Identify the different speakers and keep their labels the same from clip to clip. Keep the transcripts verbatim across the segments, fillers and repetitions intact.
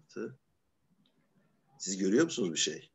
Speaker 1: altı. Siz görüyor musunuz bir şey?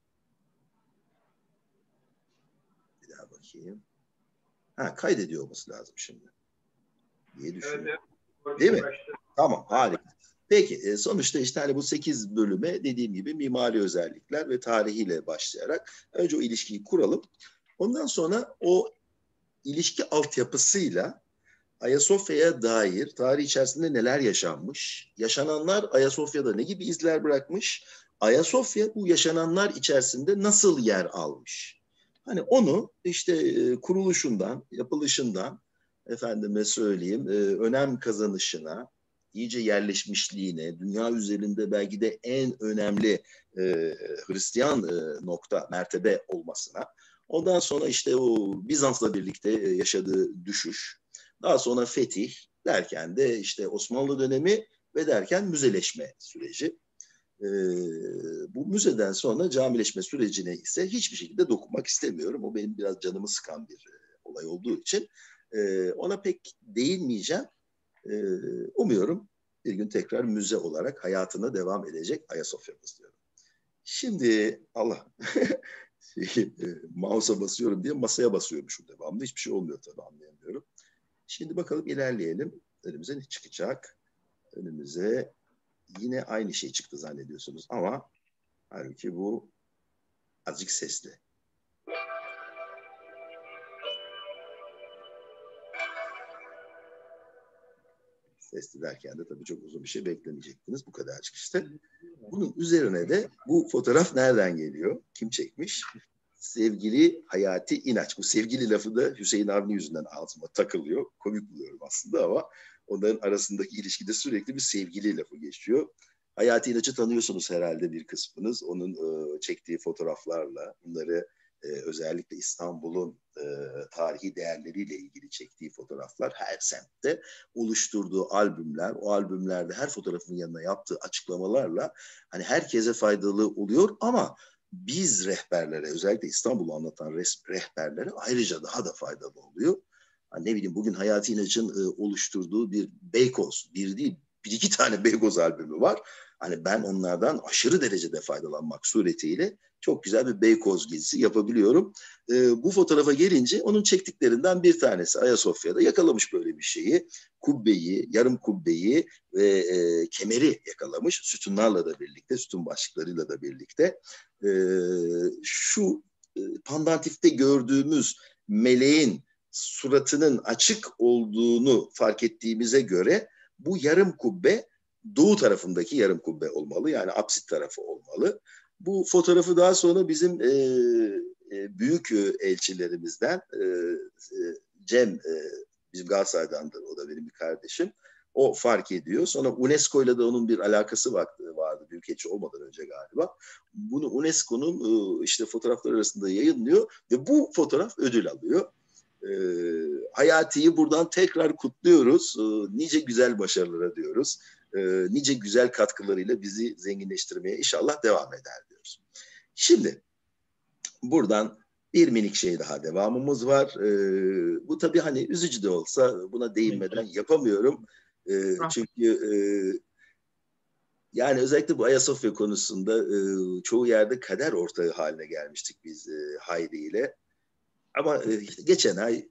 Speaker 1: Bir daha bakayım. Ha, kaydediyor olması lazım şimdi diye düşünüyorum.
Speaker 2: Evet,
Speaker 1: değil mi?
Speaker 2: başladı.
Speaker 1: Tamam, harika. Peki, sonuçta işte hani bu sekiz bölüme dediğim gibi mimari özellikler ve tarihiyle başlayarak önce o ilişkiyi kuralım. Ondan sonra o ilişki altyapısıyla Ayasofya'ya dair tarih içerisinde neler yaşanmış, yaşananlar Ayasofya'da ne gibi izler bırakmış, Ayasofya bu yaşananlar içerisinde nasıl yer almış? Hani onu işte kuruluşundan, yapılışından, efendime söyleyeyim, önem kazanışına, iyice yerleşmişliğine, dünya üzerinde belki de en önemli e, Hristiyan e, nokta, mertebe olmasına, ondan sonra işte o Bizans'la birlikte yaşadığı düşüş, daha sonra fetih derken de işte Osmanlı dönemi ve derken müzeleşme süreci. Ee, bu müzeden sonra camileşme sürecine ise hiçbir şekilde dokunmak istemiyorum. O benim biraz canımı sıkan bir e, olay olduğu için e, ona pek değinmeyeceğim. E, umuyorum bir gün tekrar müze olarak hayatına devam edecek Ayasofya'mız diyorum. Şimdi Allah şey, e, mouse'a basıyorum diye masaya basıyormuşum devamlı. Hiçbir şey olmuyor tabii, anlayamıyorum. Şimdi bakalım, ilerleyelim. Önümüze ne çıkacak? Önümüze yine aynı şey çıktı zannediyorsunuz ama halbuki bu azıcık sesli. Sesli derken de tabii çok uzun bir şey beklemeyecektiniz. Bu kadarcık işte. Bunun üzerine de bu fotoğraf nereden geliyor? Kim çekmiş? Sevgili Hayati İnanç. Bu sevgili lafı da Hüseyin Avni yüzünden ağzıma takılıyor. Komik buluyorum aslında ama onların arasındaki ilişkide sürekli bir sevgili lafı geçiyor. Hayati İnanç'ı tanıyorsunuz herhalde bir kısmınız. Onun e, çektiği fotoğraflarla, bunları e, özellikle İstanbul'un e, tarihi değerleriyle ilgili çektiği fotoğraflar, her semtte oluşturduğu albümler, o albümlerde her fotoğrafın yanına yaptığı açıklamalarla hani herkese faydalı oluyor ama biz rehberlere, özellikle İstanbul'u anlatan rehberlere ayrıca daha da faydalı oluyor. Hani ne bileyim, bugün Hayati İnanç'ın e, oluşturduğu bir Beykoz, bir değil bir iki tane Beykoz albümü var. Hani ben onlardan aşırı derecede faydalanmak suretiyle çok güzel bir Beykoz gezisi yapabiliyorum. E, bu fotoğrafa gelince onun çektiklerinden bir tanesi Ayasofya'da yakalamış böyle bir şeyi. Kubbeyi, yarım kubbeyi ve e, kemeri yakalamış. Sütunlarla da birlikte, sütun başlıklarıyla da birlikte. E, şu e, pandantifte gördüğümüz meleğin suratının açık olduğunu fark ettiğimize göre bu yarım kubbe doğu tarafındaki yarım kubbe olmalı. Yani apsit tarafı olmalı. Bu fotoğrafı daha sonra bizim e, e, büyük elçilerimizden e, e, Cem, e, bizim Galatasaray'dandır, o da benim bir kardeşim. O fark ediyor. Sonra UNESCO ile de onun bir alakası vardı, vardı büyükelçi olmadan önce galiba. Bunu UNESCO'nun e, işte fotoğraflar arasında yayınlıyor ve bu fotoğraf ödül alıyor. E, Hayati'yi buradan tekrar kutluyoruz. E, nice güzel başarılara diyoruz. E, nice güzel katkılarıyla bizi zenginleştirmeye inşallah devam eder diyoruz. Şimdi buradan bir minik şey daha devamımız var. E, bu tabii hani üzücü de olsa buna değinmeden yapamıyorum. E, çünkü e, yani özellikle bu Ayasofya konusunda e, çoğu yerde kader ortağı haline gelmiştik biz e, Hayri ile. Ama e, işte geçen ay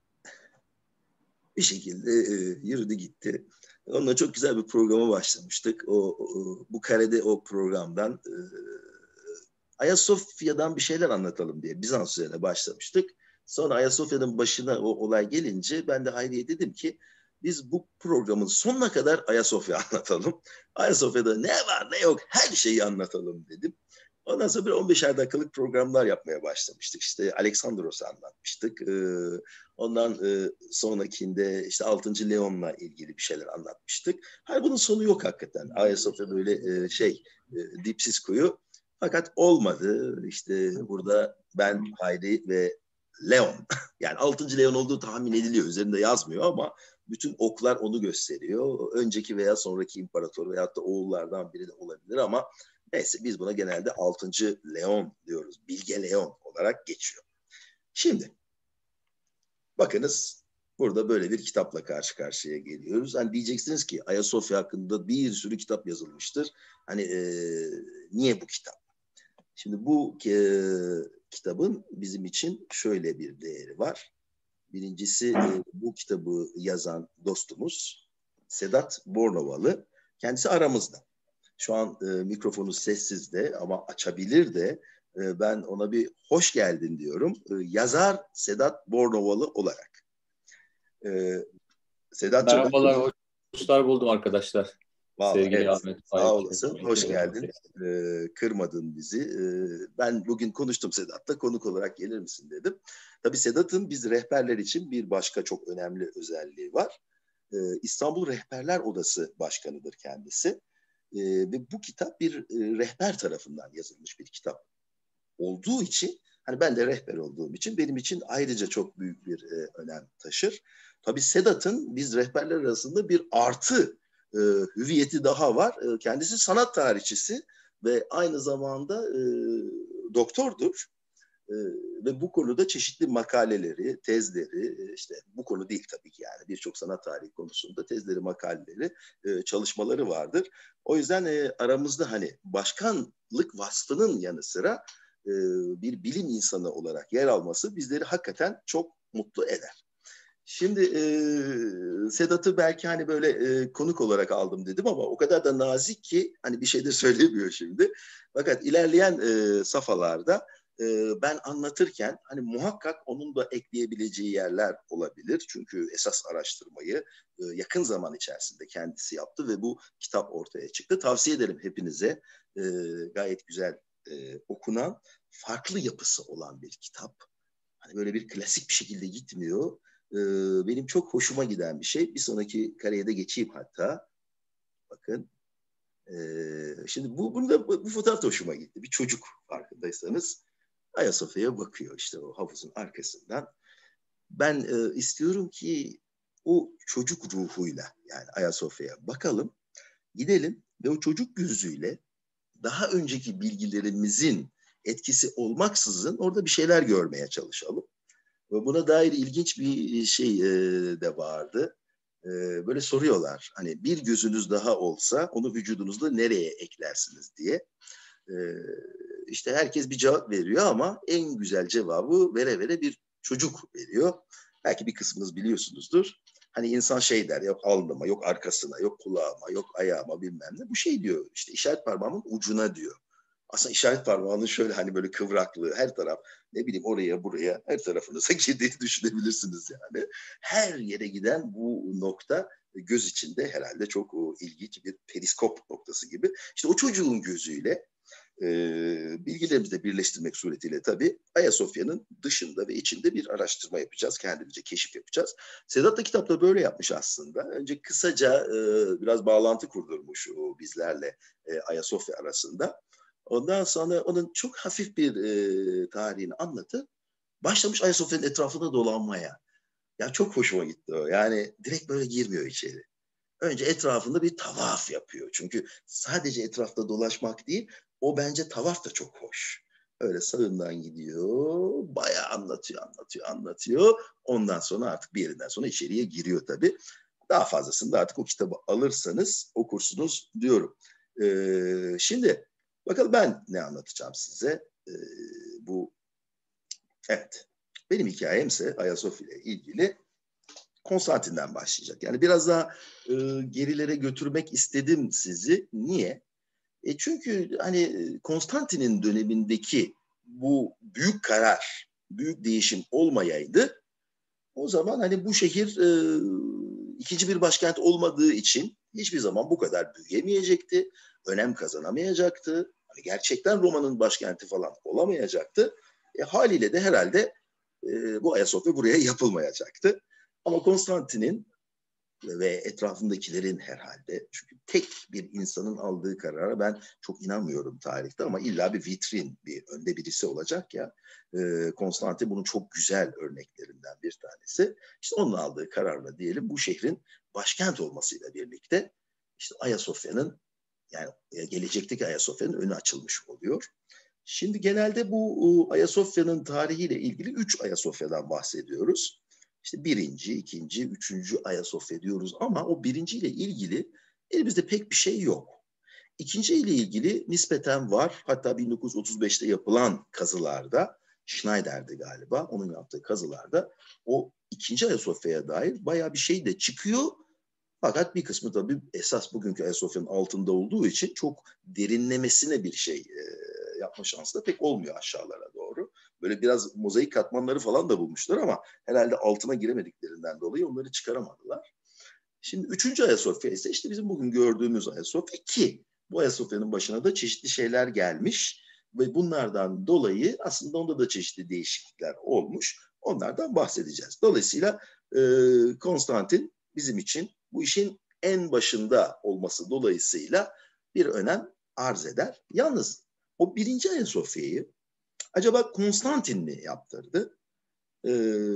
Speaker 1: bir şekilde e, yürüdü gitti. Onunla çok güzel bir programa başlamıştık. O, o bu karede o programdan e, Ayasofya'dan bir şeyler anlatalım diye Bizans üzerine başlamıştık. Sonra Ayasofya'nın başına o olay gelince ben de Hayri'ye dedim ki biz bu programın sonuna kadar Ayasofya anlatalım. Ayasofya'da ne var ne yok her şeyi anlatalım dedim. Ondan sonra bir on beşer dakikalık programlar yapmaya başlamıştık. İşte Aleksandros'u anlatmıştık. Ee, ondan e, sonrakinde işte altıncı. Leon'la ilgili bir şeyler anlatmıştık. Hayır, bunun sonu yok hakikaten. Ayasofya böyle e, şey e, dipsiz kuyu. Fakat olmadı. İşte burada ben, Hayri ve Leon. Yani altıncı. Leon olduğu tahmin ediliyor. Üzerinde yazmıyor ama bütün oklar onu gösteriyor. Önceki veya sonraki imparator veyahut da oğullardan biri de olabilir ama neyse, biz buna genelde altıncı. Leon diyoruz. Bilge Leon olarak geçiyor. Şimdi bakınız, Burada böyle bir kitapla karşı karşıya geliyoruz. Hani diyeceksiniz ki Ayasofya hakkında bir sürü kitap yazılmıştır. Hani e, niye bu kitap? Şimdi bu e, kitabın bizim için şöyle bir değeri var. Birincisi e, bu kitabı yazan dostumuz Sedat Bornovalı. Kendisi aramızda. Şu an e, mikrofonu sessizde ama açabilir de e, ben ona bir hoş geldin diyorum. E, yazar Sedat Bornovalı olarak. E, Sedat'cığım
Speaker 2: Merhabalar, hoşlar buldum arkadaşlar.
Speaker 1: vallahi
Speaker 2: Sevgili
Speaker 1: evet,
Speaker 2: Ahmet,
Speaker 1: sağ
Speaker 2: Faik.
Speaker 1: olasın, hoş geldin. Ee, kırmadın bizi. Ee, ben bugün konuştum Sedat'la, konuk olarak gelir misin dedim. Tabii Sedat'ın biz rehberler için bir başka çok önemli özelliği var. Ee, İstanbul Rehberler Odası Başkanı'dır kendisi. Ee, ve bu kitap bir e, rehber tarafından yazılmış bir kitap olduğu için, hani ben de rehber olduğum için benim için ayrıca çok büyük bir e, önem taşır. Tabii Sedat'ın biz rehberler arasında bir artı e, hüviyeti daha var. E, kendisi sanat tarihçisi ve aynı zamanda e, doktordur. E, ve bu konuda çeşitli makaleleri, tezleri, e, işte bu konu değil tabii ki yani birçok sanat tarihi konusunda tezleri, makaleleri, e, çalışmaları vardır. O yüzden e, aramızda hani başkanlık vasfının yanı sıra e, bir bilim insanı olarak yer alması bizleri hakikaten çok mutlu eder. Şimdi e, Sedat'ı belki hani böyle e, konuk olarak aldım dedim ama o kadar da nazik ki hani bir şey de söylemiyor şimdi. Fakat ilerleyen e, safhalarda e, ben anlatırken hani muhakkak onun da ekleyebileceği yerler olabilir. Çünkü esas araştırmayı e, yakın zaman içerisinde kendisi yaptı ve bu kitap ortaya çıktı. Tavsiye ederim hepinize. E, gayet güzel e, okunan, farklı yapısı olan bir kitap. Hani böyle bir klasik bir şekilde gitmiyor. Ee, benim çok hoşuma giden bir şey. Bir sonraki kareye de geçeyim hatta. Bakın. Ee, şimdi bu, bunu da, bu fotoğraf da hoşuma gitti. Bir çocuk farkındaysanız Ayasofya'ya bakıyor işte o havuzun arkasından. Ben e, istiyorum ki o çocuk ruhuyla yani Ayasofya'ya bakalım, gidelim ve o çocuk gözüyle daha önceki bilgilerimizin etkisi olmaksızın orada bir şeyler görmeye çalışalım. Ve buna dair ilginç bir şey e, de vardı. E, böyle soruyorlar hani bir gözünüz daha olsa onu vücudunuzda nereye eklersiniz diye. E, işte herkes bir cevap veriyor ama en güzel cevabı vere vere bir çocuk veriyor. Belki bir kısmınız biliyorsunuzdur. Hani insan şey der, yok alnıma, yok arkasına, yok kulağıma, yok ayağıma bilmem ne. Bu şey diyor işte işaret parmağımın ucuna diyor. Aslında işaret parmağının şöyle hani böyle kıvraklığı her taraf ne bileyim oraya buraya her tarafınıza girdiğini düşünebilirsiniz yani. Her yere giden bu nokta göz içinde herhalde çok o, ilginç bir periskop noktası gibi. İşte o çocuğun gözüyle e, bilgilerimizi de birleştirmek suretiyle tabii Ayasofya'nın dışında ve içinde bir araştırma yapacağız. Kendimizce keşif yapacağız. Sedat da kitapta böyle yapmış aslında. Önce kısaca e, biraz bağlantı kurdurmuş o bizlerle e, Ayasofya arasında. Ondan sonra onun çok hafif bir e, tarihini anlatıp başlamış Ayasofya'nın etrafında dolanmaya. Ya çok hoşuma gitti o. Yani direkt böyle girmiyor içeri. Önce etrafında bir tavaf yapıyor. Çünkü sadece etrafta dolaşmak değil, o bence tavaf da çok hoş. Öyle sağından gidiyor, bayağı anlatıyor, anlatıyor, anlatıyor. Ondan sonra artık bir yerinden sonra içeriye giriyor tabii. Daha fazlasını da artık o kitabı alırsanız okursunuz diyorum. Ee, şimdi bakalım ben ne anlatacağım size. Ee, bu evet. Benim hikayemse Ayasofya ile ilgili Konstantin'den başlayacak. Yani biraz daha e, gerilere götürmek istedim sizi. Niye? E çünkü hani Konstantin'in dönemindeki bu büyük karar, büyük değişim olmayaydı, o zaman hani bu şehir e, ikinci bir başkent olmadığı için hiçbir zaman bu kadar büyüyemeyecekti, önem kazanamayacaktı. Hani gerçekten Roma'nın başkenti falan olamayacaktı. E, haliyle de herhalde e, bu Ayasofya buraya yapılmayacaktı. Ama Konstantin'in ve etrafındakilerin herhalde çünkü tek bir insanın aldığı karara ben çok inanmıyorum tarihte ama illa bir vitrin, bir önde birisi olacak ya. E, Konstantin bunun çok güzel örneklerinden bir tanesi. İşte onun aldığı kararla diyelim bu şehrin başkent olmasıyla birlikte işte Ayasofya'nın yani gelecekteki Ayasofya'nın önü açılmış oluyor. Şimdi genelde bu Ayasofya'nın tarihiyle ilgili üç Ayasofya'dan bahsediyoruz. İşte birinci, ikinci, üçüncü Ayasofya diyoruz ama o birinciyle ilgili elimizde pek bir şey yok. İkinci ile ilgili nispeten var. Hatta bin dokuz yüz otuz beşte yapılan kazılarda, Schneider'di galiba, onun yaptığı kazılarda o ikinci Ayasofya'ya dair bayağı bir şey de çıkıyor. Fakat bir kısmı tabii esas bugünkü Ayasofya'nın altında olduğu için çok derinlemesine bir şey e, yapma şansı da pek olmuyor aşağılara doğru. Böyle biraz mozaik katmanları falan da bulmuşlar ama herhalde altına giremediklerinden dolayı onları çıkaramadılar. Şimdi üçüncü Ayasofya ise işte bizim bugün gördüğümüz Ayasofya ki bu Ayasofya'nın başına da çeşitli şeyler gelmiş ve bunlardan dolayı aslında onda da çeşitli değişiklikler olmuş. Onlardan bahsedeceğiz. Dolayısıyla e, Konstantin bizim için bu işin en başında olması dolayısıyla bir önem arz eder. Yalnız o birinci Ayasofya'yı acaba Konstantin mi yaptırdı? Ee,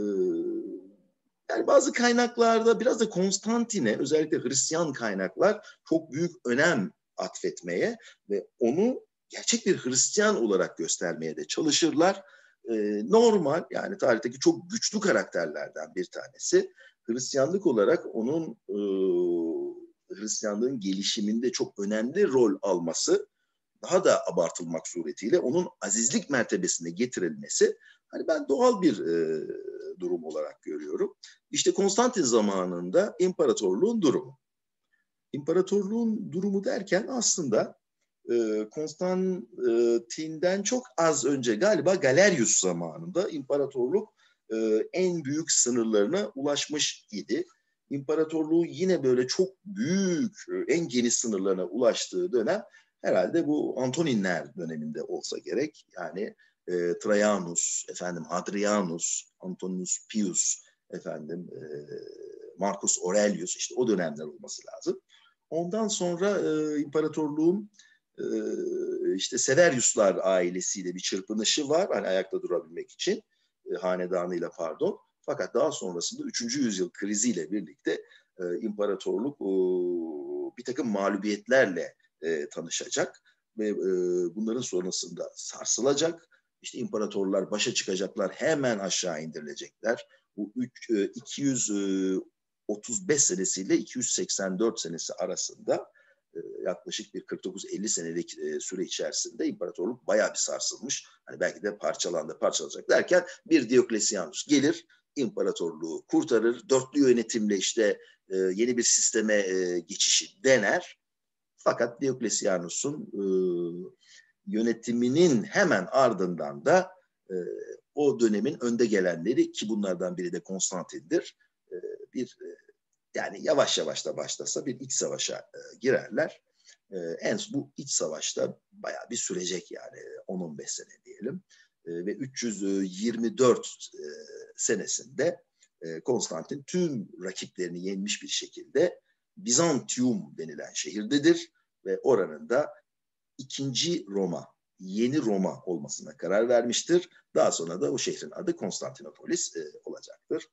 Speaker 1: yani bazı kaynaklarda biraz da Konstantin'e, özellikle Hristiyan kaynaklar çok büyük önem atfetmeye ve onu gerçek bir Hristiyan olarak göstermeye de çalışırlar. Ee, normal, yani tarihteki çok güçlü karakterlerden bir tanesi. Hristiyanlık olarak onun e, Hristiyanlığın gelişiminde çok önemli rol alması, daha da abartılmak suretiyle onun azizlik mertebesine getirilmesi, hani ben doğal bir e, durum olarak görüyorum. İşte Konstantin zamanında imparatorluğun durumu. İmparatorluğun durumu derken aslında e, Konstantin'den çok az önce galiba Galerius zamanında imparatorluk e, en büyük sınırlarına ulaşmış idi. İmparatorluğun yine böyle çok büyük, en geniş sınırlarına ulaştığı dönem herhalde bu Antoninler döneminde olsa gerek. Yani e, Trajanus, efendim Hadrianus, Antonius Pius, efendim e, Marcus Aurelius, işte o dönemler olması lazım. Ondan sonra e, imparatorluğun e, işte Severiuslar ailesiyle bir çırpınışı var. Hani ayakta durabilmek için e, hanedanıyla pardon. Fakat daha sonrasında üçüncü yüzyıl kriziyle birlikte e, imparatorluk e, bir takım mağlubiyetlerle e, tanışacak ve e, bunların sonrasında sarsılacak. İşte imparatorlar başa çıkacaklar, hemen aşağı indirilecekler. Bu üç, e, iki yüz otuz beş senesiyle iki yüz seksen dört senesi arasında e, yaklaşık bir kırk dokuz elli senelik e, süre içerisinde imparatorluk bayağı bir sarsılmış. Hani belki de parçalandı, parçalanacak derken bir Dioklesianus gelir, imparatorluğu kurtarır, dörtlü yönetimle işte e, yeni bir sisteme e, geçişi dener. Fakat Dioklesianus'un e, yönetiminin hemen ardından da e, o dönemin önde gelenleri, ki bunlardan biri de Konstantin'dir, e, bir e, yani yavaş yavaş da başlasa bir iç savaşa e, girerler. E, en bu iç savaşta bayağı bir sürecek, yani on on beş sene diyelim. E, ve üç yüz yirmi dört e, senesinde e, Konstantin tüm rakiplerini yenmiş bir şekilde Bizantium denilen şehirdedir ve oranın da ikinci Roma, yeni Roma olmasına karar vermiştir. Daha sonra da o şehrin adı Konstantinopolis e, olacaktır.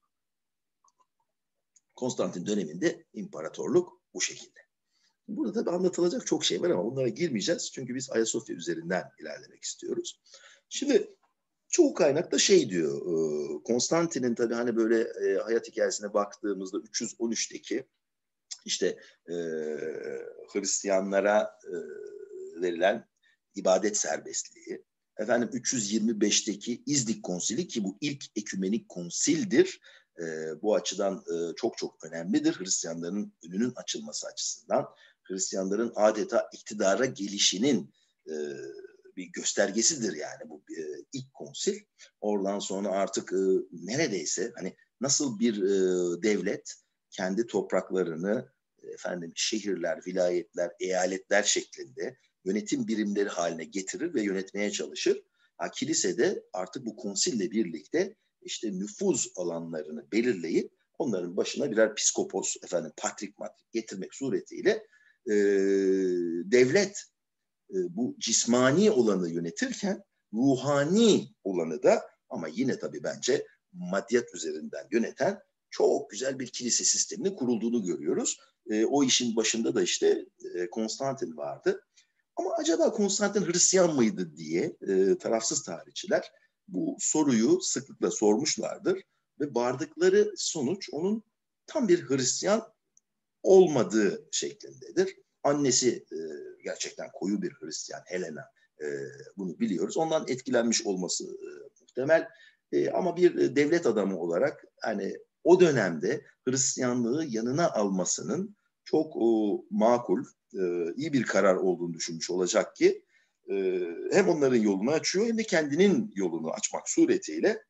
Speaker 1: Konstantin döneminde imparatorluk bu şekilde. Burada tabii anlatılacak çok şey var ama onlara girmeyeceğiz. Çünkü biz Ayasofya üzerinden ilerlemek istiyoruz. Şimdi çoğu kaynakta şey diyor, Konstantin'in tabii hani böyle hayat hikayesine baktığımızda üç yüz on üçteki işte e, Hristiyanlara e, verilen ibadet serbestliği, efendim üç yüz yirmi beşteki İznik Konsili, ki bu ilk ekümenik konsildir. E, bu açıdan e, çok çok önemlidir. Hristiyanların önünün açılması açısından, Hristiyanların adeta iktidara gelişinin e, bir göstergesidir yani bu e, ilk konsil. Oradan sonra artık e, neredeyse hani nasıl bir e, devlet kendi topraklarını efendim şehirler, vilayetler, eyaletler şeklinde yönetim birimleri haline getirir ve yönetmeye çalışır. Ha, kilise de artık bu konsille birlikte işte nüfuz alanlarını belirleyip onların başına birer piskopos, efendim patrik matrik getirmek suretiyle e, devlet e, bu cismani olanı yönetirken ruhani olanı da, ama yine tabii bence maddiyat üzerinden yöneten çok güzel bir kilise sisteminin kurulduğunu görüyoruz. E, o işin başında da işte e, Konstantin vardı. Ama acaba Konstantin Hristiyan mıydı diye e, tarafsız tarihçiler bu soruyu sıklıkla sormuşlardır. ve vardıkları sonuç onun tam bir Hristiyan olmadığı şeklindedir. Annesi e, gerçekten koyu bir Hristiyan, Helena. E, bunu biliyoruz. Ondan etkilenmiş olması e, muhtemel. E, ama bir e, devlet adamı olarak hani o dönemde Hristiyanlığı yanına almasının çok o, makul, e, iyi bir karar olduğunu düşünmüş olacak ki e, hem onların yolunu açıyor hem de kendinin yolunu açmak suretiyle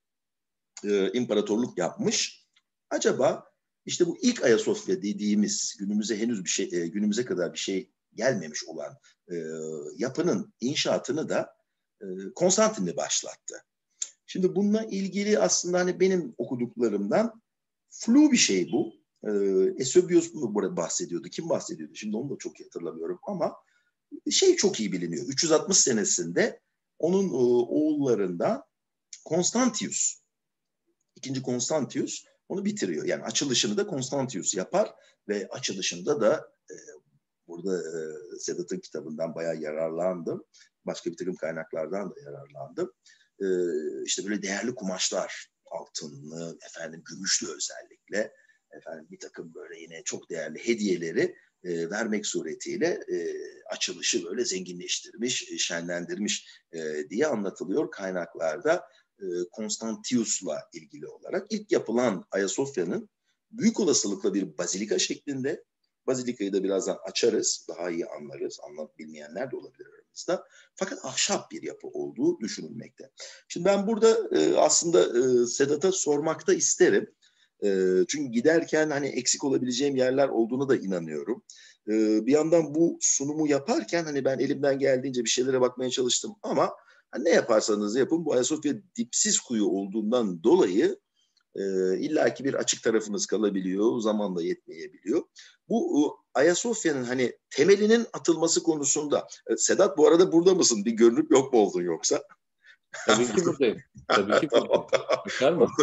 Speaker 1: e, imparatorluk yapmış. Acaba işte bu ilk Ayasofya dediğimiz günümüze henüz bir şey, e, günümüze kadar bir şey gelmemiş olan e, yapının inşaatını da e, Konstantin'le başlattı. Şimdi bununla ilgili aslında hani benim okuduklarımdan flu bir şey bu. E, Eusebius mu burada bahsediyordu? Kim bahsediyordu? Şimdi onu da çok iyi hatırlamıyorum ama şey çok iyi biliniyor. üç yüz altmış senesinde onun e, oğullarından Konstantius, İkinci Konstantius onu bitiriyor. Yani açılışını da Konstantius yapar ve açılışında da e, burada e, Sedat'ın kitabından bayağı yararlandım. Başka bir takım kaynaklardan da yararlandım. E, işte böyle değerli kumaşlar, altınlı, efendim gümüşlü özellikle, efendim bir takım böyle yine çok değerli hediyeleri e, vermek suretiyle e, açılışı böyle zenginleştirmiş, şenlendirmiş e, diye anlatılıyor kaynaklarda. Konstantius'la ilgili olarak ilk yapılan Ayasofya'nın büyük olasılıkla bir bazilika şeklinde. Bazilikayı da birazdan açarız, daha iyi anlarız. Anlat bilmeyenler de olabilir aramızda. Fakat ahşap bir yapı olduğu düşünülmekte. Şimdi ben burada aslında Sedat'a sormakta isterim. Çünkü giderken hani eksik olabileceğim yerler olduğuna da inanıyorum. Bir yandan bu sunumu yaparken hani ben elimden geldiğince bir şeylere bakmaya çalıştım ama ne yaparsanız yapın bu Ayasofya dipsiz kuyu olduğundan dolayı e, illaki bir açık tarafınız kalabiliyor, zaman da yetmeyebiliyor. Bu o, Ayasofya'nın hani temelinin atılması konusunda e, Sedat bu arada burada mısın? Bir görünüp yok mu oldun yoksa?
Speaker 2: Tabii ki buradayım. Tabii ki buradayım. Bakar mı?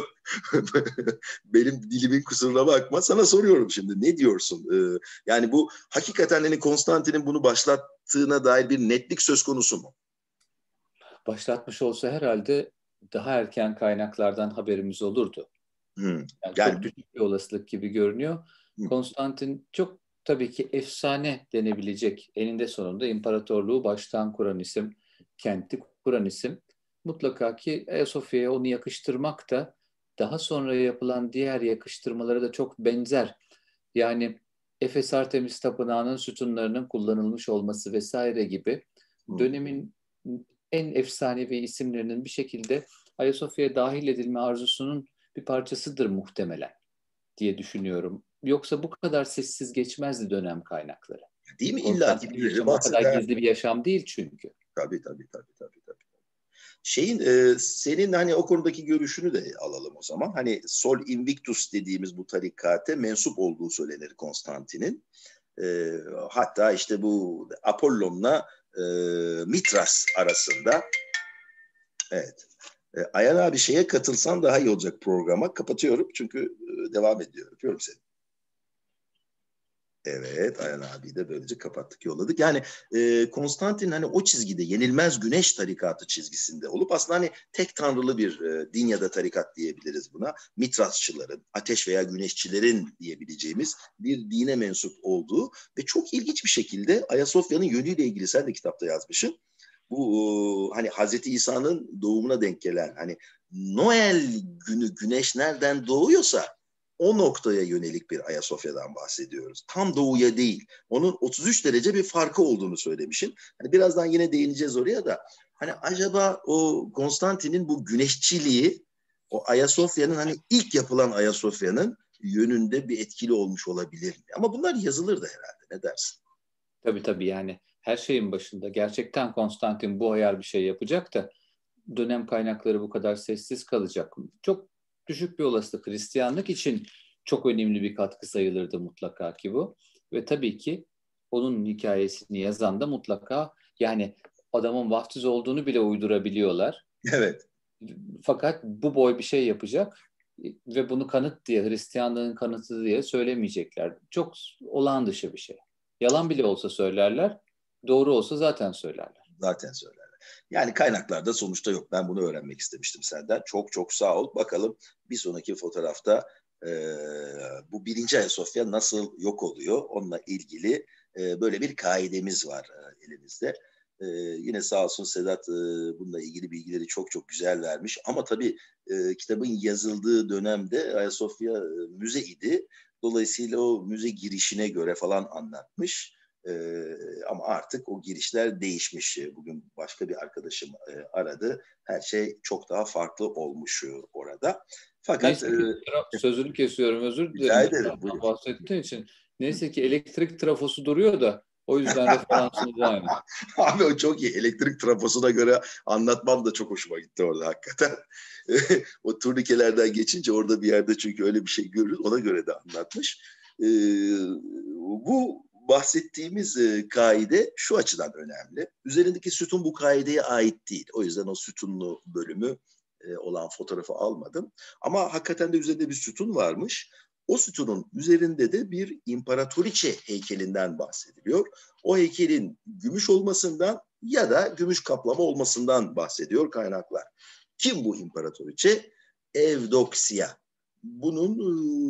Speaker 1: Benim dilimin kusuruna bakma. Sana soruyorum şimdi. Ne diyorsun? Ee, yani bu hakikaten hani Konstantin'in bunu başlattığına dair bir netlik söz konusu mu?
Speaker 2: Başlatmış olsa herhalde daha erken kaynaklardan haberimiz olurdu.
Speaker 1: Hmm.
Speaker 2: Yani çok
Speaker 1: Yani
Speaker 2: düşük bir olasılık gibi görünüyor.
Speaker 1: hmm.
Speaker 2: Konstantin çok tabii ki efsane denebilecek, eninde sonunda imparatorluğu baştan kuran isim, kenti kuran isim. Mutlaka ki Ayasofya'ya onu yakıştırmak da daha sonra yapılan diğer yakıştırmalara da çok benzer. Yani Efes Artemis Tapınağı'nın sütunlarının kullanılmış olması vesaire gibi
Speaker 1: Hmm.
Speaker 2: dönemin en efsanevi isimlerinin bir şekilde Ayasofya'ya dahil edilme arzusunun bir parçasıdır muhtemelen diye düşünüyorum. Yoksa bu kadar sessiz geçmezdi dönem kaynakları.
Speaker 1: Değil mi? İlla ki
Speaker 2: Konstantin'in
Speaker 1: birileri
Speaker 2: yaşamı o kadar
Speaker 1: bahseder.
Speaker 2: gizli bir yaşam değil çünkü.
Speaker 1: Tabii tabii tabii tabii tabii. Şeyin e, senin hani o konudaki görüşünü de alalım o zaman. Hani Sol Invictus dediğimiz bu tarikate mensup olduğu söylenir Konstantin'in. E, hatta işte bu Apollon'la e, Mitras arasında. Evet. E, Ayhan abi şeye katılsan daha iyi olacak programa. Kapatıyorum çünkü e, devam ediyor. Öpüyorum seni. Evet, Ayhan abiyi de böylece kapattık, yolladık. Yani e, Konstantin hani o çizgide yenilmez güneş tarikatı çizgisinde olup aslında hani tek tanrılı bir e, din ya da tarikat diyebiliriz buna. Mitrasçıların, ateş veya güneşçilerin diyebileceğimiz bir dine mensup olduğu ve çok ilginç bir şekilde Ayasofya'nın yönüyle ilgili sen de kitapta yazmışsın. Bu hani Hazreti İsa'nın doğumuna denk gelen hani Noel günü güneş nereden doğuyorsa o noktaya yönelik bir Ayasofya'dan bahsediyoruz. Tam doğuya değil. Onun otuz üç derece bir farkı olduğunu söylemişsin. Hani birazdan yine değineceğiz oraya da. Hani acaba o Konstantin'in bu güneşçiliği o Ayasofya'nın hani ilk yapılan Ayasofya'nın yönünde bir etkili olmuş olabilir mi? Ama bunlar yazılır da herhalde. Ne dersin?
Speaker 2: Tabii tabii yani her şeyin başında gerçekten Konstantin bu ayar bir şey yapacak da dönem kaynakları bu kadar sessiz kalacak. Çok düşük bir olasılık Hristiyanlık için çok önemli bir katkı sayılırdı mutlaka ki bu. Ve tabii ki onun hikayesini yazan da mutlaka yani adamın vaftiz olduğunu bile uydurabiliyorlar.
Speaker 1: Evet.
Speaker 2: Fakat bu boy bir şey yapacak ve bunu kanıt diye, Hristiyanlığın kanıtı diye söylemeyecekler. Çok olağan dışı bir şey. Yalan bile olsa söylerler, doğru olsa zaten söylerler.
Speaker 1: Zaten söylerler. Yani kaynaklarda sonuçta yok. Ben bunu öğrenmek istemiştim senden. Çok çok sağ ol. Bakalım bir sonraki fotoğrafta e, bu birinci Ayasofya nasıl yok oluyor? Onunla ilgili e, böyle bir kaidemiz var e, elimizde. E, yine sağ olsun Sedat e, bununla ilgili bilgileri çok çok güzel vermiş. Ama tabii e, kitabın yazıldığı dönemde Ayasofya e, müze idi. Dolayısıyla o müze girişine göre falan anlatmış. Ee, ama artık o girişler değişmiş. Bugün başka bir arkadaşım e, aradı. Her şey çok daha farklı olmuş orada. Fakat
Speaker 2: Neyse
Speaker 1: e,
Speaker 2: ki sözünü kesiyorum, özür
Speaker 1: rica
Speaker 2: dilerim
Speaker 1: ederim.
Speaker 2: bundan
Speaker 1: Buyur.
Speaker 2: bahsettiğin için. Neyse ki elektrik trafosu duruyor da o yüzden referansınız aynı.
Speaker 1: Abi o çok iyi. Elektrik trafosuna göre anlatmam da çok hoşuma gitti orada hakikaten. O turnikelerden geçince orada bir yerde çünkü öyle bir şey görürüz. Ona göre de anlatmış. Ee, bu bahsettiğimiz e, kaide şu açıdan önemli. Üzerindeki sütun bu kaideye ait değil. O yüzden o sütunlu bölümü e, olan fotoğrafı almadım. Ama hakikaten de üzerinde bir sütun varmış. O sütunun üzerinde de bir imparatoriçe heykelinden bahsediliyor. O heykelin gümüş olmasından ya da gümüş kaplama olmasından bahsediyor kaynaklar. Kim bu imparatoriçe? Evdoksya. Bunun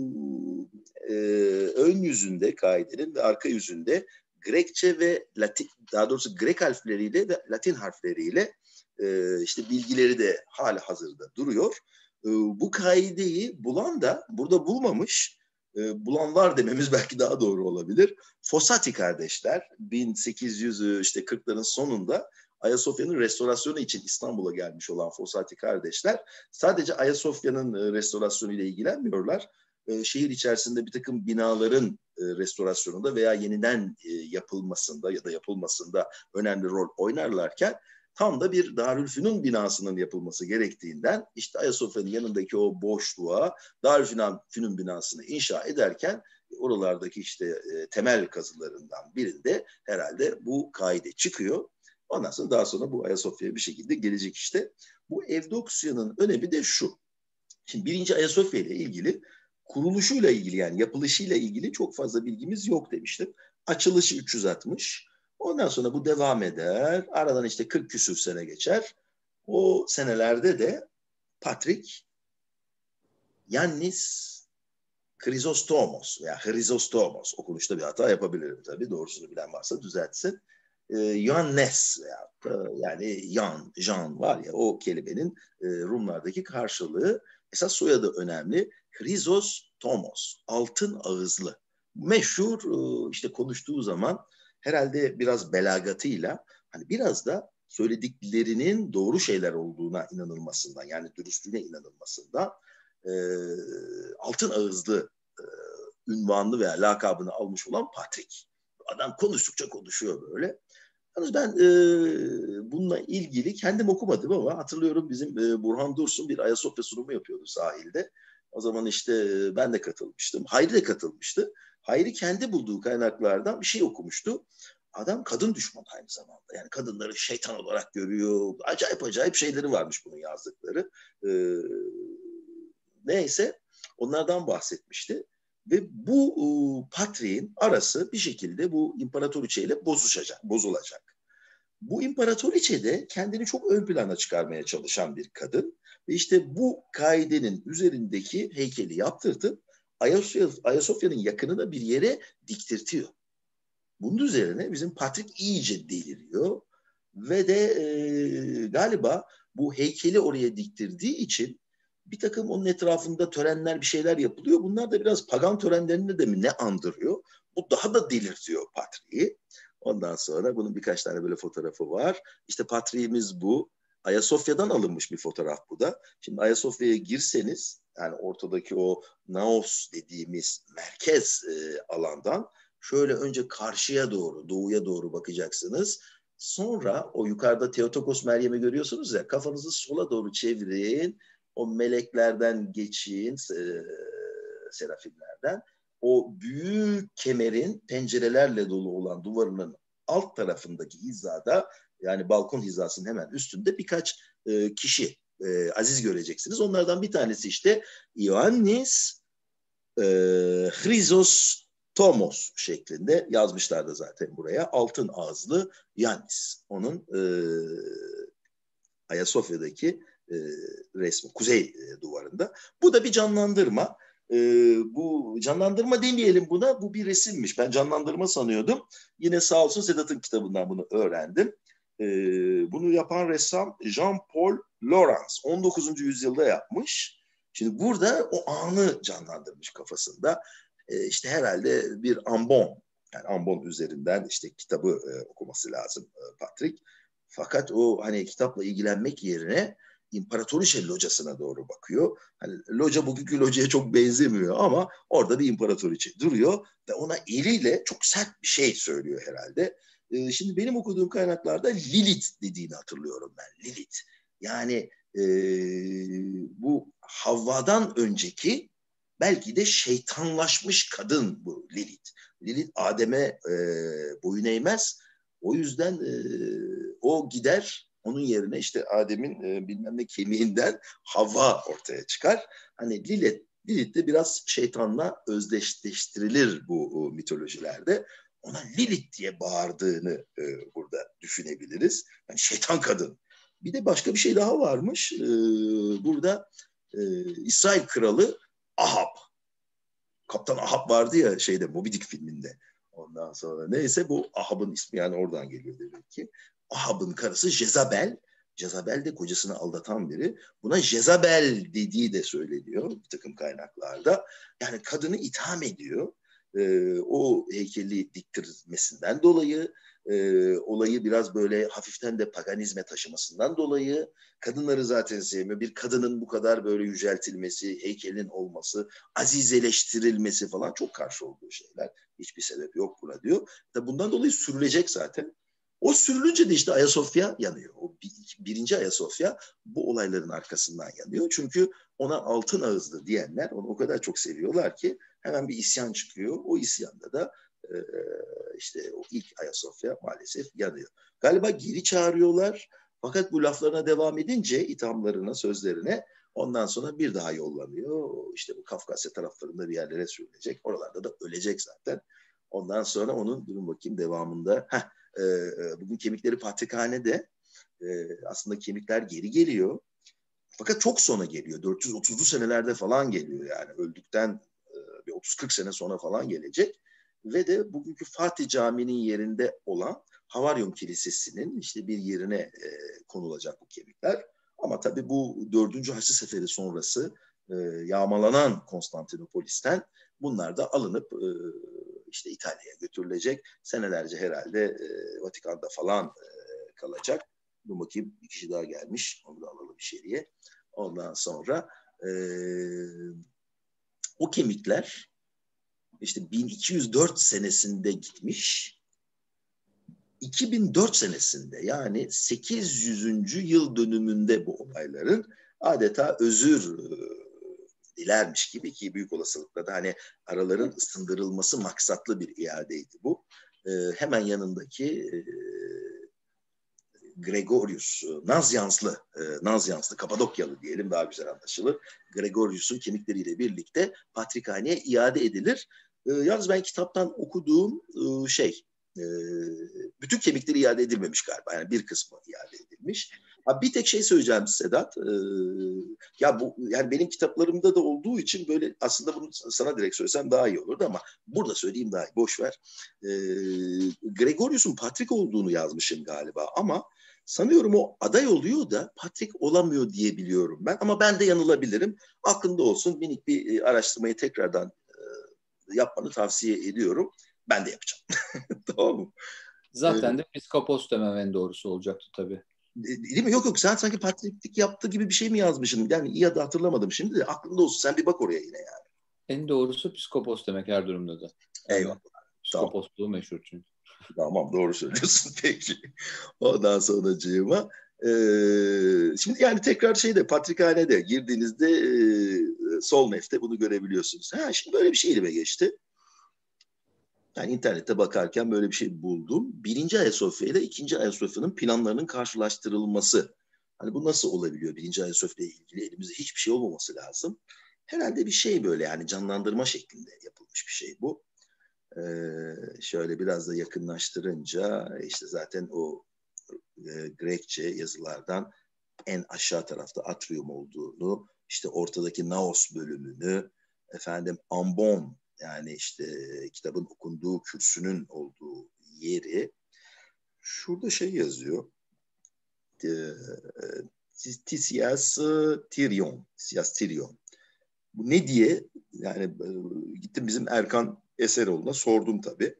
Speaker 1: e, ön yüzünde kaidenin ve arka yüzünde Grekçe ve Latin, daha doğrusu Grek harfleriyle ve Latin harfleriyle e, işte bilgileri de hali hazırda duruyor. E, bu kaideyi bulan da burada bulmamış. E, bulanlar dememiz belki daha doğru olabilir. Fossati kardeşler bin sekiz yüz kırkların sonunda Ayasofya'nın restorasyonu için İstanbul'a gelmiş olan Fossati kardeşler sadece Ayasofya'nın restorasyonu ile ilgilenmiyorlar. Şehir içerisinde bir takım binaların restorasyonunda veya yeniden yapılmasında ya da yapılmasında önemli rol oynarlarken tam da bir Darülfünun binasının yapılması gerektiğinden işte Ayasofya'nın yanındaki o boşluğa Darülfünun binasını inşa ederken oralardaki işte temel kazılarından birinde herhalde bu kaide çıkıyor. Ondan sonra daha sonra bu Ayasofya'ya bir şekilde gelecek işte. Bu Evdoksiya'nın önemi de şu. Şimdi birinci Ayasofya ile ilgili kuruluşuyla ilgili yani yapılışıyla ilgili çok fazla bilgimiz yok demiştim. Açılışı üç yüz altmış. Ondan sonra bu devam eder. Aradan işte kırk küsür sene geçer. O senelerde de Patrik Yannis Krizostomos veya Hrizostomos okunuşta bir hata yapabilirim tabii. Doğrusunu bilen varsa düzeltsin. Ee, Yannes veya yani Yan, Jan var ya o kelimenin e, Rumlardaki karşılığı esas soyadı önemli. Hrizostomos, altın ağızlı. Meşhur e, işte konuştuğu zaman herhalde biraz belagatıyla hani biraz da söylediklerinin doğru şeyler olduğuna inanılmasından yani dürüstlüğüne inanılmasından e, altın ağızlı e, ünvanını veya lakabını almış olan Patrik. Adam konuştukça konuşuyor böyle. Yalnız ben e, bununla ilgili kendim okumadım ama hatırlıyorum bizim e, Burhan Dursun bir Ayasofya sunumu yapıyordu sahilde. O zaman işte e, ben de katılmıştım. Hayri de katılmıştı. Hayri kendi bulduğu kaynaklardan bir şey okumuştu. Adam kadın düşmanı aynı zamanda. Yani kadınları şeytan olarak görüyor. Acayip acayip şeyleri varmış bunun yazdıkları. E, neyse onlardan bahsetmişti. Ve bu e, Patriğin arası bir şekilde bu imparatoriçe ile bozuşacak, bozulacak. Bu imparatoriçe de kendini çok ön plana çıkarmaya çalışan bir kadın. Ve işte bu kaidenin üzerindeki heykeli yaptırtıp Ayasofya, Ayasofya'nın yakınına bir yere diktirtiyor. Bunun üzerine bizim Patrik iyice deliriyor. Ve de e, galiba bu heykeli oraya diktirdiği için bir takım onun etrafında törenler bir şeyler yapılıyor. Bunlar da biraz pagan törenlerinde de mi ne andırıyor? Bu daha da delirtiyor Patriği. Ondan sonra bunun birkaç tane böyle fotoğrafı var. İşte Patriğimiz bu. Ayasofya'dan alınmış bir fotoğraf bu da. Şimdi Ayasofya'ya girseniz yani ortadaki o Naos dediğimiz merkez e, alandan şöyle önce karşıya doğru, doğuya doğru bakacaksınız. Sonra o yukarıda Theotokos Meryem'i görüyorsunuz ya kafanızı sola doğru çevirin. O meleklerden geçin, e, serafimlerden. O büyük kemerin pencerelerle dolu olan duvarının alt tarafındaki hizada yani balkon hizasının hemen üstünde birkaç e, kişi e, aziz göreceksiniz. Onlardan bir tanesi işte Ioannis e, Hrizos Tomos şeklinde yazmışlar da zaten buraya. Altın ağızlı Yannis. Onun e, Ayasofya'daki e, resmi kuzey e, duvarında. Bu da bir canlandırma. E, bu canlandırma demeyelim buna. Bu bir resimmiş. Ben canlandırma sanıyordum. Yine sağ olsun Sedat'ın kitabından bunu öğrendim. E, bunu yapan ressam Jean-Paul Laurens. on dokuzuncu yüzyılda yapmış. Şimdi burada o anı canlandırmış kafasında. E, işte herhalde bir ambon. Yani ambon üzerinden işte kitabı e, okuması lazım e, Patrick. Fakat o hani kitapla ilgilenmek yerine İmparatoriçe locasına doğru bakıyor. Hani loca bugünkü locaya çok benzemiyor ama orada bir imparatoriçe duruyor ve ona eliyle çok sert bir şey söylüyor herhalde. Ee, şimdi benim okuduğum kaynaklarda Lilith dediğini hatırlıyorum ben. Lilith. Yani e, bu Havva'dan önceki belki de şeytanlaşmış kadın bu Lilith. Lilith Adem'e e, boyun eğmez. O yüzden e, o gider, onun yerine işte Adem'in e, bilmem ne kemiğinden Havva ortaya çıkar. Hani Lilith, Lilith de biraz şeytanla özdeşleştirilir bu o, mitolojilerde. Ona Lilith diye bağırdığını e, burada düşünebiliriz. Yani şeytan kadın. Bir de başka bir şey daha varmış. E, burada e, İsrail kralı Ahab. Kaptan Ahab vardı ya şeyde Moby Dick filminde. Ondan sonra neyse bu Ahab'ın ismi yani oradan geliyor demek ki. Ahab'ın karısı Jezabel. Jezabel de kocasını aldatan biri. Buna Jezabel dediği de söyleniyor bir takım kaynaklarda. Yani kadını itham ediyor. Ee, o heykeli diktirmesinden dolayı, e, olayı biraz böyle hafiften de paganizme taşımasından dolayı, kadınları zaten sevmiyor. Bir kadının bu kadar böyle yüceltilmesi, heykelin olması, azizeleştirilmesi falan çok karşı olduğu şeyler. Hiçbir sebep yok buna diyor. Tabi bundan dolayı sürülecek zaten. O sürülünce de işte Ayasofya yanıyor. O birinci Ayasofya bu olayların arkasından yanıyor. Çünkü ona altın ağızlı diyenler onu o kadar çok seviyorlar ki hemen bir isyan çıkıyor. O isyanda da e, işte o ilk Ayasofya maalesef yanıyor. Galiba geri çağırıyorlar. Fakat bu laflarına devam edince ithamlarına, sözlerine ondan sonra bir daha yollanıyor. İşte bu Kafkasya taraflarında bir yerlere sürülecek. Oralarda da ölecek zaten. Ondan sonra onun durun bakayım devamında. Heh, e, bugün kemikleri patrikhanede. E, aslında kemikler geri geliyor. Fakat çok sonra geliyor. dört yüz otuzlu senelerde falan geliyor yani. Öldükten e, bir otuz kırk sene sonra falan gelecek. Ve de bugünkü Fatih Camii'nin yerinde olan Havaryum Kilisesi'nin işte bir yerine e, konulacak bu kemikler. Ama tabii bu dördüncü Haçlı Seferi sonrası e, yağmalanan Konstantinopolis'ten bunlar da alınıp e, işte İtalya'ya götürülecek. Senelerce herhalde e, Vatikan'da falan e, kalacak. Dur bakayım bir kişi daha gelmiş. Onu da alalım içeriye. Ondan sonra e, o kemikler işte bin iki yüz dört senesinde gitmiş. iki bin dört senesinde yani sekiz yüzüncü yıl dönümünde bu olayların adeta özür e, dilermiş gibi ki büyük olasılıkla da hani araların ısındırılması maksatlı bir iadeydi bu. E, hemen yanındaki e, Gregorius, Nazyanslı, e, Nazyanslı, Kapadokyalı diyelim daha güzel anlaşılır. Gregorius'un kemikleriyle birlikte Patrikhane'ye iade edilir. E, yalnız ben kitaptan okuduğum e, şey, e, bütün kemikleri iade edilmemiş galiba. Yani bir kısmı iade edilmiş. Ha, bir tek şey söyleyeceğim Sedat. E, ya bu yani benim kitaplarımda da olduğu için böyle aslında bunu sana direkt söylesem daha iyi olurdu ama burada söyleyeyim daha iyi. Boş ver. E, Gregorius'un Patrik olduğunu yazmışım galiba ama sanıyorum o aday oluyor da Patrick olamıyor diye biliyorum ben. Ama ben de yanılabilirim. Aklında olsun minik bir araştırmayı tekrardan e, yapmanı tavsiye ediyorum. Ben de yapacağım. Tamam mı?
Speaker 2: Zaten de piskopos demem en doğrusu olacaktı tabii.
Speaker 1: Değil mi? Yok yok sen sanki Patrick'lik yaptı gibi bir şey mi yazmışsın? Yani iyi adı hatırlamadım şimdi de aklında olsun. Sen bir bak oraya yine yani.
Speaker 2: En doğrusu piskopos demek her durumda da. Yani
Speaker 1: Eyvallah.
Speaker 2: piskoposluğu tamam. Meşhur çünkü.
Speaker 1: Tamam doğru söylüyorsun peki. Ondan sonracığıma e, şimdi yani tekrar şeyde Patrikhane'de girdiğinizde e, sol nefte bunu görebiliyorsunuz. Ha şimdi böyle bir şey elime geçti. Yani internette bakarken böyle bir şey buldum. Birinci Ayasofya ile ikinci Ayasofya'nın planlarının karşılaştırılması. Hani bu nasıl olabiliyor? Birinci Ayasofya ile ilgili elimizde hiçbir şey olmaması lazım. Herhalde bir şey böyle yani canlandırma şeklinde yapılmış bir şey bu. Ee, şöyle biraz da yakınlaştırınca işte zaten o e, Grekçe yazılardan en aşağı tarafta atrium olduğunu, işte ortadaki naos bölümünü, efendim ambon yani işte kitabın okunduğu kürsünün olduğu yeri. Şurada şey yazıyor. Tisias Tirion. Tisias Tirion. Bu ne diye yani gittim bizim Erkan Eseroğlu'na sordum tabii.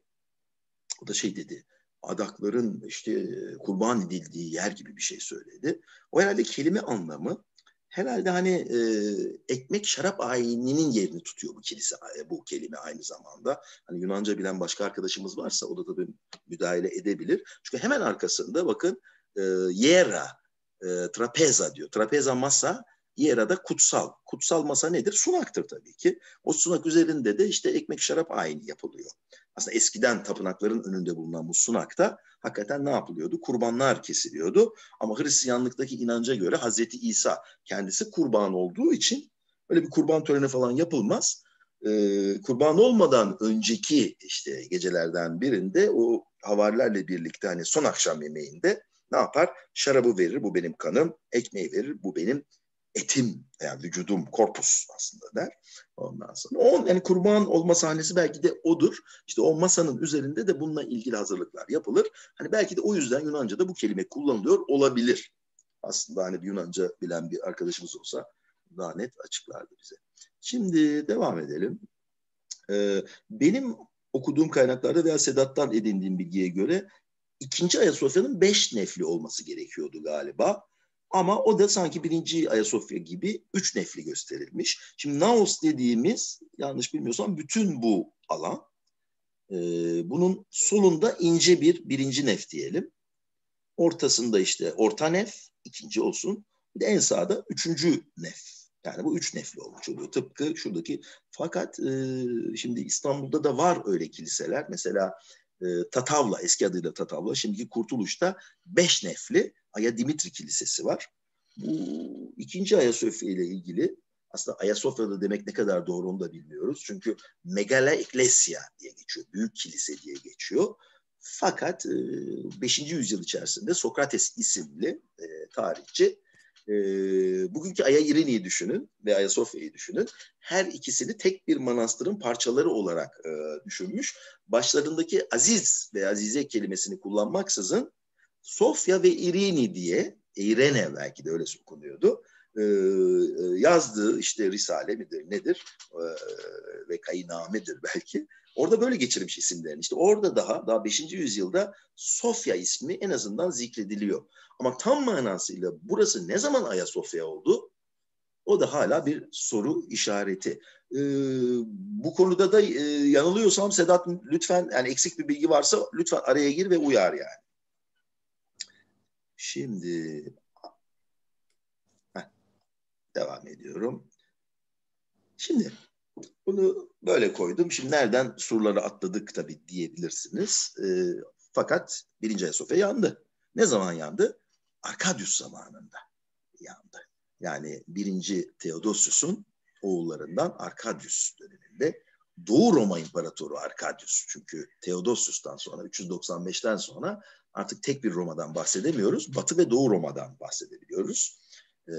Speaker 1: O da şey dedi. Adakların işte kurban edildiği yer gibi bir şey söyledi. O herhalde kelime anlamı herhalde hani e, ekmek şarap ayininin yerini tutuyor bu kilise, bu kelime aynı zamanda. Hani Yunanca bilen başka arkadaşımız varsa o da tabii müdahale edebilir. Çünkü hemen arkasında bakın e, yera, e, trapeza diyor. Trapeza masa, yera da kutsal. Kutsal masa nedir? Sunaktır tabii ki. O sunak üzerinde de işte ekmek şarap ayini yapılıyor. Aslında eskiden tapınakların önünde bulunan bu sunakta hakikaten ne yapılıyordu? Kurbanlar kesiliyordu. Ama Hristiyanlıktaki inanca göre Hazreti İsa kendisi kurban olduğu için öyle bir kurban töreni falan yapılmaz. Ee, kurban olmadan önceki işte gecelerden birinde o havarilerle birlikte hani son akşam yemeğinde ne yapar? Şarabı verir, bu benim kanım. Ekmeği verir, bu benim etim, yani vücudum, korpus aslında der. Ondan sonra o yani kurban olma sahnesi belki de odur. İşte o masanın üzerinde de bununla ilgili hazırlıklar yapılır. Hani belki de o yüzden Yunanca'da bu kelime kullanılıyor olabilir. Aslında hani bir Yunanca bilen bir arkadaşımız olsa daha net açıklardı bize. Şimdi devam edelim. Ee, benim okuduğum kaynaklarda veya Sedat'tan edindiğim bilgiye göre ikinci Ayasofya'nın beş nefli olması gerekiyordu galiba. Ama o da sanki birinci Ayasofya gibi üç nefli gösterilmiş. Şimdi Naos dediğimiz, yanlış bilmiyorsam bütün bu alan. Ee, bunun solunda ince bir birinci nef diyelim. Ortasında işte orta nef, ikinci olsun. Bir de en sağda üçüncü nef. Yani bu üç nefli olmuş oluyor. Tıpkı şuradaki. Fakat e, şimdi İstanbul'da da var öyle kiliseler. Mesela e, Tatavla, eski adıyla Tatavla. Şimdiki Kurtuluş'ta beş nefli Aya Dimitri Kilisesi var. Bu ikinci Ayasofya ile ilgili aslında Ayasofya'da demek ne kadar doğru onu da bilmiyoruz. Çünkü Megala Ecclesia diye geçiyor. Büyük kilise diye geçiyor. Fakat beşinci yüzyıl içerisinde Sokrates isimli e, tarihçi e, bugünkü Aya İrini'yi düşünün ve Ayasofya'yı düşünün. Her ikisini tek bir manastırın parçaları olarak e, düşünmüş. Başlarındaki Aziz ve Azize kelimesini kullanmaksızın Sofya ve İrini diye, İrene belki de öyle okunuyordu, e, yazdığı işte Risale midir nedir e, ve Kayinamedir belki. Orada böyle geçirmiş isimlerini. İşte orada daha daha beşinci yüzyılda Sofya ismi en azından zikrediliyor. Ama tam manasıyla burası ne zaman Ayasofya oldu? O da hala bir soru işareti. Ee, bu konuda da e, yanılıyorsam Sedat lütfen, yani eksik bir bilgi varsa lütfen araya gir ve uyar yani. Şimdi heh, devam ediyorum. Şimdi bunu böyle koydum. Şimdi nereden surları atladık tabii diyebilirsiniz. E, fakat birinci Ayasofya yandı. Ne zaman yandı? Arkadius zamanında yandı. Yani birinci Theodosius'un oğullarından Arkadius döneminde Doğu Roma İmparatoru Arkadius. Çünkü Theodosius'tan sonra üç yüz doksan beşten sonra artık tek bir Roma'dan bahsedemiyoruz. Batı ve Doğu Roma'dan bahsedebiliyoruz. Ee,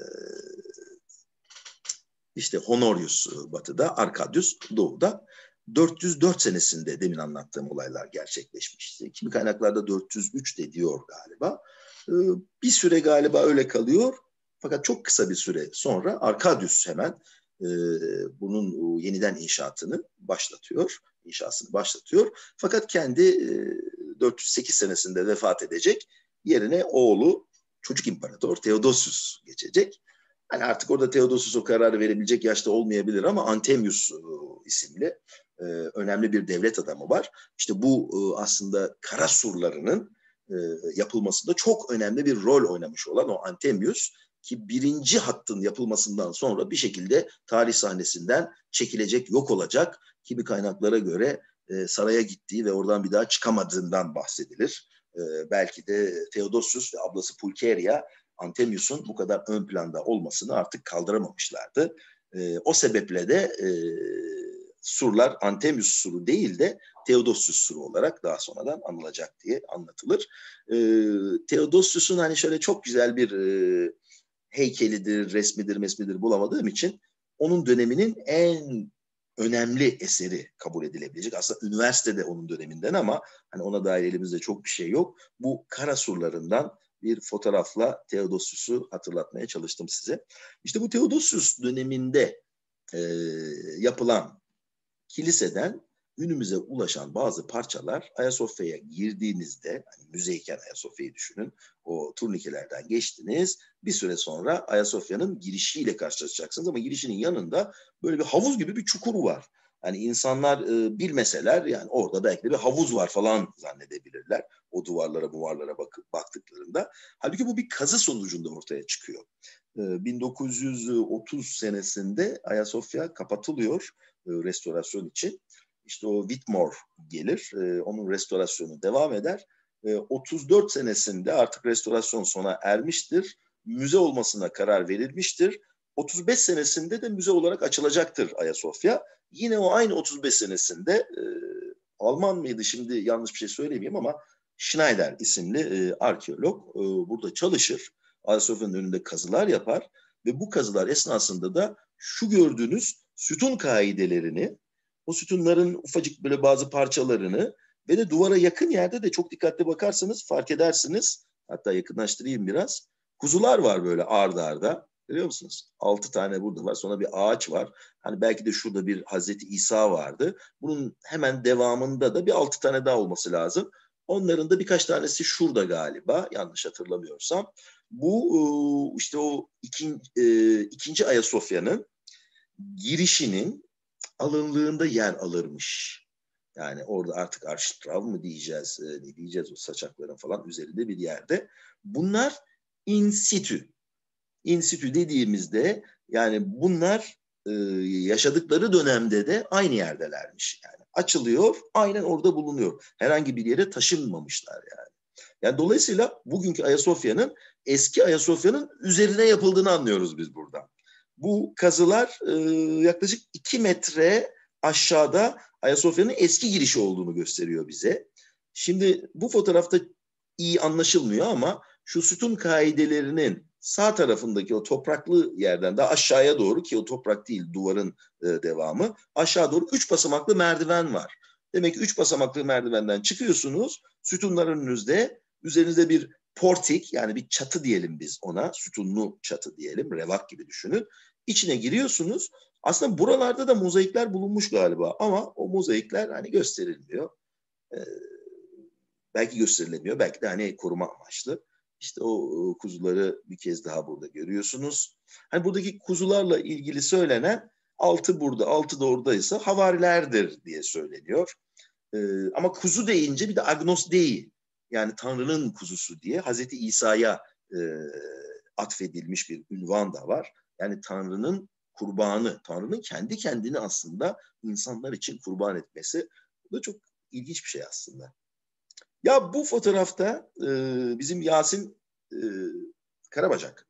Speaker 1: İşte Honorius batıda, Arkadius doğuda. dört yüz dört senesinde demin anlattığım olaylar gerçekleşmişti. Kimi kaynaklarda dört yüz üç de diyor galiba. Bir süre galiba öyle kalıyor. Fakat çok kısa bir süre sonra Arkadius hemen bunun yeniden inşaatını başlatıyor. İnşasını başlatıyor. Fakat kendi dört yüz sekiz senesinde vefat edecek. Yerine oğlu çocuk imparator Theodosius geçecek. Yani artık orada Theodosius o kararı verebilecek yaşta olmayabilir ama Antemius e, isimli e, önemli bir devlet adamı var. İşte bu e, aslında kara surlarının e, yapılmasında çok önemli bir rol oynamış olan o Antemius, ki birinci hattın yapılmasından sonra bir şekilde tarih sahnesinden çekilecek, yok olacak. Kimi kaynaklara göre e, saraya gittiği ve oradan bir daha çıkamadığından bahsedilir. E, belki de Theodosius ve ablası Pulcheria Antemius'un bu kadar ön planda olmasını artık kaldıramamışlardı. E, o sebeple de e, surlar Anthemius suru değil de Theodosius suru olarak daha sonradan anılacak diye anlatılır. E, Theodosius'un hani şöyle çok güzel bir e, heykelidir, resmidir, mesmidir bulamadığım için onun döneminin en önemli eseri kabul edilebilecek. Aslında üniversitede onun döneminden ama hani ona dair elimizde çok bir şey yok. Bu kara surlarından bir fotoğrafla Theodosius'u hatırlatmaya çalıştım size. İşte bu Theodosius döneminde e, yapılan kiliseden günümüze ulaşan bazı parçalar Ayasofya'ya girdiğinizde, hani müzeyken Ayasofya'yı düşünün, o turnikelerden geçtiniz, bir süre sonra Ayasofya'nın girişiyle karşılaşacaksınız ama girişinin yanında böyle bir havuz gibi bir çukur var. Hani insanlar e, bilmeseler yani orada belki de bir havuz var falan zannedebilirler. O duvarlara, duvarlara bakıp baktıklarında. Halbuki bu bir kazı sonucunda ortaya çıkıyor. E, bin dokuz yüz otuz senesinde Ayasofya kapatılıyor e, restorasyon için. İşte o Whitmore gelir, e, onun restorasyonu devam eder. E, otuz dört senesinde artık restorasyon sona ermiştir. Müze olmasına karar verilmiştir. otuz beş senesinde de müze olarak açılacaktır Ayasofya. Yine o aynı otuz beş senesinde e, Alman mıydı şimdi yanlış bir şey söylemeyeyim ama Schneider isimli e, arkeolog e, burada çalışır. Ayasofya'nın önünde kazılar yapar ve bu kazılar esnasında da şu gördüğünüz sütun kaidelerini, o sütunların ufacık böyle bazı parçalarını ve de duvara yakın yerde de çok dikkatli bakarsanız fark edersiniz. Hatta yakınlaştırayım biraz. Kuzular var böyle arda arda. Görüyor musunuz? Altı tane burada var. Sonra bir ağaç var. Hani belki de şurada bir Hazreti İsa vardı. Bunun hemen devamında da bir altı tane daha olması lazım. Onların da birkaç tanesi şurada galiba. Yanlış hatırlamıyorsam. Bu işte o ikin, ikinci Ayasofya'nın girişinin alınlığında yer alırmış. Yani orada artık Arştrav mı diyeceğiz, ne diyeceğiz o saçakların falan üzerinde bir yerde. Bunlar in situ. In situ dediğimizde yani bunlar e, yaşadıkları dönemde de aynı yerdelermiş. Yani açılıyor, aynen orada bulunuyor. Herhangi bir yere taşınmamışlar yani. Yani dolayısıyla bugünkü Ayasofya'nın eski Ayasofya'nın üzerine yapıldığını anlıyoruz biz buradan. Bu kazılar e, yaklaşık iki metre aşağıda Ayasofya'nın eski girişi olduğunu gösteriyor bize. Şimdi bu fotoğrafta iyi anlaşılmıyor ama şu sütun kaidelerinin sağ tarafındaki o topraklı yerden daha aşağıya doğru, ki o toprak değil duvarın e, devamı, aşağı doğru üç basamaklı merdiven var. Demek ki üç basamaklı merdivenden çıkıyorsunuz, sütunların önünüzde, üzerinizde bir portik, yani bir çatı diyelim biz ona, sütunlu çatı diyelim, revak gibi düşünün. İçine giriyorsunuz. Aslında buralarda da mozaikler bulunmuş galiba ama o mozaikler hani gösterilmiyor. Ee, belki gösterilemiyor, belki de hani koruma amaçlı. İşte o kuzuları bir kez daha burada görüyorsunuz. Hani buradaki kuzularla ilgili söylenen altı burada, altı da oradaysa havarilerdir diye söyleniyor. Ee, ama kuzu deyince bir de Agnos Dei, yani Tanrı'nın kuzusu diye Hazreti İsa'ya e, atfedilmiş bir ünvan da var. Yani Tanrı'nın kurbanı, Tanrı'nın kendi kendini aslında insanlar için kurban etmesi. Bu da çok ilginç bir şey aslında. Ya bu fotoğrafta e, bizim Yasin e, Karabacak,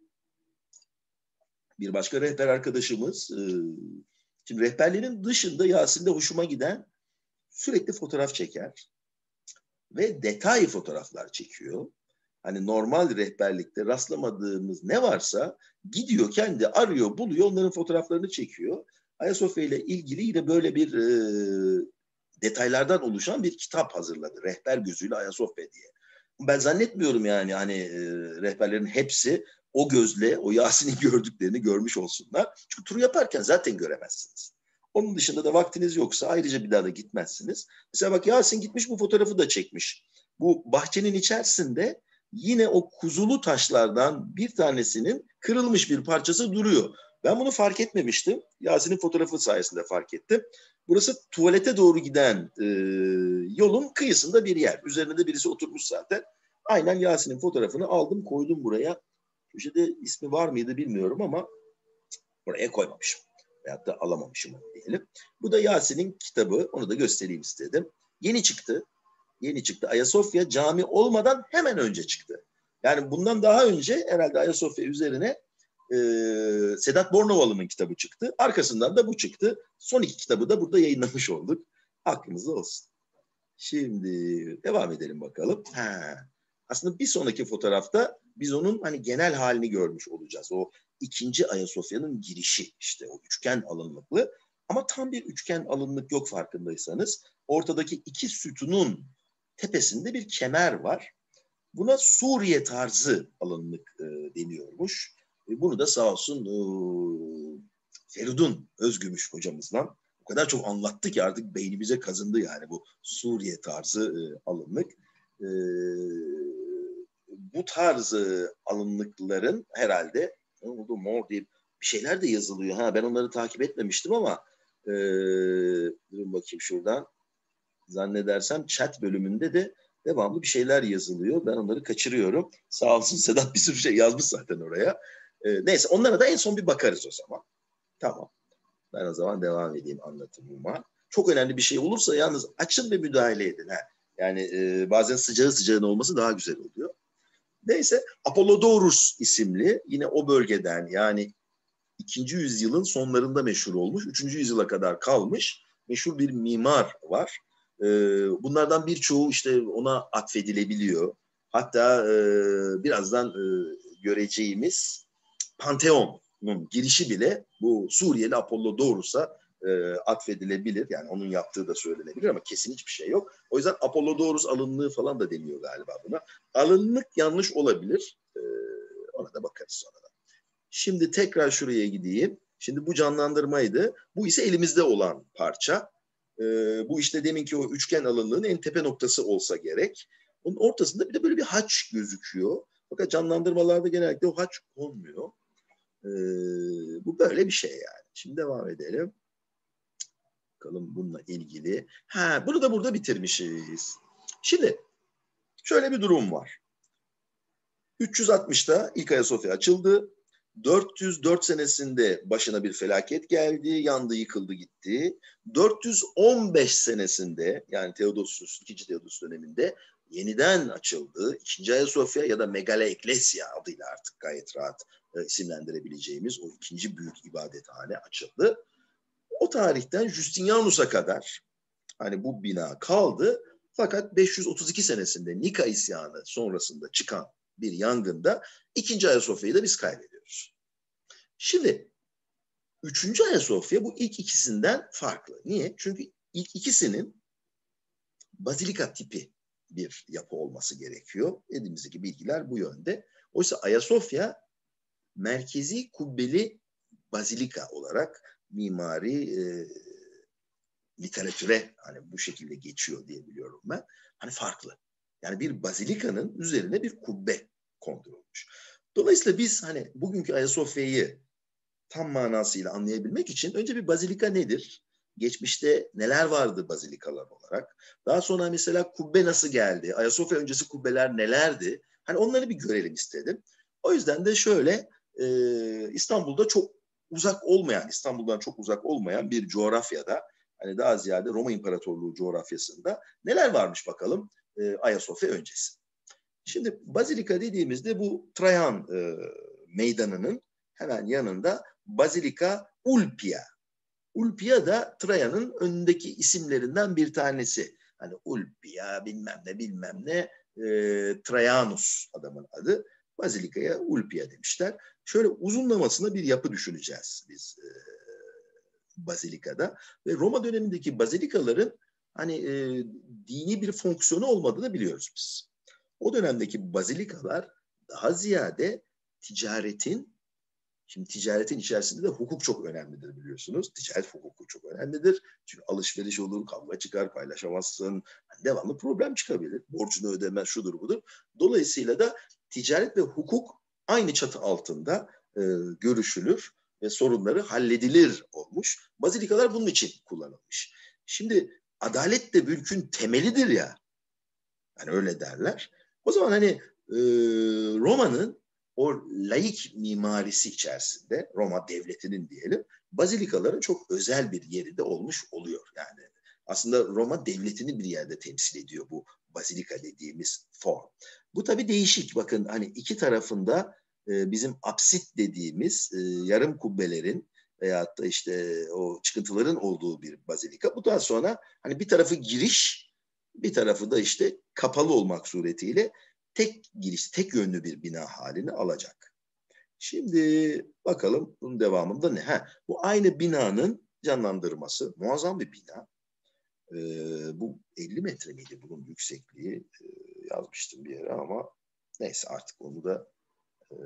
Speaker 1: bir başka rehber arkadaşımız. E, şimdi rehberlerin dışında Yasin'de hoşuma giden sürekli fotoğraf çeker ve detay fotoğraflar çekiyor. Hani normal rehberlikte rastlamadığımız ne varsa gidiyor kendi arıyor, buluyor, onların fotoğraflarını çekiyor. Ayasofya ile ilgili yine böyle bir e, detaylardan oluşan bir kitap hazırladı. Rehber gözüyle Ayasofya diye. Ben zannetmiyorum yani hani e, rehberlerin hepsi o gözle o Yasin'i gördüklerini görmüş olsunlar. Çünkü turu yaparken zaten göremezsiniz. Onun dışında da vaktiniz yoksa ayrıca bir daha da gitmezsiniz. Mesela bak Yasin gitmiş bu fotoğrafı da çekmiş. Bu bahçenin içerisinde yine o kuzulu taşlardan bir tanesinin kırılmış bir parçası duruyor. Ben bunu fark etmemiştim. Yasin'in fotoğrafı sayesinde fark ettim. Burası tuvalete doğru giden e, yolun kıyısında bir yer. Üzerinde de birisi oturmuş zaten. Aynen Yasin'in fotoğrafını aldım, koydum buraya. Köşede ismi var mıydı bilmiyorum ama buraya koymamışım. Veyahut da alamamışım onu diyelim. Bu da Yasin'in kitabı. Onu da göstereyim istedim. Yeni çıktı. Yeni çıktı. Ayasofya cami olmadan hemen önce çıktı. Yani bundan daha önce herhalde Ayasofya üzerine e, Sedat Bornovalı'nın kitabı çıktı. Arkasından da bu çıktı. Son iki kitabı da burada yayınlamış olduk. Aklımızda olsun. Şimdi devam edelim bakalım. Ha. Aslında bir sonraki fotoğrafta biz onun hani genel halini görmüş olacağız. O ikinci Ayasofya'nın girişi, işte o üçgen alınlıklı. Ama tam bir üçgen alınlık yok farkındaysanız. Ortadaki iki sütunun tepesinde bir kemer var. Buna Suriye tarzı alınlık e, deniyormuş. E, bunu da sağ olsun e, Feridun Özgümüş hocamızdan o kadar çok anlattı ki artık beynimize kazındı yani bu Suriye tarzı e, alınlık. E, bu tarzı alınlıkların herhalde ne oldu mor diye bir şeyler de yazılıyor. Ha, ben onları takip etmemiştim ama e, durun bakayım şuradan. Zannedersem chat bölümünde de devamlı bir şeyler yazılıyor. Ben onları kaçırıyorum. Sağ olsun Sedat bir sürü şey yazmış zaten oraya. E, neyse onlara da en son bir bakarız o zaman. Tamam. Ben o zaman devam edeyim anlatımıma. Çok önemli bir şey olursa yalnız açın ve müdahale edin. Ha. Yani e, bazen sıcağı sıcağına olması daha güzel oluyor. Neyse Apollodorus isimli yine o bölgeden yani ikinci yüzyılın sonlarında meşhur olmuş. Üçüncü yüzyıla kadar kalmış meşhur bir mimar var. E, bunlardan birçoğu işte ona atfedilebiliyor. Hatta e, birazdan e, göreceğimiz Pantheon'un girişi bile bu Suriyeli Apollodorus'a e, atfedilebilir. Yani onun yaptığı da söylenebilir ama kesin hiçbir şey yok. O yüzden Apollodorus alınlığı falan da deniyor galiba buna. Alınlık yanlış olabilir. E, ona da bakarız sonradan. Şimdi tekrar şuraya gideyim. Şimdi bu canlandırmaydı. Bu ise elimizde olan parça. E, bu işte deminki o üçgen alınlığın en tepe noktası olsa gerek. Onun ortasında bir de böyle bir haç gözüküyor. Fakat canlandırmalarda genellikle o haç olmuyor. Ee, bu böyle bir şey yani. Şimdi devam edelim. Bakalım bununla ilgili. Ha, bunu da burada bitirmişiz. Şimdi şöyle bir durum var. üç yüz altmışta ilk Ayasofya açıldı. dört yüz dört senesinde başına bir felaket geldi. Yandı, yıkıldı, gitti. dört yüz on beş senesinde yani Theodosius, ikinci Theodosius döneminde yeniden açıldı. İkinci Ayasofya ya da Megale Ecclesia adıyla artık gayet rahat e, isimlendirebileceğimiz o ikinci büyük ibadethane açıldı. O tarihten Justinianus'a kadar hani bu bina kaldı. Fakat beş yüz otuz iki senesinde Nika isyanı sonrasında çıkan bir yangında ikinci Ayasofya'yı da biz kaybediyoruz. Şimdi üçüncü Ayasofya bu ilk ikisinden farklı. Niye? Çünkü ilk ikisinin bazilika tipi bir yapı olması gerekiyor. Elimizdeki bilgiler bu yönde. Oysa Ayasofya merkezi kubbeli bazilika olarak mimari e, literatüre hani bu şekilde geçiyor diye biliyorum ben. Hani farklı. Yani bir bazilikanın üzerine bir kubbe kondurulmuş. Dolayısıyla biz hani bugünkü Ayasofya'yı tam manasıyla anlayabilmek için önce bir bazilika nedir? Geçmişte neler vardı bazilikalar olarak? Daha sonra mesela kubbe nasıl geldi? Ayasofya öncesi kubbeler nelerdi? Hani onları bir görelim istedim. O yüzden de şöyle e, İstanbul'da çok uzak olmayan, İstanbul'dan çok uzak olmayan bir coğrafyada hani daha ziyade Roma İmparatorluğu coğrafyasında neler varmış bakalım e, Ayasofya öncesi. Şimdi bazilika dediğimizde bu Trajan e, meydanının hemen yanında Bazilika Ulpia. Ulpia da Trajan'ın önündeki isimlerinden bir tanesi. Hani Ulpia bilmem ne bilmem ne e, Trajanus adamın adı. Bazilika'ya Ulpia demişler. Şöyle uzunlamasına bir yapı düşüneceğiz biz e, Bazilika'da. Ve Roma dönemindeki bazilikaların hani e, dini bir fonksiyonu olmadığını biliyoruz biz. O dönemdeki bazilikalar daha ziyade ticaretin, şimdi ticaretin içerisinde de hukuk çok önemlidir biliyorsunuz. Ticaret hukuku çok önemlidir. Çünkü alışveriş olur, kavga çıkar, paylaşamazsın. Yani devamlı problem çıkabilir. Borcunu ödemez, şudur budur. Dolayısıyla da ticaret ve hukuk aynı çatı altında e, görüşülür ve sorunları halledilir olmuş. Bazilikalar bunun için kullanılmış. Şimdi adalet de mülkün temelidir ya. Yani öyle derler. O zaman hani e, Roma'nın o laik mimarisi içerisinde, Roma devletinin diyelim, bazilikaların çok özel bir yeri de olmuş oluyor. Yani aslında Roma devletini bir yerde temsil ediyor bu bazilika dediğimiz form. Bu tabii değişik. Bakın hani iki tarafında e, bizim apsit dediğimiz e, yarım kubbelerin veyahut da işte o çıkıntıların olduğu bir bazilika. Bu daha sonra hani bir tarafı giriş, bir tarafı da işte kapalı olmak suretiyle tek giriş, tek yönlü bir bina halini alacak. Şimdi bakalım bunun devamında ne? Ha, bu aynı binanın canlandırması. Muazzam bir bina. Ee, bu elli metre miydi bunun yüksekliği? Ee, yazmıştım bir yere ama neyse artık onu da e,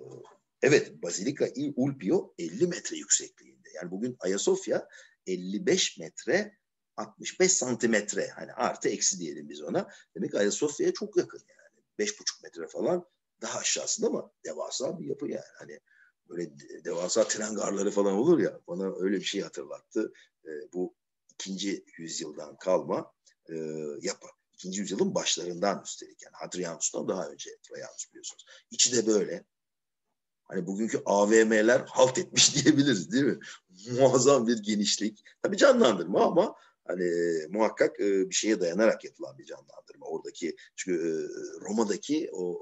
Speaker 1: evet, Basilica il Ulpio elli metre yüksekliğinde. Yani bugün Ayasofya elli beş metre altmış beş santimetre. Hani artı eksi diyelim biz ona. Demek ki Ayasofya'ya çok yakın yani. beş buçuk metre falan daha aşağısında ama devasa bir yapı yani. Hani böyle devasa tren garları falan olur ya. Bana öyle bir şey hatırlattı. E, bu ikinci yüzyıldan kalma e, yapı. İkinci yüzyılın başlarından üstelik. Yani Hadrianus'tan daha önce Trajanus biliyorsunuz. İçi de böyle. Hani bugünkü A V M'ler halt etmiş diyebiliriz değil mi? Muazzam bir genişlik. Tabii canlandırma ama hani muhakkak e, bir şeye dayanarak yapılan bir canlandırma. Oradaki çünkü e, Roma'daki o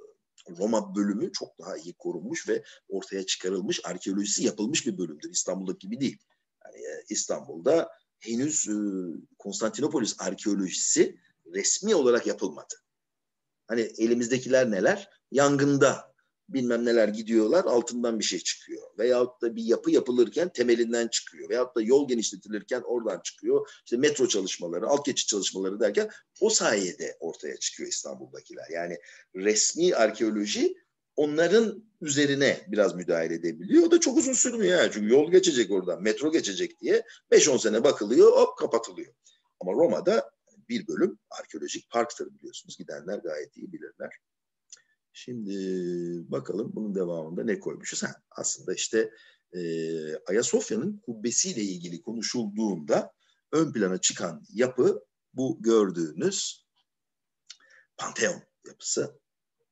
Speaker 1: Roma bölümü çok daha iyi korunmuş ve ortaya çıkarılmış, arkeolojisi yapılmış bir bölümdür. İstanbul'daki gibi değil. Yani e, İstanbul'da henüz e, Konstantinopolis arkeolojisi resmi olarak yapılmadı. Hani elimizdekiler neler? Yangında bilmem neler gidiyorlar, altından bir şey çıkıyor. Veyahut da bir yapı yapılırken temelinden çıkıyor. Veyahut da yol genişletilirken oradan çıkıyor. İşte metro çalışmaları, alt geçit çalışmaları derken o sayede ortaya çıkıyor İstanbul'dakiler. Yani resmi arkeoloji onların üzerine biraz müdahale edebiliyor. O da çok uzun sürmüyor yani. Çünkü yol geçecek oradan, metro geçecek diye beş on sene bakılıyor, hop kapatılıyor. Ama Roma'da bir bölüm arkeolojik parktır biliyorsunuz. Gidenler gayet iyi bilirler. Şimdi bakalım bunun devamında ne koymuşuz? Ha, aslında işte e, Ayasofya'nın kubbesiyle ilgili konuşulduğunda ön plana çıkan yapı bu gördüğünüz Panteon yapısı.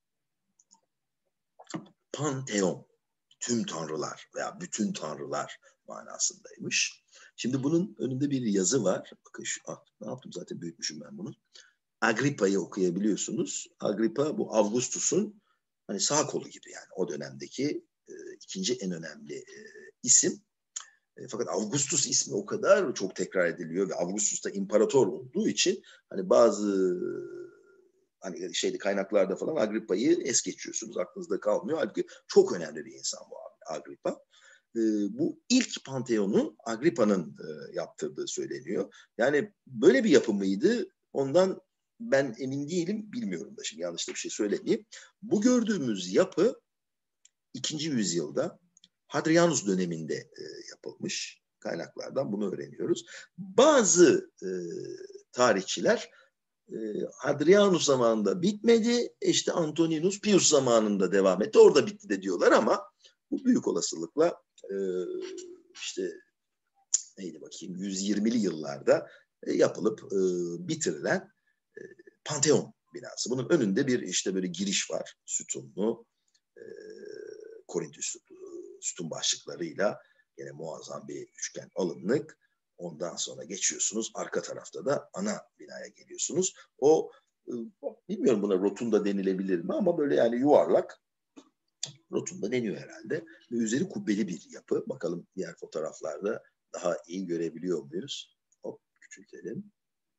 Speaker 1: Panteon, tüm tanrılar veya bütün tanrılar manasındaymış. Şimdi bunun önünde bir yazı var. Bakın şu, ah, ne yaptım zaten büyütmüşüm ben bunu. Agrippa'yı okuyabiliyorsunuz. Agrippa bu Augustus'un hani sağ kolu gibi yani o dönemdeki e, ikinci en önemli e, isim. E, fakat Augustus ismi o kadar çok tekrar ediliyor ve Augustus da imparator olduğu için hani bazı hani şeyde kaynaklarda falan Agrippa'yı es geçiyorsunuz. Aklınızda kalmıyor. Halbuki çok önemli bir insan bu Agrippa. E, bu ilk Panteon'u Agrippa'nın e, yaptırdığı söyleniyor. Yani böyle bir yapı mıydı? Ondan ben emin değilim, bilmiyorum da şimdi yanlış da bir şey söylemeyeyim. Bu gördüğümüz yapı ikinci yüzyılda Hadrianus döneminde e, yapılmış. Kaynaklardan bunu öğreniyoruz. Bazı e, tarihçiler e, Hadrianus zamanında bitmedi, işte Antoninus Pius zamanında devam etti. Orada bitti de diyorlar ama bu büyük olasılıkla e, işte neydi bakayım yüz yirmili yıllarda e, yapılıp e, bitirilen e, Panteon binası. Bunun önünde bir işte böyle giriş var. Sütunlu, e, Korintüs sütun başlıklarıyla yine muazzam bir üçgen alınlık. Ondan sonra geçiyorsunuz. Arka tarafta da ana binaya geliyorsunuz. O e, bilmiyorum buna rotunda denilebilir mi ama böyle yani yuvarlak rotunda deniyor herhalde. Ve üzeri kubbeli bir yapı. Bakalım diğer fotoğraflarda daha iyi görebiliyor muyuz? Hop küçültelim.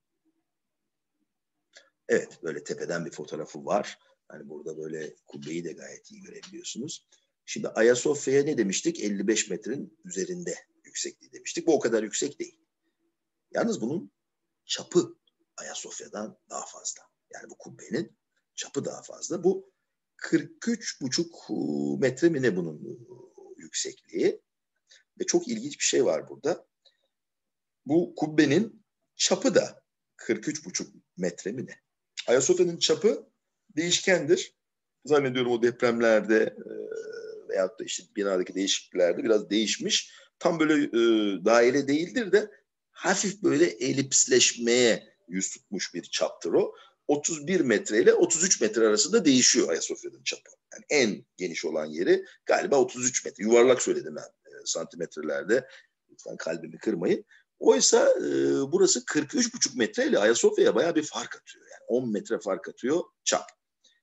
Speaker 1: Evet, böyle tepeden bir fotoğrafı var. Hani burada böyle kubbeyi de gayet iyi görebiliyorsunuz. Şimdi Ayasofya'ya ne demiştik? elli beş metrenin üzerinde yüksekliği demiştik. Bu o kadar yüksek değil. Yalnız bunun çapı Ayasofya'dan daha fazla. Yani bu kubbenin çapı daha fazla. Bu kırk üç buçuk metre mi ne bunun yüksekliği? Ve çok ilginç bir şey var burada. Bu kubbenin çapı da kırk üç buçuk metre mi ne? Ayasofya'nın çapı değişkendir. Zannediyorum o depremlerde e, veyahut da işte binadaki değişikliklerde biraz değişmiş. Tam böyle e, daire değildir de hafif böyle elipsleşmeye yüz tutmuş bir çaptır o. otuz bir metre ile otuz üç metre arasında değişiyor Ayasofya'nın çapı. Yani en geniş olan yeri galiba otuz üç metre. Yuvarlak söyledim ben e, santimetrelerde. Lütfen kalbimi kırmayın. Oysa e, burası kırk üç buçuk metre ile Ayasofya'ya bayağı bir fark atıyor. Yani on metre fark atıyor çap.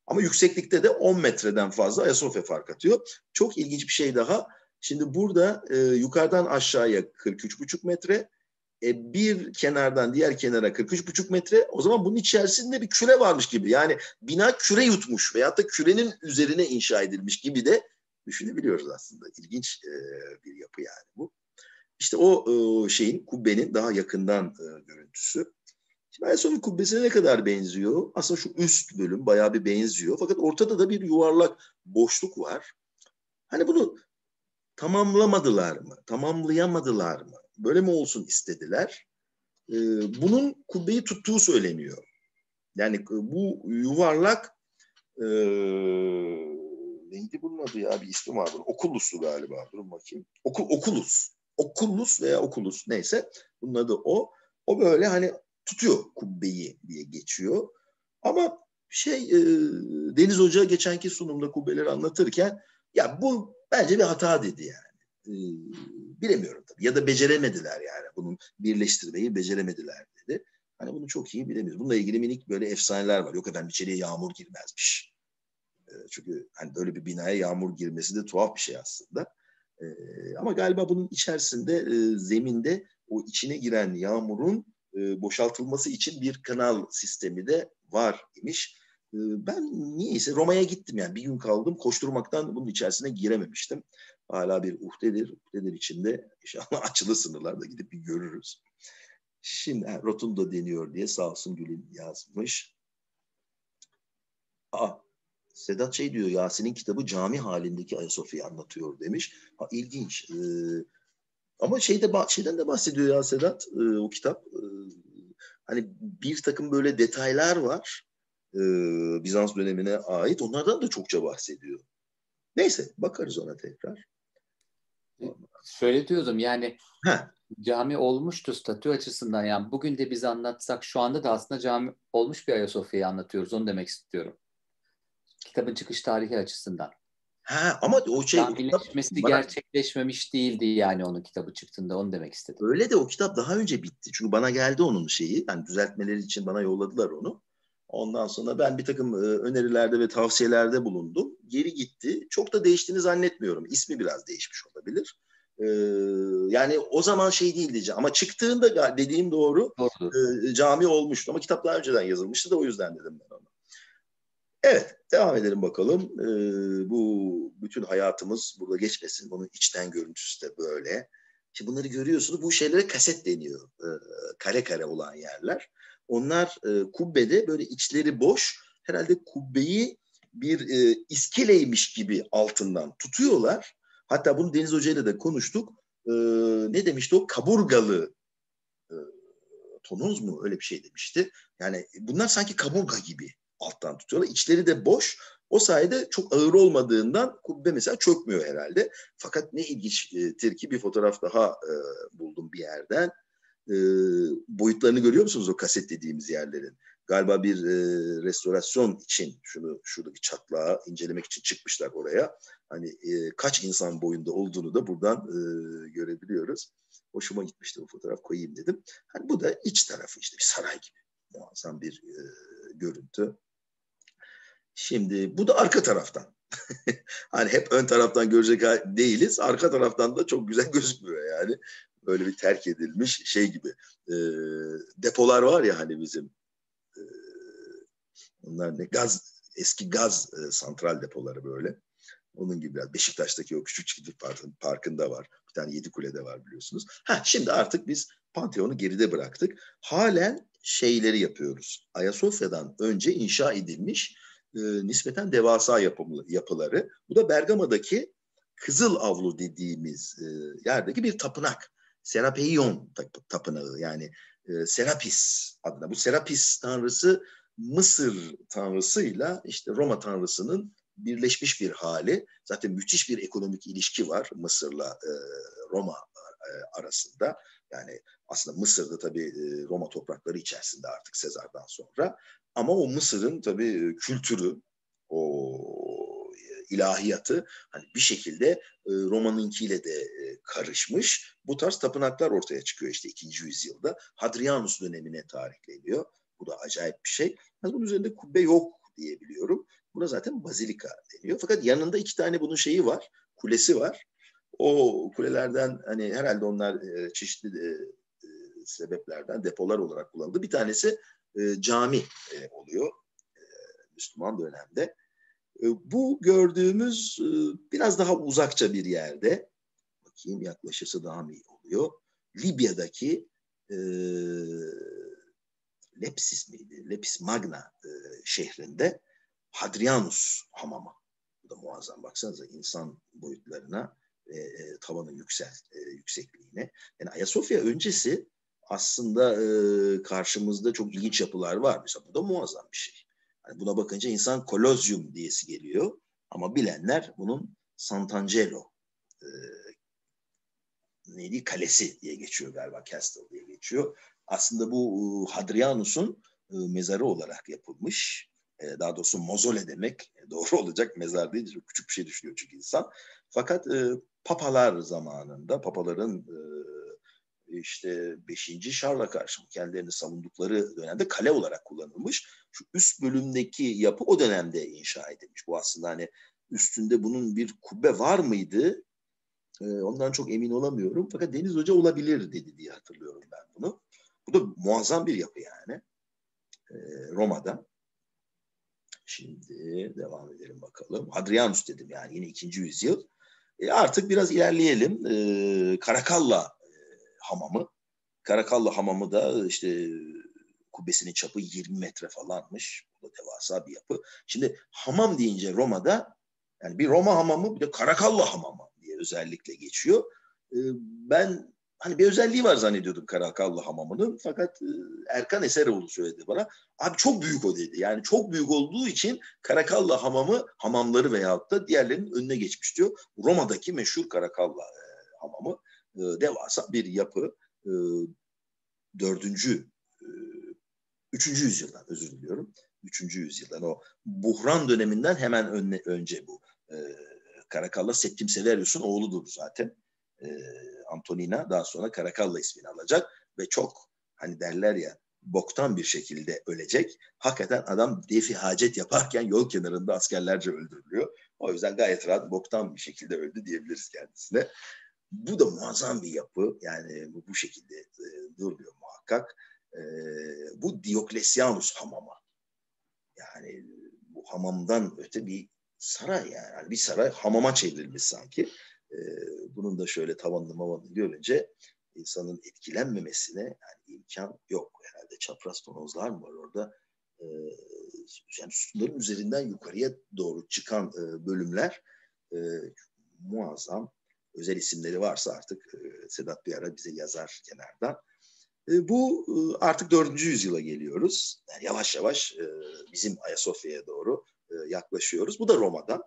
Speaker 1: Ama yükseklikte de on metreden fazla Ayasofya fark atıyor. Çok ilginç bir şey daha. Şimdi burada e, yukarıdan aşağıya kırk üç buçuk metre, e, bir kenardan diğer kenara kırk üç buçuk metre. O zaman bunun içerisinde bir küre varmış gibi. Yani bina küre yutmuş veyahut da kürenin üzerine inşa edilmiş gibi de düşünebiliyoruz aslında. İlginç e, bir yapı yani bu. İşte o e, şeyin, kubbenin daha yakından e, görüntüsü. Şimdi Ayasofya kubbesine ne kadar benziyor? Aslında şu üst bölüm bayağı bir benziyor. Fakat ortada da bir yuvarlak boşluk var. Hani bunu tamamlamadılar mı? Tamamlayamadılar mı? Böyle mi olsun istediler? Ee, bunun kubbeyi tuttuğu söyleniyor. Yani bu yuvarlak e, neydi bunun adı ya? Bir ismi vardı. Okulus'u galiba. Durun bakayım. Oku, Okulus. Okulus veya Okulus neyse. Bunun adı o. O böyle hani tutuyor kubbeyi diye geçiyor. Ama şey e, Deniz Hoca geçenki sunumda kubbeleri anlatırken ya bu bence bir hata dedi yani. E, bilemiyorum tabii. Ya da beceremediler yani. Bunun birleştirmeyi beceremediler dedi. Hani bunu çok iyi bilemiyoruz. Bununla ilgili minik böyle efsaneler var. Yok efendim içeriye yağmur girmezmiş. E, çünkü hani böyle bir binaya yağmur girmesi de tuhaf bir şey aslında. E, ama galiba bunun içerisinde e, zeminde o içine giren yağmurun e, boşaltılması için bir kanal sistemi de var imiş. E, ben niyeyse Roma'ya gittim yani bir gün kaldım koşturmaktan bunun içerisine girememiştim. Hala bir uhdedir. Uhdedir içinde inşallah açılı sınırlarda gidip bir görürüz. Şimdi ha, Rotundo deniyor diye sağ olsun Gül'ün yazmış. Aa, Sedat şey diyor Yasin'in kitabı cami halindeki Ayasofya'yı anlatıyor demiş. Ha, ilginç. Ee, ama şeyde şeyden de bahsediyor ya Sedat e, o kitap. E, hani bir takım böyle detaylar var. E, Bizans dönemine ait. Onlardan da çokça bahsediyor. Neyse bakarız ona tekrar.
Speaker 2: Şöyle diyordum yani
Speaker 1: Ha.
Speaker 2: cami olmuştu statü açısından yani bugün de biz anlatsak şu anda da aslında cami olmuş bir Ayasofya'yı anlatıyoruz onu demek istiyorum. Kitabın çıkış tarihi açısından.
Speaker 1: Ha, ama o şey o kitap
Speaker 2: Camileşmesi
Speaker 1: bana
Speaker 2: gerçekleşmemiş değildi yani onun kitabı çıktığında onu demek istedim.
Speaker 1: öyle de o kitap daha önce bitti. Çünkü bana geldi onun şeyi. Yani düzeltmeleri için bana yolladılar onu. Ondan sonra ben bir takım e, önerilerde ve tavsiyelerde bulundum. Geri gitti. Çok da değiştiğini zannetmiyorum. İsmi biraz değişmiş olabilir. E, yani o zaman şey değildi. Ama çıktığında dediğim doğru
Speaker 2: Doğrudur.
Speaker 1: e, cami olmuştu. Ama kitap daha önceden yazılmıştı da o yüzden dedim ben ona. Evet, devam edelim bakalım. Ee, bu bütün hayatımız burada geçmesin. Bunun içten görüntüsü de böyle. Şimdi bunları görüyorsunuz. Bu şeylere kaset deniyor. Ee, kare kare olan yerler. Onlar e, kubbede böyle içleri boş. Herhalde kubbeyi bir e, iskeleymiş gibi altından tutuyorlar. Hatta bunu Deniz Hoca ile de konuştuk. Ee, ne demişti o? Kaburgalı e, tonuz mu? Öyle bir şey demişti. Yani bunlar sanki kaburga gibi alttan tutuyorlar. İçleri de boş. O sayede çok ağır olmadığından kubbe mesela çökmüyor herhalde. Fakat ne ilginçtir ki bir fotoğraf daha e, buldum bir yerden. E, boyutlarını görüyor musunuz o kaset dediğimiz yerlerin? Galiba bir e, restorasyon için şunu şuradaki çatlağı incelemek için çıkmışlar oraya. Hani e, kaç insan boyunda olduğunu da buradan e, görebiliyoruz. Hoşuma gitmişti bu fotoğraf koyayım dedim. Hani bu da iç tarafı işte bir saray gibi. Muazzam bir e, görüntü. Şimdi bu da arka taraftan. Hani hep ön taraftan görecek değiliz. Arka taraftan da çok güzel gözükmüyor yani. Böyle bir terk edilmiş şey gibi. E, depolar var ya hani bizim. E, onlar ne? Gaz, eski gaz e, santral depoları böyle. Onun gibi biraz Beşiktaş'taki o küçük çiftlik parkında var. Bir tane Yedikule'de var biliyorsunuz. Ha, şimdi artık biz Pantheon'u geride bıraktık. Halen şeyleri yapıyoruz. Ayasofya'dan önce inşa edilmiş e, nispeten devasa yapımlı, yapıları. Bu da Bergama'daki Kızıl Avlu dediğimiz e, yerdeki bir tapınak. Serapeion tapınağı yani e, Serapis adına. Bu Serapis tanrısı Mısır tanrısıyla işte Roma tanrısının birleşmiş bir hali. Zaten müthiş bir ekonomik ilişki var Mısır'la e, Roma e, arasında. Yani aslında Mısır'da tabii e, Roma toprakları içerisinde artık Sezar'dan sonra. Ama o Mısır'ın tabii kültürü, o ilahiyatı hani bir şekilde e, Roma'nınkiyle de e, karışmış. Bu tarz tapınaklar ortaya çıkıyor işte ikinci yüzyılda. Hadrianus dönemine tarihleniyor. Bu da acayip bir şey. Yani bunun üzerinde kubbe yok diye biliyorum. Buna zaten bazilika deniyor. Fakat yanında iki tane bunun şeyi var, kulesi var. O kulelerden hani herhalde onlar e, çeşitli e, e, sebeplerden depolar olarak kullanıldı. Bir tanesi e, cami e, oluyor e, Müslüman dönemde. E, bu gördüğümüz e, biraz daha uzakça bir yerde, bakayım yaklaşırsa daha mı iyi oluyor? Libya'daki e, Lepsis miydi? Lepis Magna e, şehrinde Hadrianus hamamı. Bu da muazzam. Baksanıza insan boyutlarına ve e, tavanın yüksel, e, yüksekliğine. Yani Ayasofya öncesi aslında e, karşımızda çok ilginç yapılar var. Mesela bu da muazzam bir şey. Yani buna bakınca insan Kolozyum diyesi geliyor. Ama bilenler bunun Sant'Angelo e, neydi? Kalesi diye geçiyor galiba. Castle diye geçiyor. Aslında bu Hadrianus'un e, mezarı olarak yapılmış. E, daha doğrusu mozole demek e, doğru olacak. Mezar deyince çok küçük bir şey düşünüyor çünkü insan. Fakat e, papalar zamanında, papaların e, işte beşinci Şarl'a karşı kendilerini savundukları dönemde kale olarak kullanılmış. Şu üst bölümdeki yapı o dönemde inşa edilmiş. Bu aslında hani üstünde bunun bir kubbe var mıydı? Ondan çok emin olamıyorum. Fakat Deniz Hoca olabilir dedi diye hatırlıyorum ben bunu. Bu da muazzam bir yapı yani. Roma'da. Şimdi devam edelim bakalım. Hadrianus dedim yani yine ikinci yüzyıl. E artık biraz ilerleyelim. E, Karakalla e, hamamı. Karakalla hamamı da işte kubbesinin çapı yirmi metre falanmış. Bu da devasa bir yapı. Şimdi hamam deyince Roma'da yani bir Roma hamamı bir de Karakalla hamamı diye özellikle geçiyor. E, ben hani bir özelliği var zannediyordum Karakalla hamamının. Fakat e, Erkan Eseroğlu söyledi bana. Abi çok büyük o dedi. Yani çok büyük olduğu için Karakalla hamamı hamamları veyahut da diğerlerinin önüne geçmiş diyor. Roma'daki meşhur Karakalla e, hamamı e, devasa bir yapı. E, dördüncü, e, üçüncü yüzyıldan özür diliyorum. Üçüncü yüzyıldan o buhran döneminden hemen önne, önce bu. E, Karakalla Septim Severius'un oğludur zaten. E, Antonina daha sonra Karakalla ismini alacak ve çok hani derler ya boktan bir şekilde ölecek. Hakikaten adam defi hacet yaparken yol kenarında askerlerce öldürülüyor. O yüzden gayet rahat boktan bir şekilde öldü diyebiliriz kendisine. Bu da muazzam bir yapı. Yani bu, bu şekilde e, durmuyor muhakkak. E, bu Dioklesianus hamamı. Yani bu hamamdan öte bir saray yani. yani bir saray hamama çevrilmiş sanki. E, bunun da şöyle tavanını mavanını görünce insanın etkilenmemesine yani imkan yok. Herhalde çapraz tonozlar mı var orada? E, yani sütunların üzerinden yukarıya doğru çıkan e, bölümler e, muazzam. Özel isimleri varsa artık e, Sedat bir ara bize yazar kenardan. E, bu e, artık dördüncü yüzyıla geliyoruz. Yani yavaş yavaş e, bizim Ayasofya'ya doğru e, yaklaşıyoruz. Bu da Roma'dan.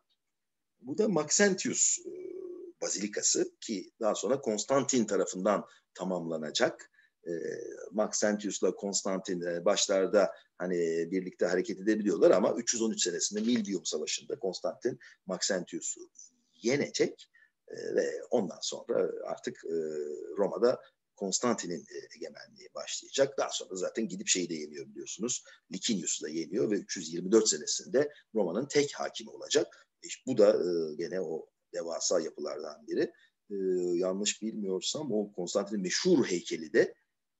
Speaker 1: Bu da Maxentius e, Bazilikası ki daha sonra Konstantin tarafından tamamlanacak. E, Maxentius'la Konstantin e, başlarda hani birlikte hareket edebiliyorlar ama üç yüz on üç senesinde Mildium Savaşı'nda Konstantin Maxentius'u yenecek. Ve ondan sonra artık Roma'da Konstantin'in egemenliği başlayacak. Daha sonra zaten gidip şeyi de yeniyor biliyorsunuz. Licinius'u da yeniyor ve üç yüz yirmi dört senesinde Roma'nın tek hakimi olacak. İşte bu da gene o devasa yapılardan biri. Yanlış bilmiyorsam o Konstantin'in meşhur heykeli de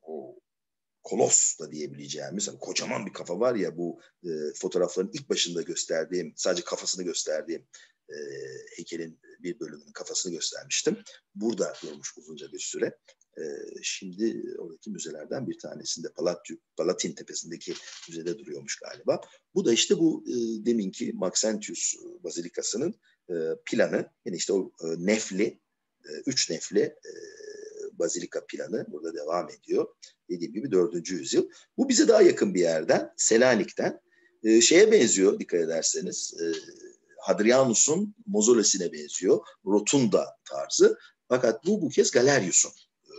Speaker 1: o Kolos da diyebileceğimiz mesela kocaman bir kafa var ya bu e, fotoğrafların ilk başında gösterdiğim sadece kafasını gösterdiğim e, heykelin bir bölümünün kafasını göstermiştim. Burada durmuş uzunca bir süre. E, şimdi oradaki müzelerden bir tanesinde Palat- Palatin tepesindeki müzede duruyormuş galiba. Bu da işte bu e, deminki Maxentius Bazilikası'nın e, planı. Yani işte o e, nefli, e, üç nefli e, bazilika planı burada devam ediyor. Dediğim gibi dördüncü yüzyıl. Bu bize daha yakın bir yerden, Selanik'ten. E, şeye benziyor dikkat ederseniz. E, Hadrianus'un mozolesine benziyor. Rotunda tarzı. Fakat bu bu kez Galerius'un e,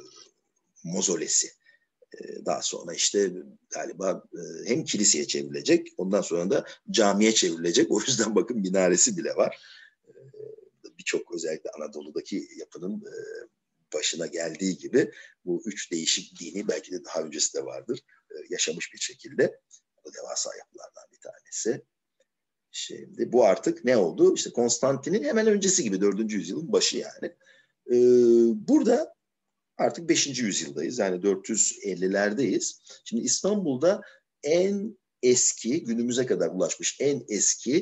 Speaker 1: mozolesi. E, daha sonra işte galiba e, hem kiliseye çevrilecek, ondan sonra da camiye çevrilecek. O yüzden bakın minaresi bile var. E, Birçok özellikle Anadolu'daki yapının e, başına geldiği gibi bu üç değişik dini belki de daha öncesi de vardır. E, yaşamış bir şekilde. O devasa yapılardan bir tanesi. Şimdi bu artık ne oldu? İşte Konstantin'in hemen öncesi gibi dördüncü yüzyılın başı yani. Ee, burada artık beşinci yüzyıldayız. Yani dört yüz ellilerdeyiz. Şimdi İstanbul'da en eski, günümüze kadar ulaşmış en eski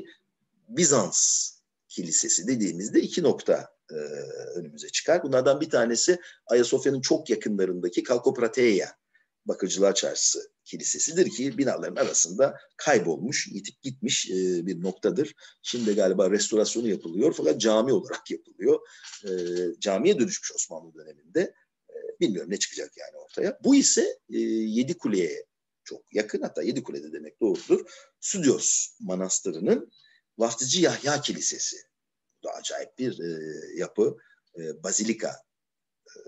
Speaker 1: Bizans kilisesi dediğimizde iki nokta e, önümüze çıkar. Bunlardan bir tanesi Ayasofya'nın çok yakınlarındaki Kalkoprateia, Bakırcılar Çarşısı kilisesidir ki binaların arasında kaybolmuş, yitip gitmiş e, bir noktadır. Şimdi galiba restorasyonu yapılıyor fakat cami olarak yapılıyor. E, camiye dönüşmüş Osmanlı döneminde. E, bilmiyorum ne çıkacak yani ortaya. Bu ise e, Yedikule'ye çok yakın, hatta Yedikule'de demek doğrudur. Stüdyos Manastırı'nın Vaftizi Yahya Kilisesi. Bu da acayip bir e, yapı. E, bazilika e,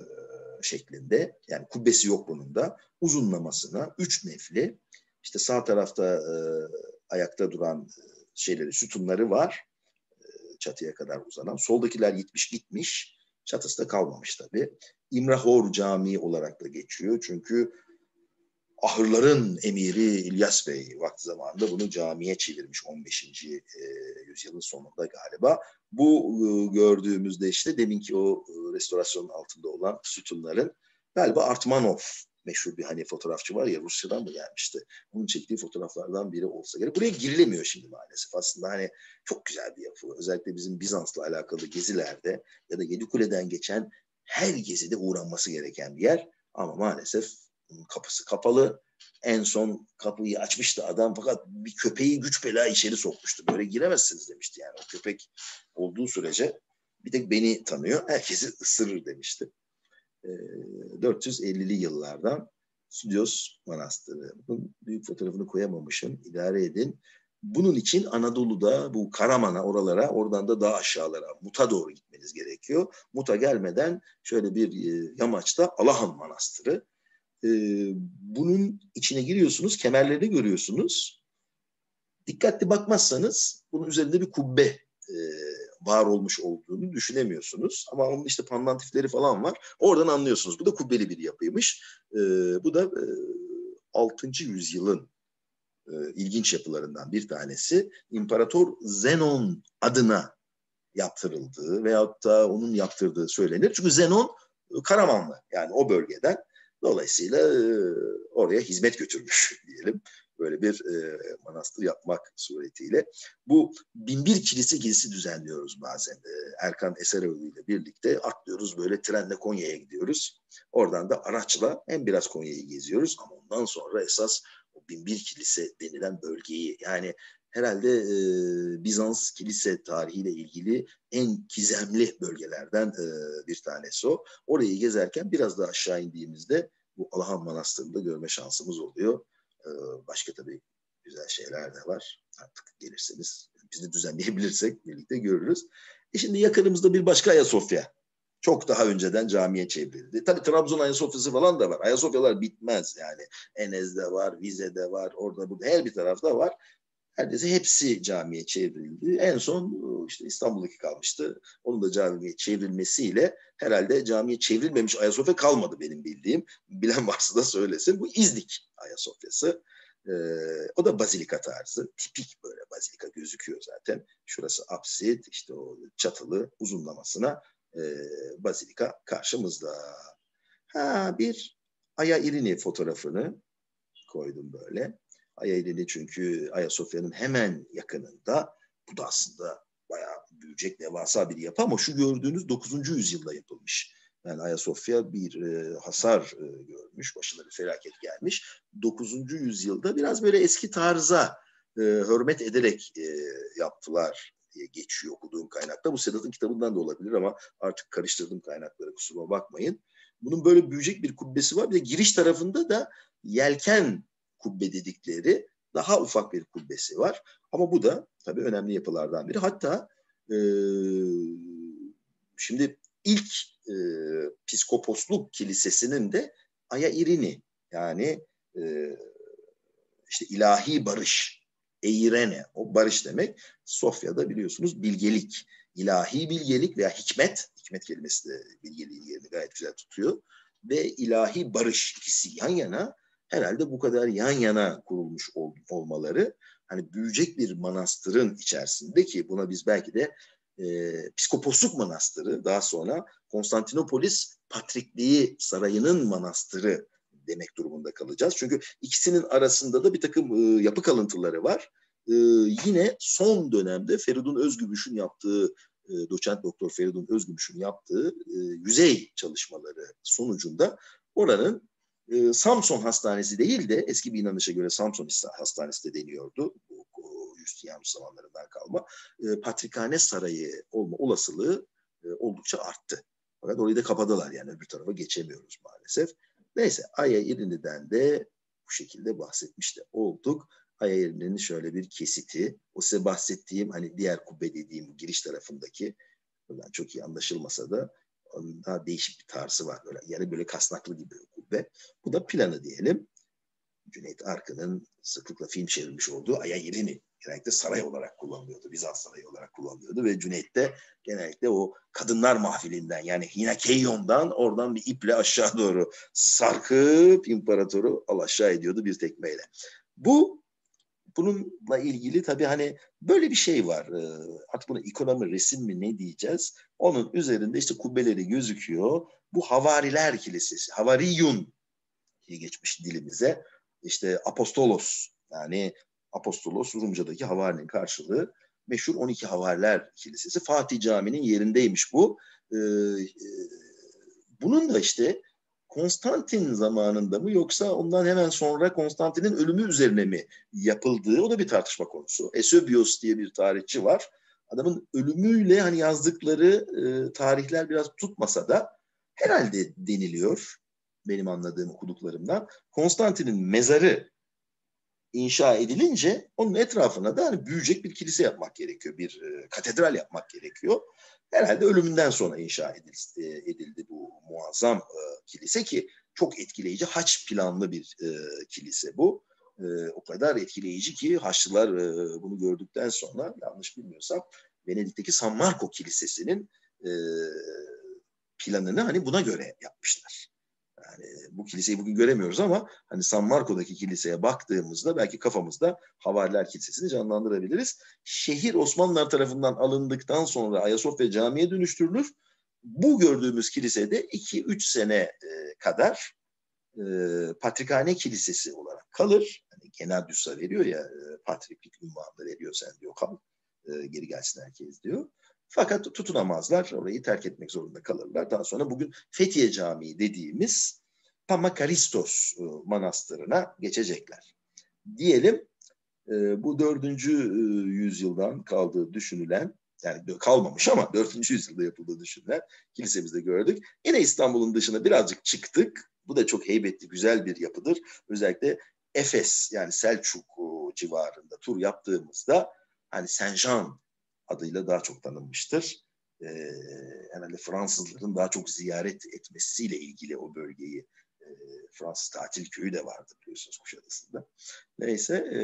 Speaker 1: şeklinde. Yani kubbesi yok bunun da. Uzunlamasına üç nefli. İşte sağ tarafta e, ayakta duran e, şeyleri, sütunları var. E, çatıya kadar uzanan. Soldakiler gitmiş gitmiş. Çatısı da kalmamış tabii. İmrahor Camii olarak da geçiyor. Çünkü ahırların emiri İlyas Bey vakti zamanında bunu camiye çevirmiş on beşinci yüzyılın sonunda galiba. Bu gördüğümüzde işte deminki o restorasyonun altında olan sütunların galiba Artmanov, meşhur bir hani fotoğrafçı var ya, Rusya'dan mı gelmişti? Onun çektiği fotoğraflardan biri olsa gerek. Buraya girilemiyor şimdi maalesef. Aslında hani çok güzel bir yapı. Özellikle bizim Bizans'la alakalı gezilerde ya da Yedikule'den geçen her gezide uğranması gereken bir yer. Ama maalesef kapısı kapalı. En son kapıyı açmıştı adam fakat bir köpeği güç bela içeri sokmuştu. Böyle giremezsiniz demişti yani. O köpek olduğu sürece bir tek beni tanıyor. Herkesi ısırır demişti. E, dört yüz ellili yıllardan Stüdyos Manastırı. Bunun büyük fotoğrafını koyamamışım. İdare edin. Bunun için Anadolu'da bu Karaman'a, oralara, oradan da daha aşağılara, Mut'a doğru gitmeniz gerekiyor. Mut'a gelmeden şöyle bir e, yamaçta Alahan Manastırı. Ee, bunun içine giriyorsunuz, kemerlerini görüyorsunuz. Dikkatli bakmazsanız bunun üzerinde bir kubbe e, var olmuş olduğunu düşünemiyorsunuz. Ama onun işte pandantifleri falan var. Oradan anlıyorsunuz. Bu da kubbeli bir yapıymış. E, bu da e, altıncı yüzyılın e, ilginç yapılarından bir tanesi. İmparator Zenon adına yaptırıldığı veyahut da onun yaptırdığı söylenir. Çünkü Zenon Karamanlı, yani o bölgeden. Dolayısıyla e, oraya hizmet götürmüş diyelim. Böyle bir e, manastır yapmak suretiyle. Bu binbir kilise gezisi düzenliyoruz bazen. E, Erkan Eseroğlu ile birlikte atlıyoruz, böyle trenle Konya'ya gidiyoruz. Oradan da araçla hem biraz Konya'yı geziyoruz ama ondan sonra esas o binbir kilise denilen bölgeyi, yani herhalde e, Bizans kilise tarihiyle ilgili en gizemli bölgelerden e, bir tanesi o. Orayı gezerken biraz daha aşağı indiğimizde bu Alahan Manastırı'nda görme şansımız oluyor. E, başka tabii güzel şeyler de var. Artık gelirseniz, biz de düzenleyebilirsek birlikte görürüz. E şimdi yakınımızda bir başka Ayasofya. Çok daha önceden camiye çevrildi. Tabii Trabzon Ayasofya'sı falan da var. Ayasofyalar bitmez yani. Enez'de var, Vize'de var, orada burada her bir tarafta var. Neredeyse hepsi camiye çevrildi. En son işte İstanbul'daki kalmıştı. Onun da camiye çevrilmesiyle herhalde camiye çevrilmemiş Ayasofya kalmadı benim bildiğim. Bilen varsa da söylesin. Bu İznik Ayasofya'sı. Ee, o da bazilika tarzı. Tipik böyle bazilika gözüküyor zaten. Şurası apsit, işte o çatılı uzunlamasına e, bazilika karşımızda. Ha, bir Aya İrini fotoğrafını koydum böyle. Ayasofya çünkü Ayasofya'nın hemen yakınında. Bu da aslında bayağı büyüyecek, devasa bir yapı ama şu gördüğünüz dokuzuncu yüzyılda yapılmış. Yani Ayasofya bir e, hasar e, görmüş, başına bir felaket gelmiş. dokuzuncu yüzyılda biraz böyle eski tarza e, hürmet ederek e, yaptılar diye geçiyor okuduğum kaynakta. Bu Sedat'ın kitabından da olabilir ama artık karıştırdım kaynakları, kusuruma bakmayın. Bunun böyle büyüyecek bir kubbesi var. Bir de giriş tarafında da yelken kubbe dedikleri daha ufak bir kubbesi var. Ama bu da tabii önemli yapılardan biri. Hatta e, şimdi ilk e, Piskoposluk Kilisesi'nin de Aya İrini, yani e, işte ilahi barış, eirene, o barış demek. Sofya'da biliyorsunuz bilgelik, ilahi bilgelik veya hikmet, hikmet kelimesi de bilgeliğin yerini gayet güzel tutuyor. Ve ilahi barış, ikisi yan yana, herhalde bu kadar yan yana kurulmuş ol, olmaları hani büyüyecek bir manastırın içerisinde, ki buna biz belki de e, Piskoposluk Manastırı, daha sonra Konstantinopolis Patrikliği Sarayı'nın manastırı demek durumunda kalacağız. Çünkü ikisinin arasında da bir takım e, yapı kalıntıları var. E, yine son dönemde Feridun Özgümüş'ün yaptığı, e, doçent doktor Feridun Özgümüş'ün yaptığı e, yüzey çalışmaları sonucunda oranın e, Samson Hastanesi değil de, eski bir inanışa göre Samson Hastanesi de deniyordu, bu, bu Justinianus zamanlarından kalma, e, Patrikhane Sarayı olma olasılığı e, oldukça arttı. Fakat orayı da kapadılar, yani öbür tarafa geçemiyoruz maalesef. Neyse, Aya İrini'den de bu şekilde bahsetmiş de olduk. Aya İrini'nin şöyle bir kesiti, o size bahsettiğim hani diğer kubbe dediğim giriş tarafındaki, buradan çok iyi anlaşılmasa da onun daha değişik bir tarzı var. Böyle, yani böyle kasnaklı gibi bir kubbe. Bu da planı diyelim. Cüneyt Arkın'ın sıklıkla film çevirmiş olduğu Aya İrini genellikle saray olarak kullanılıyordu. Bizans sarayı olarak kullanılıyordu ve Cüneyt de genellikle o kadınlar mahfilinden, yani Hinakeion'dan oradan bir iple aşağı doğru sarkıp imparatoru al aşağı ediyordu bir tekmeyle. Bu bununla ilgili tabii hani böyle bir şey var. Artık buna ikonomi, resim mi ne diyeceğiz? Onun üzerinde işte kubbeleri gözüküyor. Bu Havariler Kilisesi, Havariyun diye geçmiş dilimize. İşte Apostolos, yani Apostolos Rumca'daki havarinin karşılığı, meşhur on iki Havariler Kilisesi. Fatih Camii'nin yerindeymiş bu. Ee, e, bunun da işte Konstantin zamanında mı yoksa ondan hemen sonra Konstantin'in ölümü üzerine mi yapıldığı, o da bir tartışma konusu. Eusebius diye bir tarihçi var. Adamın ölümüyle hani yazdıkları e, tarihler biraz tutmasa da herhalde deniliyor, benim anladığım okuduklarımdan. Konstantin'in mezarı inşa edilince onun etrafına da hani büyüyecek bir kilise yapmak gerekiyor. Bir e, katedral yapmak gerekiyor. Herhalde ölümünden sonra inşa edildi, e, edildi bu muazzam e, kilise, ki çok etkileyici haç planlı bir e, kilise bu. E, o kadar etkileyici ki Haçlılar e, bunu gördükten sonra, yanlış bilmiyorsam, Venedik'teki San Marco Kilisesi'nin e, planını hani buna göre yapmışlar. Yani bu kiliseyi bugün göremiyoruz ama hani San Marco'daki kiliseye baktığımızda belki kafamızda Havariler Kilisesi'ni canlandırabiliriz. Şehir Osmanlılar tarafından alındıktan sonra Ayasofya Camii'ye dönüştürülür. Bu gördüğümüz kilisede iki üç sene kadar e, Patrikhane Kilisesi olarak kalır. Hani Genadius'a veriyor ya, e, Patriklik ünvanını veriyor, sen diyor kal, e, geri gelsin herkes diyor. Fakat tutunamazlar, orayı terk etmek zorunda kalırlar. Daha sonra bugün Fethiye Camii dediğimiz Pamakaristos manastırına geçecekler. Diyelim e, bu dördüncü yüzyıldan kaldığı düşünülen, yani kalmamış ama dördüncü yüzyılda yapıldığı düşünülen kilisemizde gördük. Yine İstanbul'un dışına birazcık çıktık. Bu da çok heybetli, güzel bir yapıdır. Özellikle Efes, yani Selçuk civarında tur yaptığımızda hani Saint-Jean adıyla daha çok tanınmıştır. Ee, herhalde Fransızların daha çok ziyaret etmesiyle ilgili o bölgeyi, e, Fransız tatil köyü de vardı biliyorsunuz Kuşadası'nda. Neyse, e,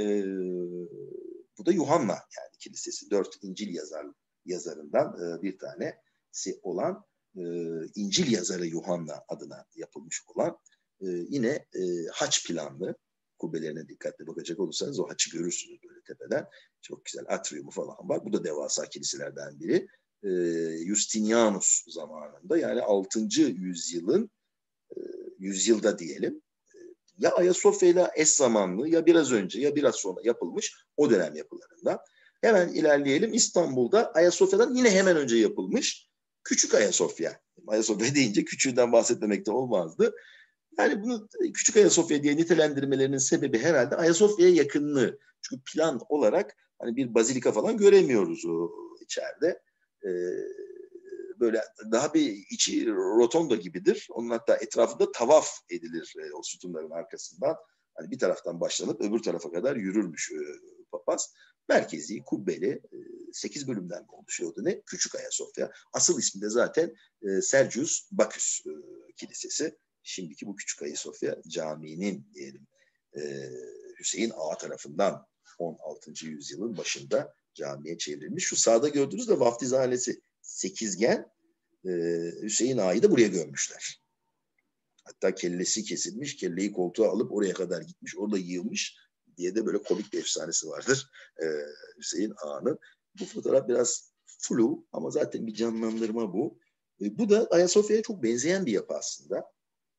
Speaker 1: bu da Yuhanna yani kilisesi. Dört İncil yazar yazarından e, bir tanesi olan e, İncil yazarı Yuhanna adına yapılmış olan e, yine e, haç planlı, kubbelerine dikkatli bakacak olursanız o haçı görürsünüz böyle tepeden. Çok güzel atriumu falan var. Bu da devasa kiliselerden biri. E, Justinianus zamanında, yani altıncı yüzyılın e, yüzyılda diyelim, e, ya Ayasofya ile eş zamanlı, ya biraz önce ya biraz sonra yapılmış o dönem yapılarından. Hemen ilerleyelim. İstanbul'da Ayasofya'dan yine hemen önce yapılmış Küçük Ayasofya. Ayasofya deyince küçüğünden bahsetmemek de olmazdı. Yani bunu Küçük Ayasofya diye nitelendirmelerinin sebebi herhalde Ayasofya'ya yakınlığı. Çünkü plan olarak hani bir bazilika falan göremiyoruz o içeride. Ee, böyle daha bir içi rotonda gibidir. Onun hatta etrafında tavaf edilir e, o sütunların arkasından. Hani bir taraftan başlanıp öbür tarafa kadar yürürmüş e, papaz. Merkezi, kubbeli, e, sekiz bölümden oluşuyordu ne? Küçük Ayasofya. Asıl ismi de zaten e, Sergius Bacchus e, Kilisesi. Şimdiki bu Küçük Ayasofya Camii'nin diyelim e, Hüseyin Ağa tarafından on altıncı yüzyılın başında camiye çevrilmiş. Şu sağda gördüğünüz de vaftizhanesi, sekizgen, e, Hüseyin Ağa'yı da buraya gömmüşler. Hatta kellesi kesilmiş, kelleyi koltuğa alıp oraya kadar gitmiş, orada yığılmış. diye de böyle komik bir efsanesi vardır e, Hüseyin Ağa'nın. Bu fotoğraf biraz flu ama zaten bir canlandırma bu. E, bu da Ayasofya'ya çok benzeyen bir yapı aslında.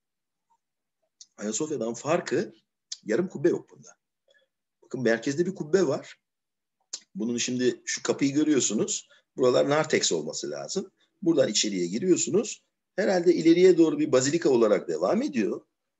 Speaker 1: Ayasofya'dan farkı yarım kubbe yok bunda. Bakın merkezde bir kubbe var. Bunun şimdi şu kapıyı görüyorsunuz. Buralar narteks olması lazım. Buradan içeriye giriyorsunuz. Herhalde ileriye doğru bir bazilika olarak devam ediyor.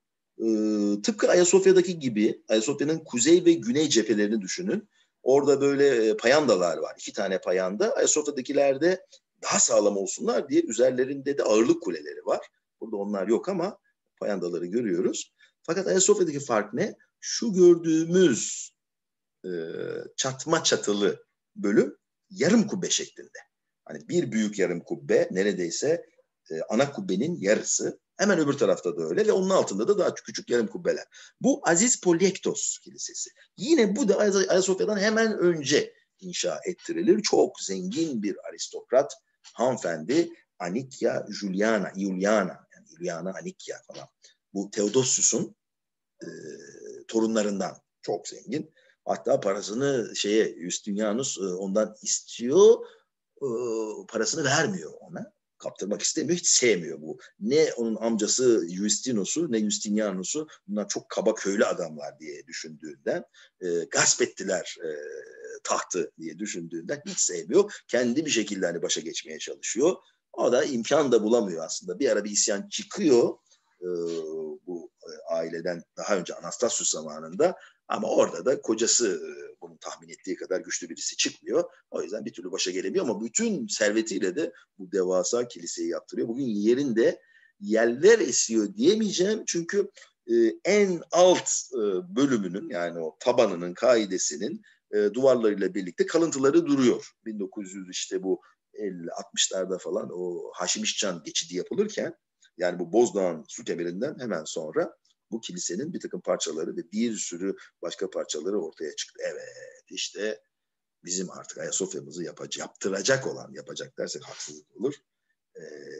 Speaker 1: Ee, tıpkı Ayasofya'daki gibi Ayasofya'nın kuzey ve güney cephelerini düşünün. Orada böyle payandalar var. İki tane payanda. Ayasofya'dakilerde daha sağlam olsunlar diye üzerlerinde de ağırlık kuleleri var. Burada onlar yok ama payandaları görüyoruz. Fakat Ayasofya'daki fark ne? Şu gördüğümüz e, çatma çatılı bölüm yarım kubbe şeklinde. Hani bir büyük yarım kubbe neredeyse e, ana kubbenin yarısı. Hemen öbür tarafta da öyle ve onun altında da daha küçük yarım kubbeler. Bu Aziz Poliektos Kilisesi. Yine bu da Ayasofya'dan hemen önce inşa ettirilir. Çok zengin bir aristokrat hanımefendi Anikya Juliana, Juliana, yani Juliana Anikya falan. Bu Theodosius'un e, torunlarından çok zengin. Hatta parasını şeye Justinianus e, ondan istiyor, e, parasını vermiyor ona. Kaptırmak istemiyor, hiç sevmiyor bu. Ne onun amcası Justinus'u ne Justinianus'u, bunlar çok kaba köylü adamlar diye düşündüğünden, e, gasp ettiler e, tahtı diye düşündüğünden hiç sevmiyor. Kendi bir şekilde hani başa geçmeye çalışıyor. O da imkan da bulamıyor aslında. Bir ara bir isyan çıkıyor e, bu e, aileden daha önce Anastasius zamanında. Ama orada da kocası bunu tahmin ettiği kadar güçlü birisi çıkmıyor. O yüzden bir türlü başa gelemiyor ama bütün servetiyle de bu devasa kiliseyi yaptırıyor. Bugün yerinde yerler esiyor diyemeyeceğim. Çünkü e, en alt e, bölümünün yani o tabanının, kaidesinin e, duvarlarıyla birlikte kalıntıları duruyor. bin dokuz yüz işte bu elli altmışlarda falan o Haşim-İşcan geçidi yapılırken yani bu Bozdağ'ın su kemerinden hemen sonra bu kilisenin bir takım parçaları ve bir sürü başka parçaları ortaya çıktı. Evet işte bizim artık Ayasofya'mızı yapacak, yaptıracak olan, yapacak dersek haksızlık olur. Ee,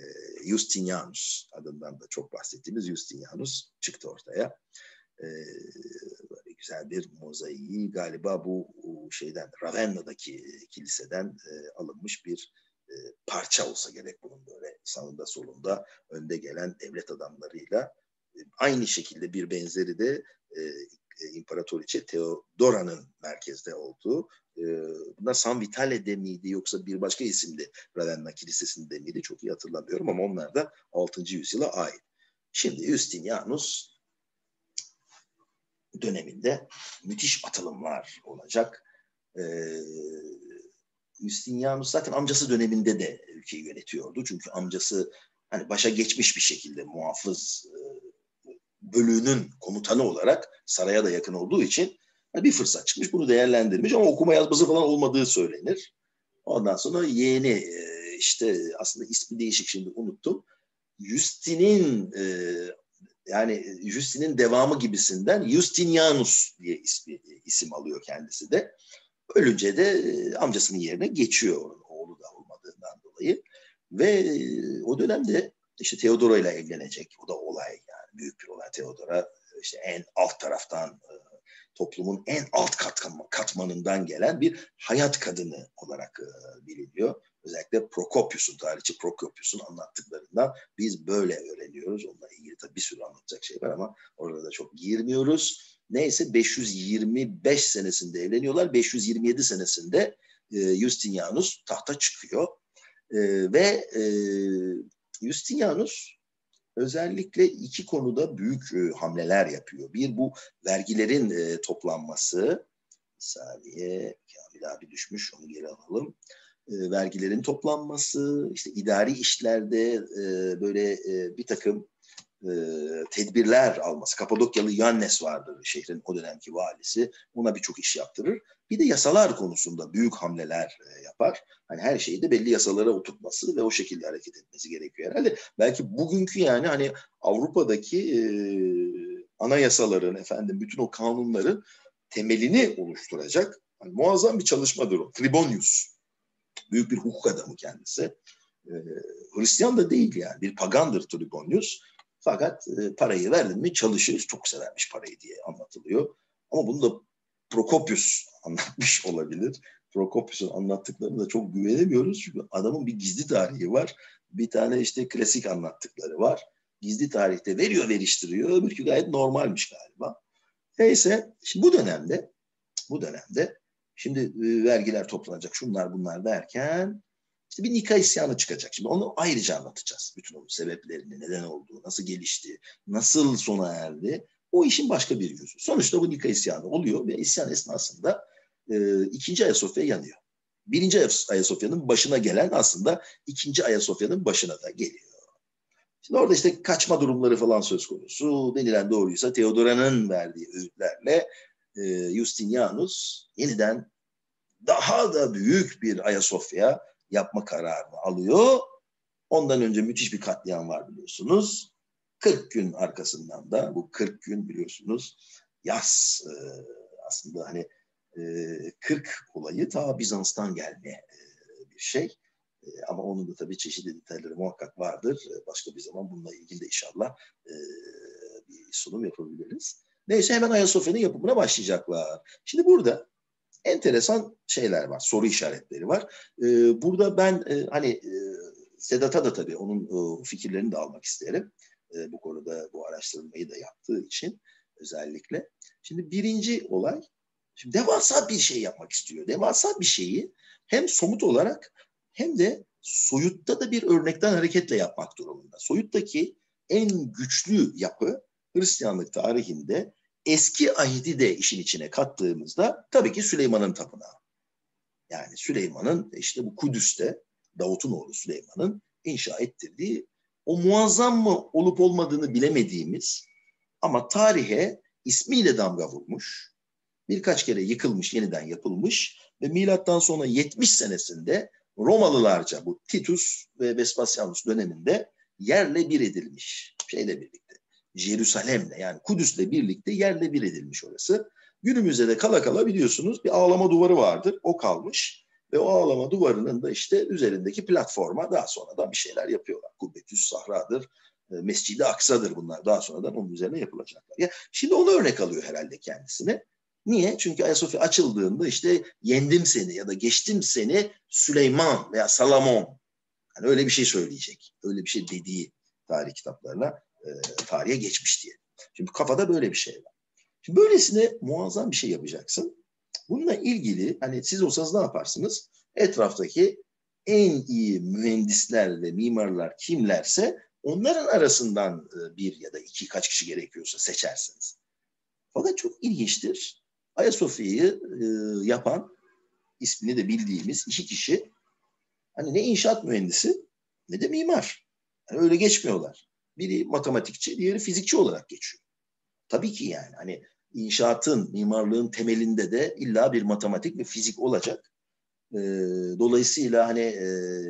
Speaker 1: Justinianus adından da çok bahsettiğimiz Justinianus çıktı ortaya. Ee, böyle güzel bir mozaiği galiba bu şeyden Ravenna'daki kiliseden e, alınmış bir e, parça olsa gerek bunun böyle sağında solunda önde gelen devlet adamlarıyla. Aynı şekilde bir benzeri de e, İmparatoriçe Theodora'nın merkezde olduğu. E, bunlar San Vitale'de miydi yoksa bir başka isimli Ravenna Kilisesi'nde miydi çok iyi hatırlamıyorum ama onlar da altıncı yüzyıla ait. Şimdi Justinianus döneminde müthiş atılımlar olacak. E, Justinianus zaten amcası döneminde de ülkeyi yönetiyordu. Çünkü amcası hani başa geçmiş bir şekilde muhafız e, bölüğünün komutanı olarak saraya da yakın olduğu için bir fırsat çıkmış, bunu değerlendirmiş ama okuma yazması falan olmadığı söylenir. Ondan sonra yeğeni işte aslında ismi değişik şimdi unuttum. Justin'in yani Justin'in devamı gibisinden Justinianus diye ismi, isim alıyor kendisi de. Ölünce de amcasının yerine geçiyor oğlu da olmadığından dolayı. Ve o dönemde işte Theodora ile evlenecek. O da olay yani. Büyük bir olay. Theodora işte en alt taraftan e, toplumun en alt katmanından gelen bir hayat kadını olarak e, biliniyor. Özellikle Prokopius'un, tarihçi Prokopius'un anlattıklarından biz böyle öğreniyoruz. Onunla ilgili tabii bir sürü anlatacak şey var ama orada da çok girmiyoruz. Neyse beş yüz yirmi beş senesinde evleniyorlar. beş yüz yirmi yedi senesinde e, Justinianus tahta çıkıyor. E, ve e, Justinianus özellikle iki konuda büyük e, hamleler yapıyor. Bir bu vergilerin e, toplanması. Bir saniye, Kamil abi düşmüş, onu geri alalım. E, vergilerin toplanması, işte idari işlerde e, böyle e, bir takım e, tedbirler alması. Kapadokyalı Yannes vardır, şehrin o dönemki valisi. Ona birçok iş yaptırır. Bir de yasalar konusunda büyük hamleler e, yapar. Hani her şeyi de belli yasalara oturtması ve o şekilde hareket etmesi gerekiyor herhalde. Belki bugünkü yani hani Avrupa'daki e, anayasaların, efendim bütün o kanunların temelini oluşturacak hani muazzam bir çalışmadır o. Tribonius. Büyük bir hukuk adamı kendisi. E, Hristiyan da değil yani. Bir pagandır Tribonius. Fakat e, parayı verdin mi çalışır. Çok severmiş parayı diye anlatılıyor. Ama bunu da Prokopius anlatmış olabilir. Prokopius'un anlattıklarına da çok güvenemiyoruz. Çünkü adamın bir gizli tarihi var. Bir tane işte klasik anlattıkları var. Gizli tarihte veriyor veriştiriyor. Öbürkü gayet normalmiş galiba. Neyse şimdi bu dönemde bu dönemde şimdi e, vergiler toplanacak şunlar bunlar derken işte bir Nika isyanı çıkacak. Şimdi onu ayrıca anlatacağız. Bütün onun sebeplerini, neden olduğu, nasıl gelişti, nasıl sona erdi. O işin başka bir yüzü. Sonuçta bu Nika isyanı oluyor ve isyan esnasında e, ikinci Ayasofya yanıyor. Birinci Ayasofya'nın başına gelen aslında ikinci Ayasofya'nın başına da geliyor. Şimdi orada işte kaçma durumları falan söz konusu. Denilen doğruysa Theodora'nın verdiği öğütlerle e, Justinianus yeniden daha da büyük bir Ayasofya yapma kararını alıyor. Ondan önce müthiş bir katliam var biliyorsunuz. kırk gün arkasından da bu kırk gün biliyorsunuz yaz e, aslında hani e, kırk olayı ta Bizans'tan gelme e, bir şey. E, ama onun da tabii çeşitli detayları muhakkak vardır. E, başka bir zaman bununla ilgili de inşallah e, bir sunum yapabiliriz. Neyse hemen Ayasofya'nın yapımına başlayacaklar. Şimdi burada enteresan şeyler var, soru işaretleri var. Ee, burada ben e, hani e, Sedat'a da tabii onun e, fikirlerini de almak isterim. E, bu konuda bu araştırmayı da yaptığı için özellikle. Şimdi birinci olay, şimdi devasa bir şey yapmak istiyor. Devasa bir şeyi hem somut olarak hem de soyutta da bir örnekten hareketle yapmak durumunda. Soyuttaki en güçlü yapı Hristiyanlık tarihinde eski ahidi de işin içine kattığımızda tabii ki Süleyman'ın tapınağı. Yani Süleyman'ın işte bu Kudüs'te Davut'un oğlu Süleyman'ın inşa ettirdiği o muazzam mı olup olmadığını bilemediğimiz ama tarihe ismiyle damga vurmuş, birkaç kere yıkılmış, yeniden yapılmış ve milattan sonra yetmiş senesinde Romalılarca bu Titus ve Vespasianus döneminde yerle bir edilmiş şeyle birlikte. Jerusalem'le yani Kudüs'le birlikte yerle bir edilmiş orası. Günümüzde de kala kala biliyorsunuz bir ağlama duvarı vardır. O kalmış ve o ağlama duvarının da işte üzerindeki platforma daha sonradan bir şeyler yapıyorlar. Kubbetüs Sahra'dır, Mescid-i Aksa'dır bunlar. Daha sonradan onun üzerine yapılacaklar. Ya, şimdi onu örnek alıyor herhalde kendisine. Niye? Çünkü Ayasofya açıldığında işte yendim seni ya da geçtim seni Süleyman veya Salamon. Yani öyle bir şey söyleyecek. Öyle bir şey dediği tarih kitaplarına e, tarihe geçmiş diye. Şimdi kafada böyle bir şey var. Şimdi böylesine muazzam bir şey yapacaksın. Bununla ilgili hani siz olsanız ne yaparsınız? Etraftaki en iyi mühendisler ve mimarlar kimlerse onların arasından bir ya da iki kaç kişi gerekiyorsa seçersiniz. Fakat çok ilginçtir. Ayasofya'yı e, yapan ismini de bildiğimiz iki kişi hani ne inşaat mühendisi ne de mimar. Yani öyle geçmiyorlar. Biri matematikçi, diğeri fizikçi olarak geçiyor. Tabii ki yani hani inşaatın, mimarlığın temelinde de illa bir matematik ve fizik olacak. E, dolayısıyla hani e,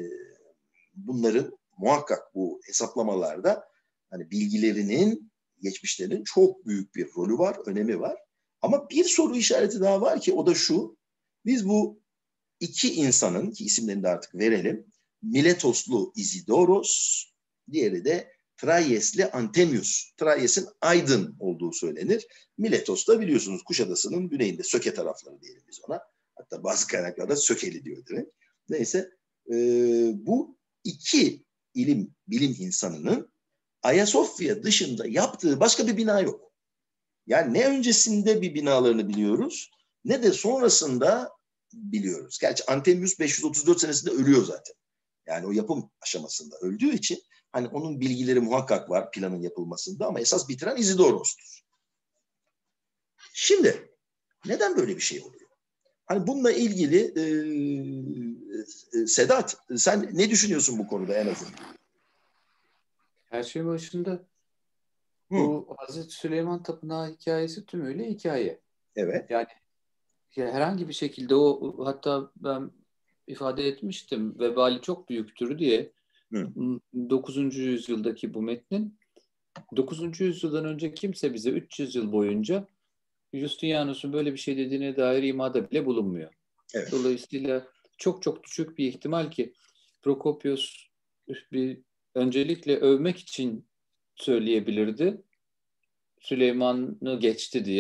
Speaker 1: bunların muhakkak bu hesaplamalarda hani bilgilerinin, geçmişlerinin çok büyük bir rolü var, önemi var. Ama bir soru işareti daha var ki o da şu. Biz bu iki insanın ki isimlerini de artık verelim. Miletoslu Isidoros, diğeri de Traiesli Antemius. Traies'in Aydın olduğu söylenir. Miletos da biliyorsunuz Kuşadası'nın güneyinde, Söke tarafları diyelim biz ona. Hatta bazı kaynaklarda Sökeli diyor direkt. Neyse e, bu iki ilim, bilim insanının Ayasofya dışında yaptığı başka bir bina yok. Yani ne öncesinde bir binalarını biliyoruz ne de sonrasında biliyoruz. Gerçi Antemius beş yüz otuz dört senesinde ölüyor zaten. Yani o yapım aşamasında öldüğü için hani onun bilgileri muhakkak var planın yapılmasında ama esas bitiren Isidoros'tur. Şimdi neden böyle bir şey oluyor? Hani bununla ilgili e, e, Sedat sen ne düşünüyorsun bu konuda en azından?
Speaker 2: Her şeyin başında
Speaker 1: Hı,
Speaker 2: bu Hazreti Süleyman Tapınağı hikayesi tümüyle hikaye.
Speaker 1: evet.
Speaker 2: Yani ya herhangi bir şekilde o, hatta ben ifade etmiştim, vebali çok büyüktür diye.
Speaker 1: Hı.
Speaker 2: dokuzuncu yüzyıldaki bu metnin dokuzuncu yüzyıldan önce kimse bize üç yüz yıl boyunca Justinianus'un böyle bir şey dediğine dair imada bile bulunmuyor.
Speaker 1: Evet.
Speaker 2: Dolayısıyla çok çok düşük bir ihtimal ki Prokopius bir öncelikle övmek için söyleyebilirdi. Süleyman'ı geçti diye.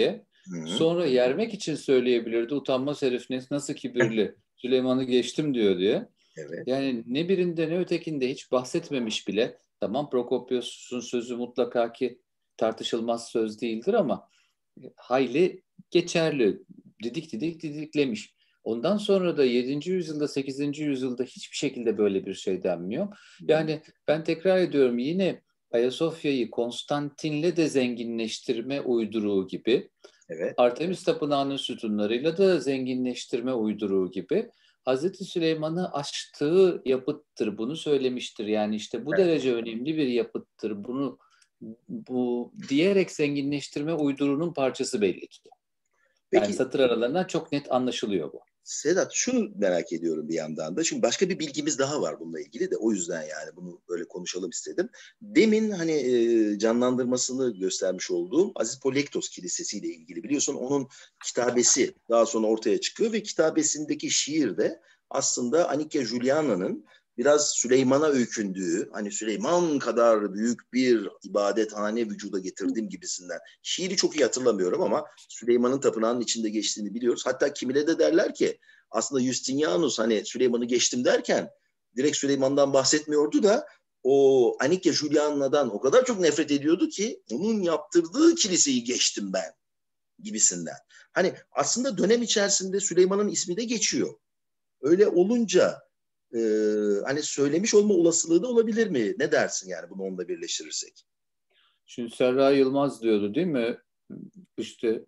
Speaker 1: Hı-hı.
Speaker 2: Sonra yermek için söyleyebilirdi. Utanmaz herif, nasıl kibirli. Süleyman'ı geçtim diyor diye.
Speaker 1: Evet.
Speaker 2: Yani ne birinde ne ötekinde hiç bahsetmemiş bile. Tamam, Prokopios'un sözü mutlaka ki tartışılmaz söz değildir ama hayli geçerli. Didik didik didiklemiş. Ondan sonra da yedinci yüzyılda, sekizinci yüzyılda hiçbir şekilde böyle bir şey denmiyor. Yani ben tekrar ediyorum, yine Ayasofya'yı Konstantin'le de zenginleştirme uyduruğu gibi,
Speaker 1: Evet.
Speaker 2: Artemis Tapınağı'nın sütunlarıyla da zenginleştirme uyduruğu gibi Hazreti Süleyman'ı aştığı yapıttır. Bunu söylemiştir. Yani işte bu
Speaker 1: Evet.
Speaker 2: derece önemli bir yapıttır. Bunu bu diyerek zenginleştirme uyduruğunun parçası belli ki. Yani
Speaker 1: Peki
Speaker 2: satır aralarından çok net anlaşılıyor bu.
Speaker 1: Sedat, şunu merak ediyorum bir yandan da. Şimdi başka bir bilgimiz daha var bununla ilgili de, o yüzden yani bunu böyle konuşalım istedim. Demin hani e, canlandırmasını göstermiş olduğum Aziz Polektos Kilisesi ile ilgili, biliyorsun onun kitabesi daha sonra ortaya çıkıyor ve kitabesindeki şiirde aslında Anikya Juliana'nın biraz Süleyman'a öykündüğü, hani Süleyman kadar büyük bir ibadethane vücuda getirdim gibisinden. Şiiri çok iyi hatırlamıyorum ama Süleyman'ın tapınağının içinde geçtiğini biliyoruz. Hatta kimileri de derler ki aslında Justinianus hani Süleyman'ı geçtim derken direkt Süleyman'dan bahsetmiyordu da o Anikya Juliana'dan o kadar çok nefret ediyordu ki onun yaptırdığı kiliseyi geçtim ben gibisinden. Hani aslında dönem içerisinde Süleyman'ın ismi de geçiyor. Öyle olunca e, hani söylemiş olma olasılığı da olabilir mi? Ne dersin yani bunu onunla birleştirirsek?
Speaker 2: Şimdi Serra Yılmaz diyordu değil mi? İşte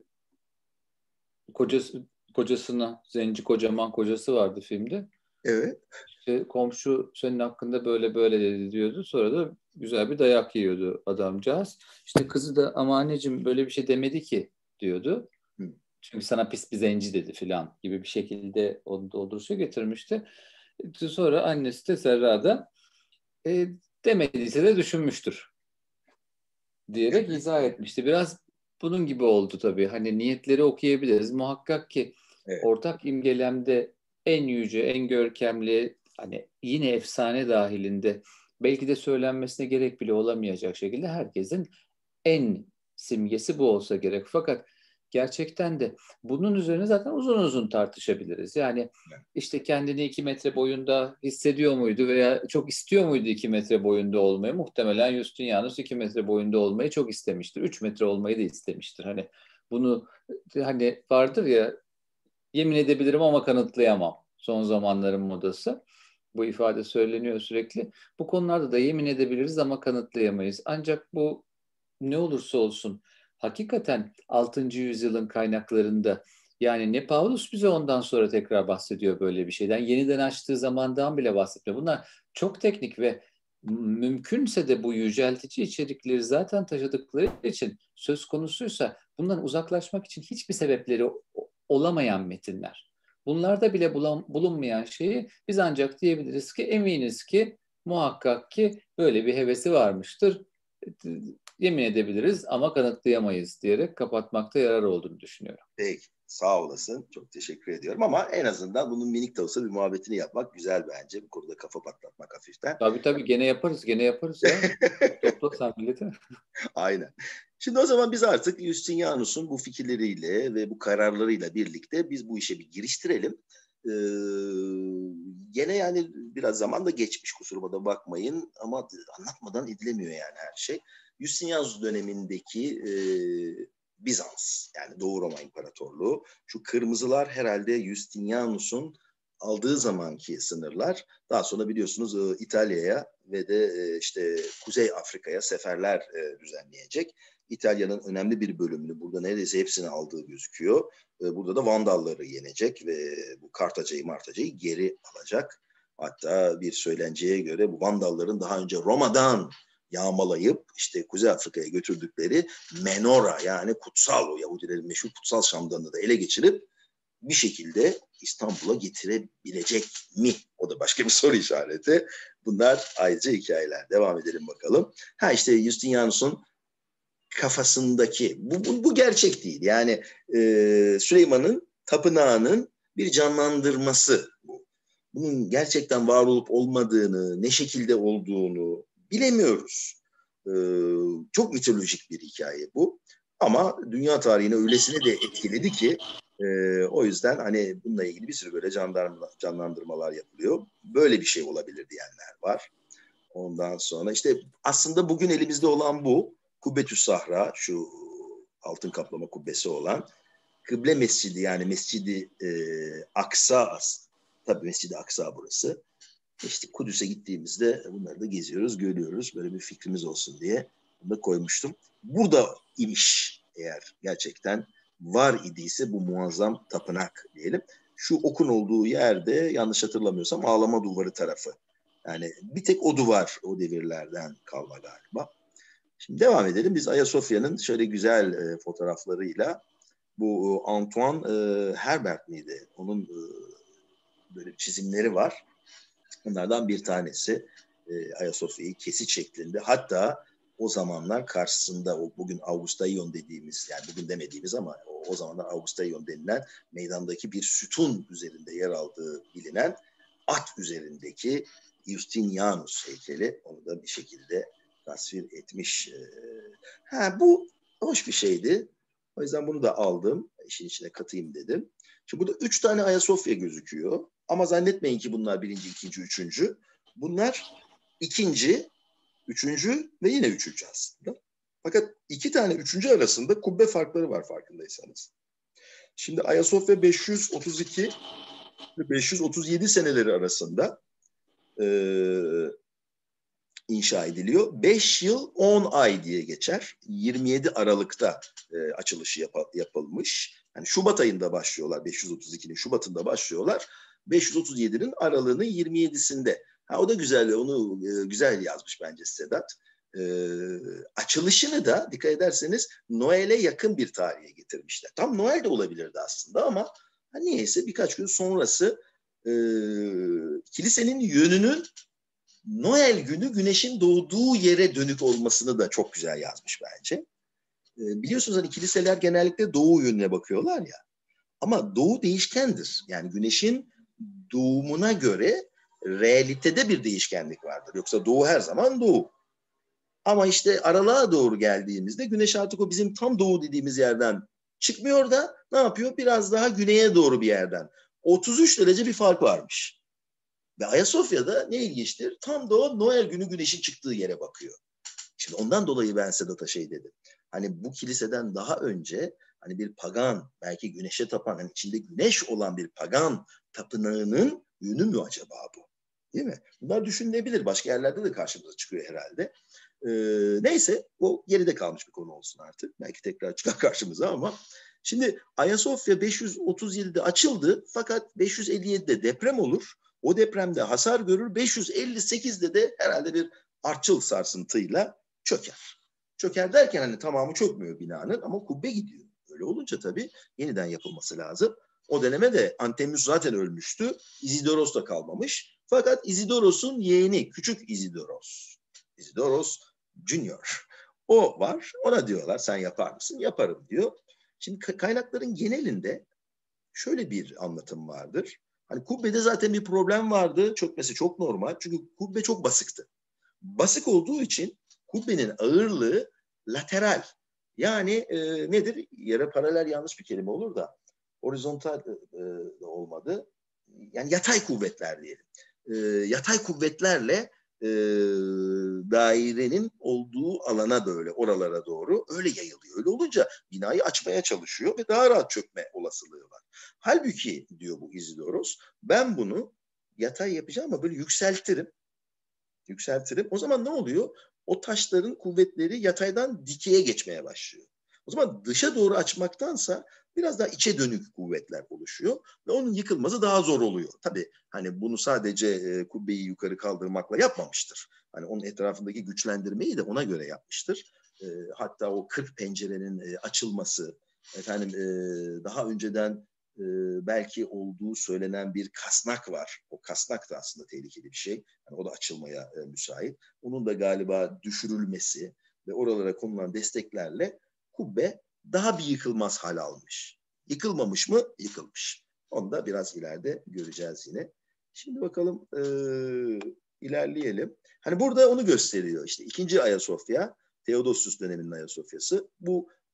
Speaker 2: kocası, kocasına, zenci kocaman kocası vardı filmde.
Speaker 1: Evet.
Speaker 2: İşte komşu senin hakkında böyle böyle dedi diyordu. Sonra da güzel bir dayak yiyordu adamcağız. İşte kızı da ama anneciğim böyle bir şey demedi ki diyordu.
Speaker 1: Hı.
Speaker 2: Çünkü sana pis bir zenci dedi filan gibi bir şekilde onu dolduruşa getirmişti. Sonra annesi de Serra'da e, demediyse de düşünmüştür diyerek izah etmişti. Biraz bunun gibi oldu tabii. Hani niyetleri okuyabiliriz. Muhakkak ki
Speaker 1: Evet.
Speaker 2: ortak imgelemde en yüce, en görkemli, hani yine efsane dahilinde belki de söylenmesine gerek bile olamayacak şekilde herkesin en simgesi bu olsa gerek. Fakat gerçekten de bunun üzerine zaten uzun uzun tartışabiliriz. Yani işte kendini iki metre boyunda hissediyor muydu veya çok istiyor muydu iki metre boyunda olmayı? Muhtemelen Justinianus iki metre boyunda olmayı çok istemiştir. Üç metre olmayı da istemiştir. Hani bunu, hani vardır ya, yemin edebilirim ama kanıtlayamam. Son zamanların modası. Bu ifade söyleniyor sürekli. Bu konularda da yemin edebiliriz ama kanıtlayamayız. Ancak bu ne olursa olsun hakikaten altıncı yüzyılın kaynaklarında, yani ne Paulus bize ondan sonra tekrar bahsediyor böyle bir şeyden. Yeniden açtığı zamandan bile bahsetmiyor. Bunlar çok teknik ve mümkünse de bu yüceltici içerikleri zaten taşıdıkları için söz konusuysa bundan uzaklaşmak için hiçbir sebepleri olamayan metinler. Bunlarda bile bulunmayan şeyi biz ancak diyebiliriz ki eminiz ki muhakkak ki böyle bir hevesi varmıştır. Yemin edebiliriz ama kanıtlayamayız diyerek kapatmakta yarar olduğunu düşünüyorum.
Speaker 1: Peki. Sağ olasın. Çok teşekkür ediyorum ama en azından bunun minik de olsa bir muhabbetini yapmak güzel bence. Bu konuda kafa patlatmak hafiften.
Speaker 2: Tabii tabii, gene yaparız, gene yaparız ya. Topla sen milleti.
Speaker 1: Aynen. Şimdi o zaman biz artık Justinianus'un bu fikirleriyle ve bu kararlarıyla birlikte biz bu işe bir giriştirelim. Ee, gene yani biraz zaman da geçmiş, kusuruma da bakmayın ama anlatmadan edilemiyor yani her şey. Justinianus dönemindeki e, Bizans, yani Doğu Roma İmparatorluğu, şu kırmızılar herhalde Justinianus'un aldığı zamanki sınırlar. Daha sonra biliyorsunuz İtalya'ya ve de işte Kuzey Afrika'ya seferler düzenleyecek. İtalya'nın önemli bir bölümünü, burada neredeyse hepsini aldığı gözüküyor. Burada da Vandalları yenecek ve bu Kartaca'yı Martaca'yı geri alacak. Hatta bir söylenceye göre bu Vandalların daha önce Roma'dan yağmalayıp işte Kuzey Afrika'ya götürdükleri menora, yani kutsal, o Yahudilerin meşhur kutsal şamdanını da ele geçirip bir şekilde İstanbul'a getirebilecek mi? O da başka bir soru işareti. Bunlar ayrıca hikayeler. Devam edelim bakalım. Ha işte Justinianus'un kafasındaki, bu, bu, bu gerçek değil. Yani e, Süleyman'ın tapınağının bir canlandırması bu. Bunun gerçekten var olup olmadığını, ne şekilde olduğunu bilemiyoruz. Ee, çok mitolojik bir hikaye bu. Ama dünya tarihine öylesine de etkiledi ki e, o yüzden hani bununla ilgili bir sürü böyle canlandırma, canlandırmalar yapılıyor. Böyle bir şey olabilir diyenler var. Ondan sonra işte aslında bugün elimizde olan bu. Kubbetüs Sahra, şu altın kaplama kubbesi olan Kıble Mescidi, yani Mescidi e, Aksa, tabii Mescidi Aksa burası. İşte Kudüs'e gittiğimizde bunları da geziyoruz, görüyoruz. Böyle bir fikrimiz olsun diye bunu da koymuştum. Burada imiş eğer gerçekten var idiyse bu muazzam tapınak diyelim. Şu okun olduğu yerde yanlış hatırlamıyorsam Ağlama Duvarı tarafı. Yani bir tek o duvar o devirlerden kalma galiba. Şimdi devam edelim. Biz Ayasofya'nın şöyle güzel e, fotoğraflarıyla, bu e, Antoine e, Herbert miydi? Onun e, böyle çizimleri var. Bunlardan bir tanesi e, Ayasofya'yı kesit şeklinde. Hatta o zamanlar karşısında o bugün Augustaion dediğimiz, yani bugün demediğimiz ama o, o zamanlar Augustaion denilen meydandaki bir sütun üzerinde yer aldığı bilinen at üzerindeki Justinianus heykeli, onu da bir şekilde tasvir etmiş. E, ha, bu hoş bir şeydi. O yüzden bunu da aldım. İşin içine katayım dedim. Şimdi burada üç tane Ayasofya gözüküyor. Ama zannetmeyin ki bunlar birinci, ikinci, üçüncü. Bunlar ikinci, üçüncü ve yine üçüncü aslında. Fakat iki tane üçüncü arasında kubbe farkları var farkındaysanız. Şimdi Ayasofya beş yüz otuz iki ve beş yüz otuz yedi seneleri arasında e, inşa ediliyor. beş yıl on ay diye geçer. yirmi yedi Aralık'ta e, açılışı yap- yapılmış. Yani Şubat ayında başlıyorlar. beş yüz otuz ikinin Şubat'ında başlıyorlar. beş yüz otuz yedinin aralığının yirmi yedisinde. Ha, o da güzel, onu e, güzel yazmış bence Sedat. E, açılışını da dikkat ederseniz Noel'e yakın bir tarihe getirmişler. Tam Noel de olabilirdi aslında ama ha, niyeyse birkaç gün sonrası e, kilisenin yönünün Noel günü güneşin doğduğu yere dönük olmasını da çok güzel yazmış bence. E, biliyorsunuz hani kiliseler genellikle doğu yönüne bakıyorlar ya. Ama doğu değişkendir. Yani güneşin doğumuna göre realitede bir değişkenlik vardır. Yoksa doğu her zaman doğu. Ama işte aralığa doğru geldiğimizde güneş artık o bizim tam doğu dediğimiz yerden çıkmıyor da ne yapıyor? Biraz daha güneye doğru bir yerden. otuz üç derece bir fark varmış. Ve Ayasofya'da ne ilginçtir? Tam da o Noel günü güneşin çıktığı yere bakıyor. Şimdi ondan dolayı ben Sedat'a şey dedim. Hani bu kiliseden daha önce hani bir pagan, belki güneşe tapan, hani içinde güneş olan bir pagan tapınağının yönü mü acaba bu? Değil mi? Bunlar düşünülebilir. Başka yerlerde de karşımıza çıkıyor herhalde. Ee, neyse, o geride kalmış bir konu olsun artık. Belki tekrar çıkar karşımıza ama şimdi Ayasofya beş yüz otuz yedide açıldı fakat beş yüz elli yedide deprem olur. O depremde hasar görür. beş yüz elli sekizde de herhalde bir artçıl sarsıntıyla çöker. Çöker derken hani tamamı çökmüyor binanın ama kubbe gidiyor. Öyle olunca tabii yeniden yapılması lazım. O döneme de Anthemius zaten ölmüştü. Isidoros da kalmamış. Fakat Isidoros'un yeğeni, küçük Isidoros. Isidoros Junior. O var. Ona diyorlar sen yapar mısın? Yaparım diyor. Şimdi kaynakların genelinde şöyle bir anlatım vardır. Hani kubbede zaten bir problem vardı. Çökmesi çok normal. Çünkü kubbe çok basıktı. Basık olduğu için kubbenin ağırlığı lateral. Yani e, nedir? Yere paralel yanlış bir kelime olur da horizontal e, e, olmadı. Yani yatay kuvvetler diyelim. E, yatay kuvvetlerle e, dairenin olduğu alana böyle, oralara doğru öyle yayılıyor. Öyle olunca binayı açmaya çalışıyor ve daha rahat çökme olasılığı var. Halbuki diyor bu Isidoros, ben bunu yatay yapacağım ama böyle yükseltirim. Yükseltirim. O zaman ne oluyor? O taşların kuvvetleri yataydan dikeye geçmeye başlıyor. O zaman dışa doğru açmaktansa biraz daha içe dönük kuvvetler oluşuyor ve onun yıkılması daha zor oluyor. Tabii hani bunu sadece e, kubbeyi yukarı kaldırmakla yapmamıştır. Hani onun etrafındaki güçlendirmeyi de ona göre yapmıştır. E, hatta o kırk pencerenin e, açılması, efendim e, daha önceden e, belki olduğu söylenen bir kasnak var. O kasnak da aslında tehlikeli bir şey. Yani o da açılmaya e, müsait. Onun da galiba düşürülmesi ve oralara konulan desteklerle kubbe daha bir yıkılmaz hal almış. Yıkılmamış mı? Yıkılmış. Onu da biraz ileride göreceğiz yine. Şimdi bakalım e, ilerleyelim. Hani burada onu gösteriyor. İşte ikinci Ayasofya, Theodosius döneminin Ayasofya'sı. Bu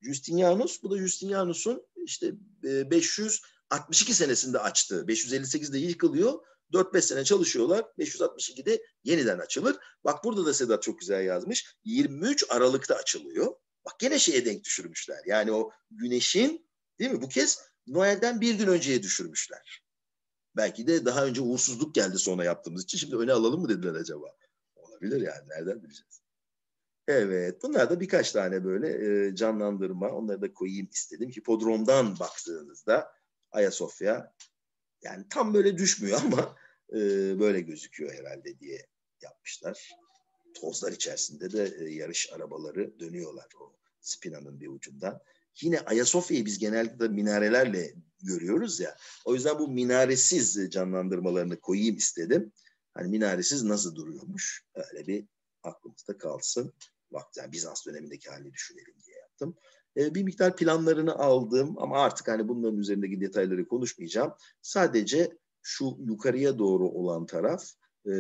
Speaker 1: Justinianus, bu da Justinianus'un işte beş yüz altmış iki senesinde açtığı, beş yüz elli sekizde yıkılıyor, dört beş sene çalışıyorlar, beş yüz altmış ikide yeniden açılır. Bak burada da Sedat çok güzel yazmış, yirmi üç Aralık'ta açılıyor. Bak gene şeye denk düşürmüşler. Yani o güneşin, değil mi? Bu kez Noel'den bir gün önceye düşürmüşler. Belki de daha önce uğursuzluk geldi sonra yaptığımız için. Şimdi öne alalım mı dediler acaba? Olabilir yani. Nereden bileceğiz? Evet. Bunlar da birkaç tane böyle e, canlandırma. Onları da koyayım istedim. Hipodromdan baktığınızda Ayasofya yani tam böyle düşmüyor ama e, böyle gözüküyor herhalde diye yapmışlar. Tozlar içerisinde de e, yarış arabaları dönüyorlar o spinanın bir ucundan. Yine Ayasofya'yı biz genelde minarelerle görüyoruz ya. O yüzden bu minaresiz canlandırmalarını koyayım istedim. Hani minaresiz nasıl duruyormuş? Öyle bir aklımızda kalsın. Bak yani Bizans dönemindeki halini düşünelim diye yaptım. E, bir miktar planlarını aldım ama artık hani bunların üzerindeki detayları konuşmayacağım. Sadece şu yukarıya doğru olan taraf e,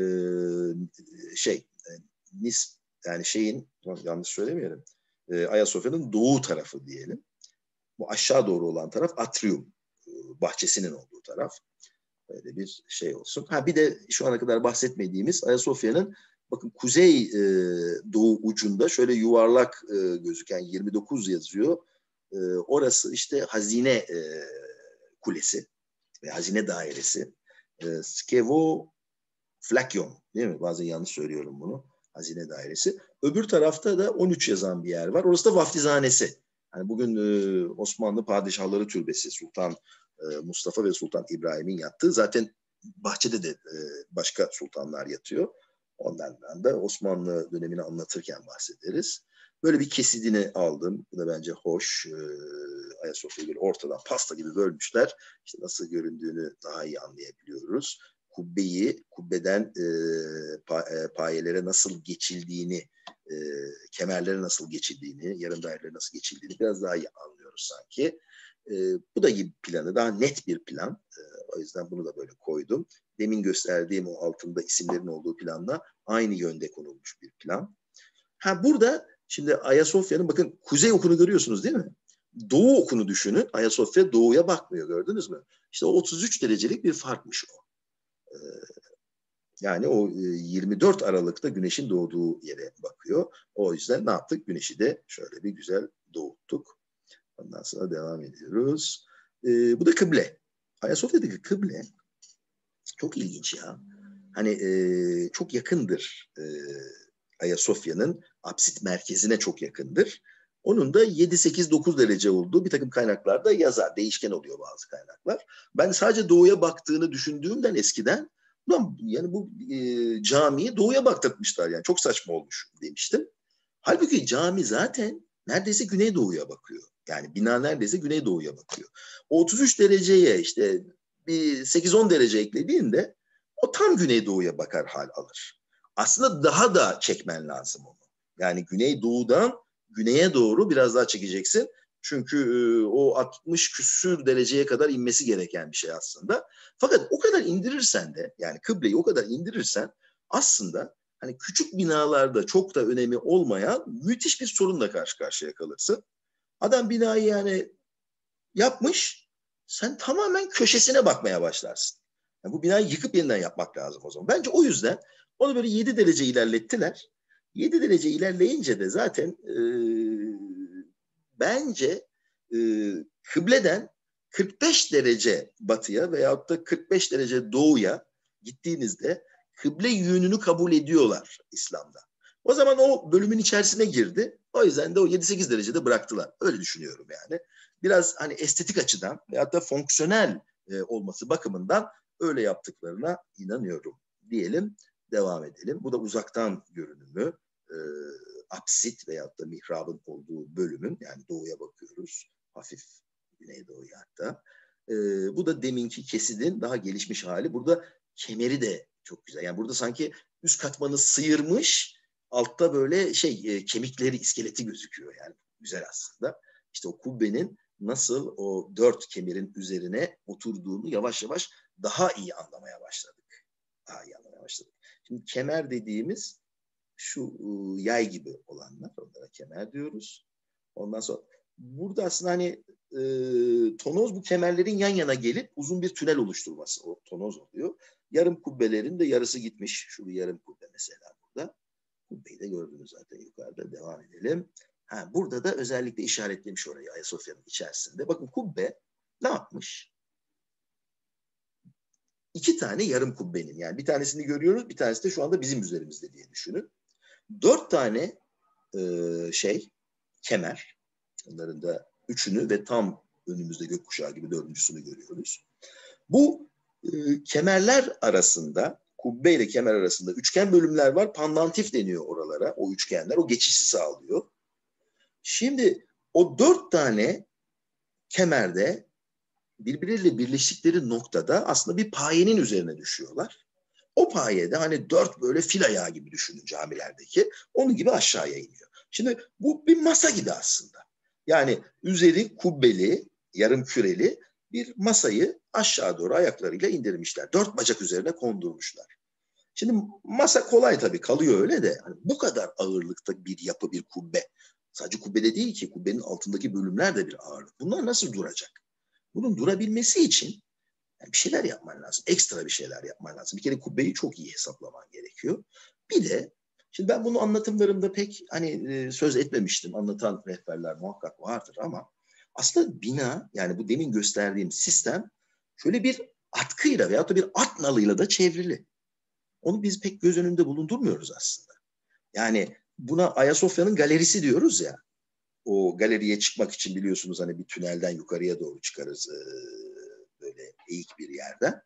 Speaker 1: şey e, nis yani şeyin yanlış söylemeyelim. E, Ayasofya'nın doğu tarafı diyelim. Bu aşağı doğru olan taraf atrium e, bahçesinin olduğu taraf. Böyle bir şey olsun. Ha bir de şu ana kadar bahsetmediğimiz Ayasofya'nın bakın kuzey e, doğu ucunda şöyle yuvarlak e, gözüken yirmi dokuz yazıyor. E, orası işte hazine e, kulesi ve hazine dairesi. E, Skevo Flakyon değil mi? Bazen yanlış söylüyorum bunu. Hazine dairesi. Öbür tarafta da on üç yazan bir yer var. Orası da vaftizhanesi. Yani bugün e, Osmanlı Padişahları Türbesi Sultan e, Mustafa ve Sultan İbrahim'in yattığı. Zaten bahçede de e, başka sultanlar yatıyor. Ondan da Osmanlı dönemini anlatırken bahsederiz. Böyle bir kesidini aldım. Bu da bence hoş. E, Ayasofya'yı böyle ortadan pasta gibi bölmüşler. İşte nasıl göründüğünü daha iyi anlayabiliyoruz. Kubbeyi, kubbeden e, pa, e, payelere nasıl geçildiğini, e, kemerlere nasıl geçildiğini, yarım dairelere nasıl geçildiğini biraz daha iyi anlıyoruz sanki. E, bu da iyi planı, daha net bir plan. E, o yüzden bunu da böyle koydum. Demin gösterdiğim o altında isimlerin olduğu planla aynı yönde konulmuş bir plan. Ha burada şimdi Ayasofya'nın bakın kuzey okunu görüyorsunuz değil mi? Doğu okunu düşünün. Ayasofya doğuya bakmıyor gördünüz mü? İşte o otuz üç derecelik bir farkmış o. Yani o yirmi dört Aralık'ta güneşin doğduğu yere bakıyor. O yüzden ne yaptık? Güneşi de şöyle bir güzel doğuttuk. Ondan sonra devam ediyoruz. Ee, bu da kıble. Ayasofya'daki kıble çok ilginç ya. Hani e, çok yakındır e, Ayasofya'nın apsit merkezine çok yakındır. Onun da yedi sekiz dokuz derece olduğu bir takım kaynaklarda yazar. Değişken oluyor bazı kaynaklar. Ben sadece doğuya baktığını düşündüğümden eskiden ulan yani bu e, camiyi doğuya baktırmışlar yani çok saçma olmuş demiştim. Halbuki cami zaten neredeyse güneydoğuya bakıyor. Yani bina neredeyse güneydoğuya bakıyor. O otuz üç dereceye işte bir sekiz on derece eklediğinde o tam güneydoğuya bakar hal alır. Aslında daha da çekmen lazım onu. Yani güneydoğudan güneye doğru biraz daha çekeceksin. Çünkü e, o altmış küsür dereceye kadar inmesi gereken bir şey aslında. Fakat o kadar indirirsen de yani kıbleyi o kadar indirirsen aslında hani küçük binalarda çok da önemi olmayan müthiş bir sorunla karşı karşıya kalırsın. Adam binayı yani yapmış, sen tamamen köşesine bakmaya başlarsın. Yani bu binayı yıkıp yeniden yapmak lazım o zaman. Bence o yüzden onu böyle yedi derece ilerlettiler. yedi derece ilerleyince de zaten e, bence e, kıbleden kırk beş derece batıya veyahut da kırk beş derece doğuya gittiğinizde kıble yönünü kabul ediyorlar İslam'da. O zaman o bölümün içerisine girdi. O yüzden de o yedi sekiz derecede bıraktılar. Öyle düşünüyorum yani. Biraz hani estetik açıdan veyahut da fonksiyonel e, olması bakımından öyle yaptıklarına inanıyorum diyelim. Devam edelim. Bu da uzaktan görünümü. E, apsit veyahut da mihrabın olduğu bölümün yani doğuya bakıyoruz. Hafif güneydoğuya hatta. E, bu da deminki kesidin daha gelişmiş hali. Burada kemeri de çok güzel. Yani burada sanki üst katmanı sıyırmış, altta böyle şey e, kemikleri, iskeleti gözüküyor yani. Güzel aslında. İşte o kubbenin nasıl o dört kemerin üzerine oturduğunu yavaş yavaş daha iyi anlamaya başladık. Daha iyi anlamaya başladık. Şimdi kemer dediğimiz şu yay gibi olanlar, onlara kemer diyoruz. Ondan sonra burada aslında hani e, tonoz bu kemerlerin yan yana gelip uzun bir tünel oluşturması. O tonoz oluyor. Yarım kubbelerin de yarısı gitmiş. Şu bir yarım kubbe mesela burada. Kubbeyi de gördünüz zaten yukarıda. Devam edelim. Ha, burada da özellikle işaretlemiş orayı Ayasofya'nın içerisinde. Bakın kubbe ne yapmış? İki tane yarım kubbenin, yani bir tanesini görüyoruz, bir tanesi de şu anda bizim üzerimizde diye düşünün. Dört tane e, şey, kemer. Onların da üçünü ve tam önümüzde gökkuşağı gibi dördüncüsünü görüyoruz. Bu e, kemerler arasında, kubbe ile kemer arasında üçgen bölümler var. Pandantif deniyor oralara, o üçgenler. O geçişi sağlıyor. Şimdi o dört tane kemerde birbiriyle birleştikleri noktada aslında bir payenin üzerine düşüyorlar. O payede hani dört böyle fil ayağı gibi düşünün camilerdeki. Onun gibi aşağıya iniyor. Şimdi bu bir masa gibi aslında. Yani üzeri kubbeli, yarım küreli bir masayı aşağı doğru ayaklarıyla indirmişler. Dört bacak üzerine kondurmuşlar. Şimdi masa kolay tabii, kalıyor öyle de. Hani bu kadar ağırlıkta bir yapı, bir kubbe. Sadece kubbede değil ki, kubbenin altındaki bölümler de bir ağırlık. Bunlar nasıl duracak? Bunun durabilmesi için yani bir şeyler yapman lazım. Ekstra bir şeyler yapman lazım. Bir kere kubbeyi çok iyi hesaplaman gerekiyor. Bir de şimdi ben bunu anlatımlarımda pek hani e, söz etmemiştim. Anlatan rehberler muhakkak vardır ama aslında bina, yani bu demin gösterdiğim sistem şöyle bir atkıyla veyahut da bir at nalıyla da çevrili. Onu biz pek göz önünde bulundurmuyoruz aslında. Yani buna Ayasofya'nın galerisi diyoruz ya. O galeriye çıkmak için biliyorsunuz hani bir tünelden yukarıya doğru çıkarız e, böyle eğik bir yerden.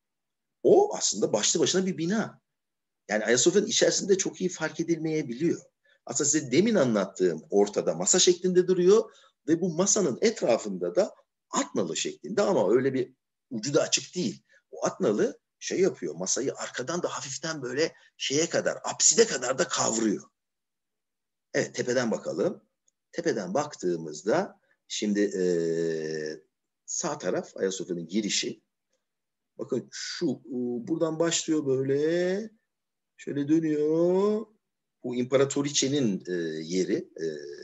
Speaker 1: O aslında başlı başına bir bina. Yani Ayasofya'nın içerisinde çok iyi fark edilmeyebiliyor. Aslında size demin anlattığım ortada masa şeklinde duruyor ve bu masanın etrafında da at nalı şeklinde, ama öyle bir ucu da açık değil. O at nalı şey yapıyor, masayı arkadan da hafiften böyle şeye kadar, apside kadar da kavruyor. Evet, tepeden bakalım. Tepeden baktığımızda şimdi e, sağ taraf Ayasofya'nın girişi. Bakın şu buradan başlıyor böyle, şöyle dönüyor. Bu İmparatoriçe'nin e, yeri, e,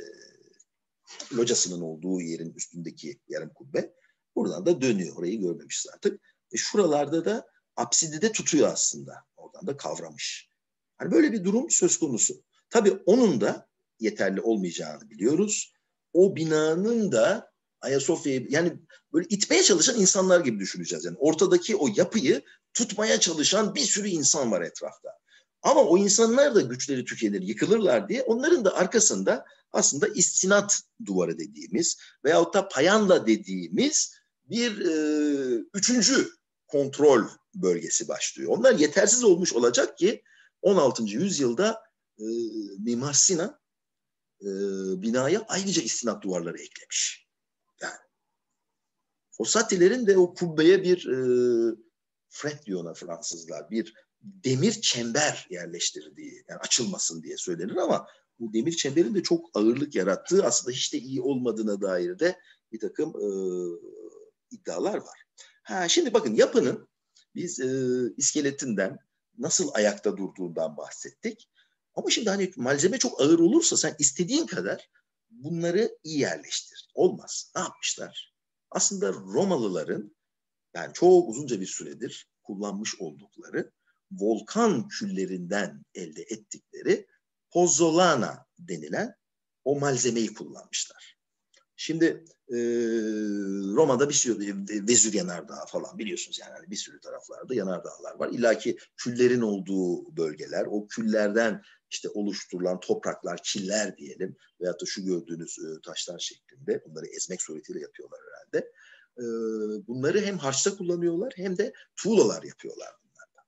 Speaker 1: locasının olduğu yerin üstündeki yarım kubbe. Buradan da dönüyor. Orayı görmemişiz artık. E, şuralarda da apsidi de tutuyor aslında. Oradan da kavramış. Hani böyle bir durum söz konusu. Tabii onun da yeterli olmayacağını biliyoruz. O binanın da Ayasofya'yı yani böyle itmeye çalışan insanlar gibi düşüneceğiz. Yani ortadaki o yapıyı tutmaya çalışan bir sürü insan var etrafta. Ama o insanlar da güçleri tükenir, yıkılırlar diye onların da arkasında aslında istinat duvarı dediğimiz veyahut da payanda dediğimiz bir e, üçüncü kontrol bölgesi başlıyor. Onlar yetersiz olmuş olacak ki on altıncı yüzyılda e, Mimar Sinan e, binaya ayrıca istinat duvarları eklemiş. Yani Fossatilerin de o kubbeye bir e, fret diyor ona Fransızlar, bir demir çember yerleştirdiği, yani açılmasın diye söylenir ama bu demir çemberin de çok ağırlık yarattığı, aslında hiç de iyi olmadığına dair de bir takım e, iddialar var. Ha, şimdi bakın yapının biz e, iskeletinden nasıl ayakta durduğundan bahsettik. Ama şimdi hani malzeme çok ağır olursa sen istediğin kadar bunları iyi yerleştir. Olmaz. Ne yapmışlar? Aslında Romalıların yani çok uzunca bir süredir kullanmış oldukları volkan küllerinden elde ettikleri pozzolana denilen o malzemeyi kullanmışlar. Şimdi e, Roma'da bir sürü Vezüv yanardağı falan biliyorsunuz, yani hani bir sürü taraflarda yanardağlar var. İlla ki küllerin olduğu bölgeler, o küllerden işte oluşturulan topraklar, killer diyelim veyahut da şu gördüğünüz e, taşlar şeklinde, bunları ezmek suretiyle yapıyorlar herhalde. E, bunları hem harçta kullanıyorlar hem de tuğlalar yapıyorlar bunlardan.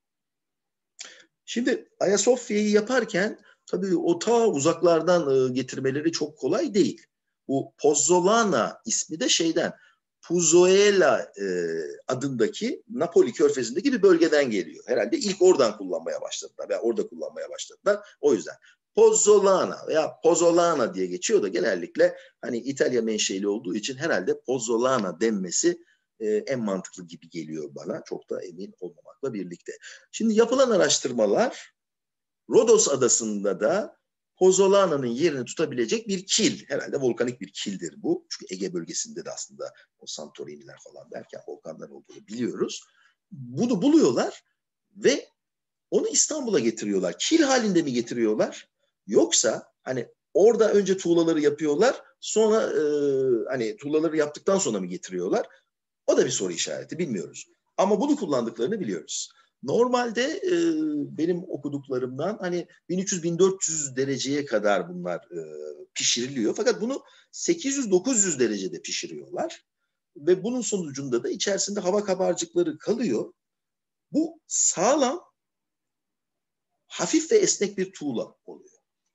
Speaker 1: Şimdi Ayasofya'yı yaparken tabii o ta uzaklardan e, getirmeleri çok kolay değil. Bu Pozzolana ismi de şeyden, Puzoela e, adındaki Napoli Körfezi'ndeki bir bölgeden geliyor. Herhalde ilk oradan kullanmaya başladılar veya orada kullanmaya başladılar. O yüzden Pozzolana veya Pozzolana diye geçiyor da genellikle hani İtalya menşeli olduğu için herhalde Pozzolana denmesi e, en mantıklı gibi geliyor bana. Çok da emin olmamakla birlikte. Şimdi yapılan araştırmalar Rodos adasında da Pozzolana'nın yerini tutabilecek bir kil. Herhalde volkanik bir kildir bu. Çünkü Ege bölgesinde de aslında o Santorini'ler falan derken volkanlar olduğunu biliyoruz. Bunu buluyorlar ve onu İstanbul'a getiriyorlar. Kil halinde mi getiriyorlar? Yoksa hani orada önce tuğlaları yapıyorlar, sonra e, hani tuğlaları yaptıktan sonra mı getiriyorlar? O da bir soru işareti, bilmiyoruz. Ama bunu kullandıklarını biliyoruz. Normalde e, benim okuduklarımdan hani bin üç yüz bin dört yüz dereceye kadar bunlar e, pişiriliyor. Fakat bunu sekiz yüz dokuz yüz derecede pişiriyorlar. Ve bunun sonucunda da içerisinde hava kabarcıkları kalıyor. Bu sağlam, hafif ve esnek bir tuğla oluyor.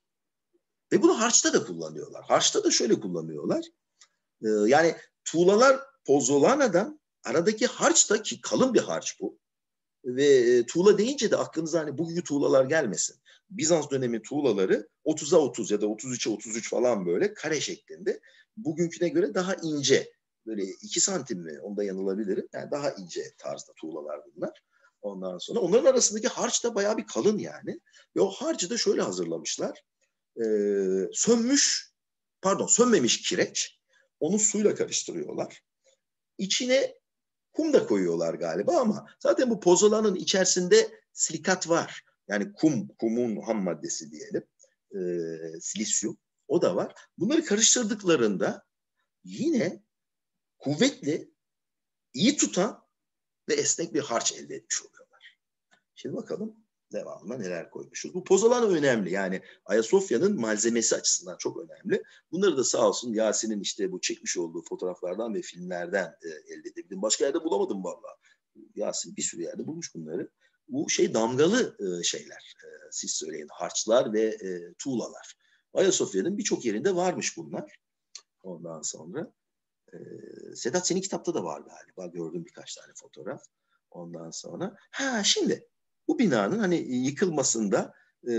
Speaker 1: Ve bunu harçta da kullanıyorlar. Harçta da şöyle kullanıyorlar. Ee, yani tuğlalar Pozzolana'dan, aradaki harç da, ki kalın bir harç bu. Ve e, tuğla deyince de aklınıza hani bugünkü tuğlalar gelmesin. Bizans dönemi tuğlaları otuza otuz ya da otuz üçe otuz üç falan böyle kare şeklinde. Bugünküne göre daha ince. Böyle iki santim mi? Onda yanılabilirim. Yani daha ince tarzda tuğlalar bunlar. Ondan sonra onların arasındaki harç da bayağı bir kalın yani. Ve o harcı da şöyle hazırlamışlar. Ee, sönmüş, pardon sönmemiş kireç. Onu suyla karıştırıyorlar. İçine kum da koyuyorlar galiba ama zaten bu pozzolanın içerisinde silikat var. Yani kum, kumun ham maddesi diyelim. Ee, silisyum. O da var. Bunları karıştırdıklarında yine kuvvetli, iyi tutan ve esnek bir harç elde etmiş oluyorlar. Şimdi bakalım devamında neler koymuşuz. Bu pozzolana önemli. Yani Ayasofya'nın malzemesi açısından çok önemli. Bunları da sağ olsun Yasin'in işte bu çekmiş olduğu fotoğraflardan ve filmlerden e, elde edebildim. Başka yerde bulamadım vallahi. Yasin bir sürü yerde bulmuş bunları. Bu şey damgalı e, şeyler. E, siz söyleyin, harçlar ve e, tuğlalar. Ayasofya'nın birçok yerinde varmış bunlar. Ondan sonra e, Sedat senin kitapta da var galiba. Gördüm birkaç tane fotoğraf. Ondan sonra ha şimdi bu binanın hani yıkılmasında e,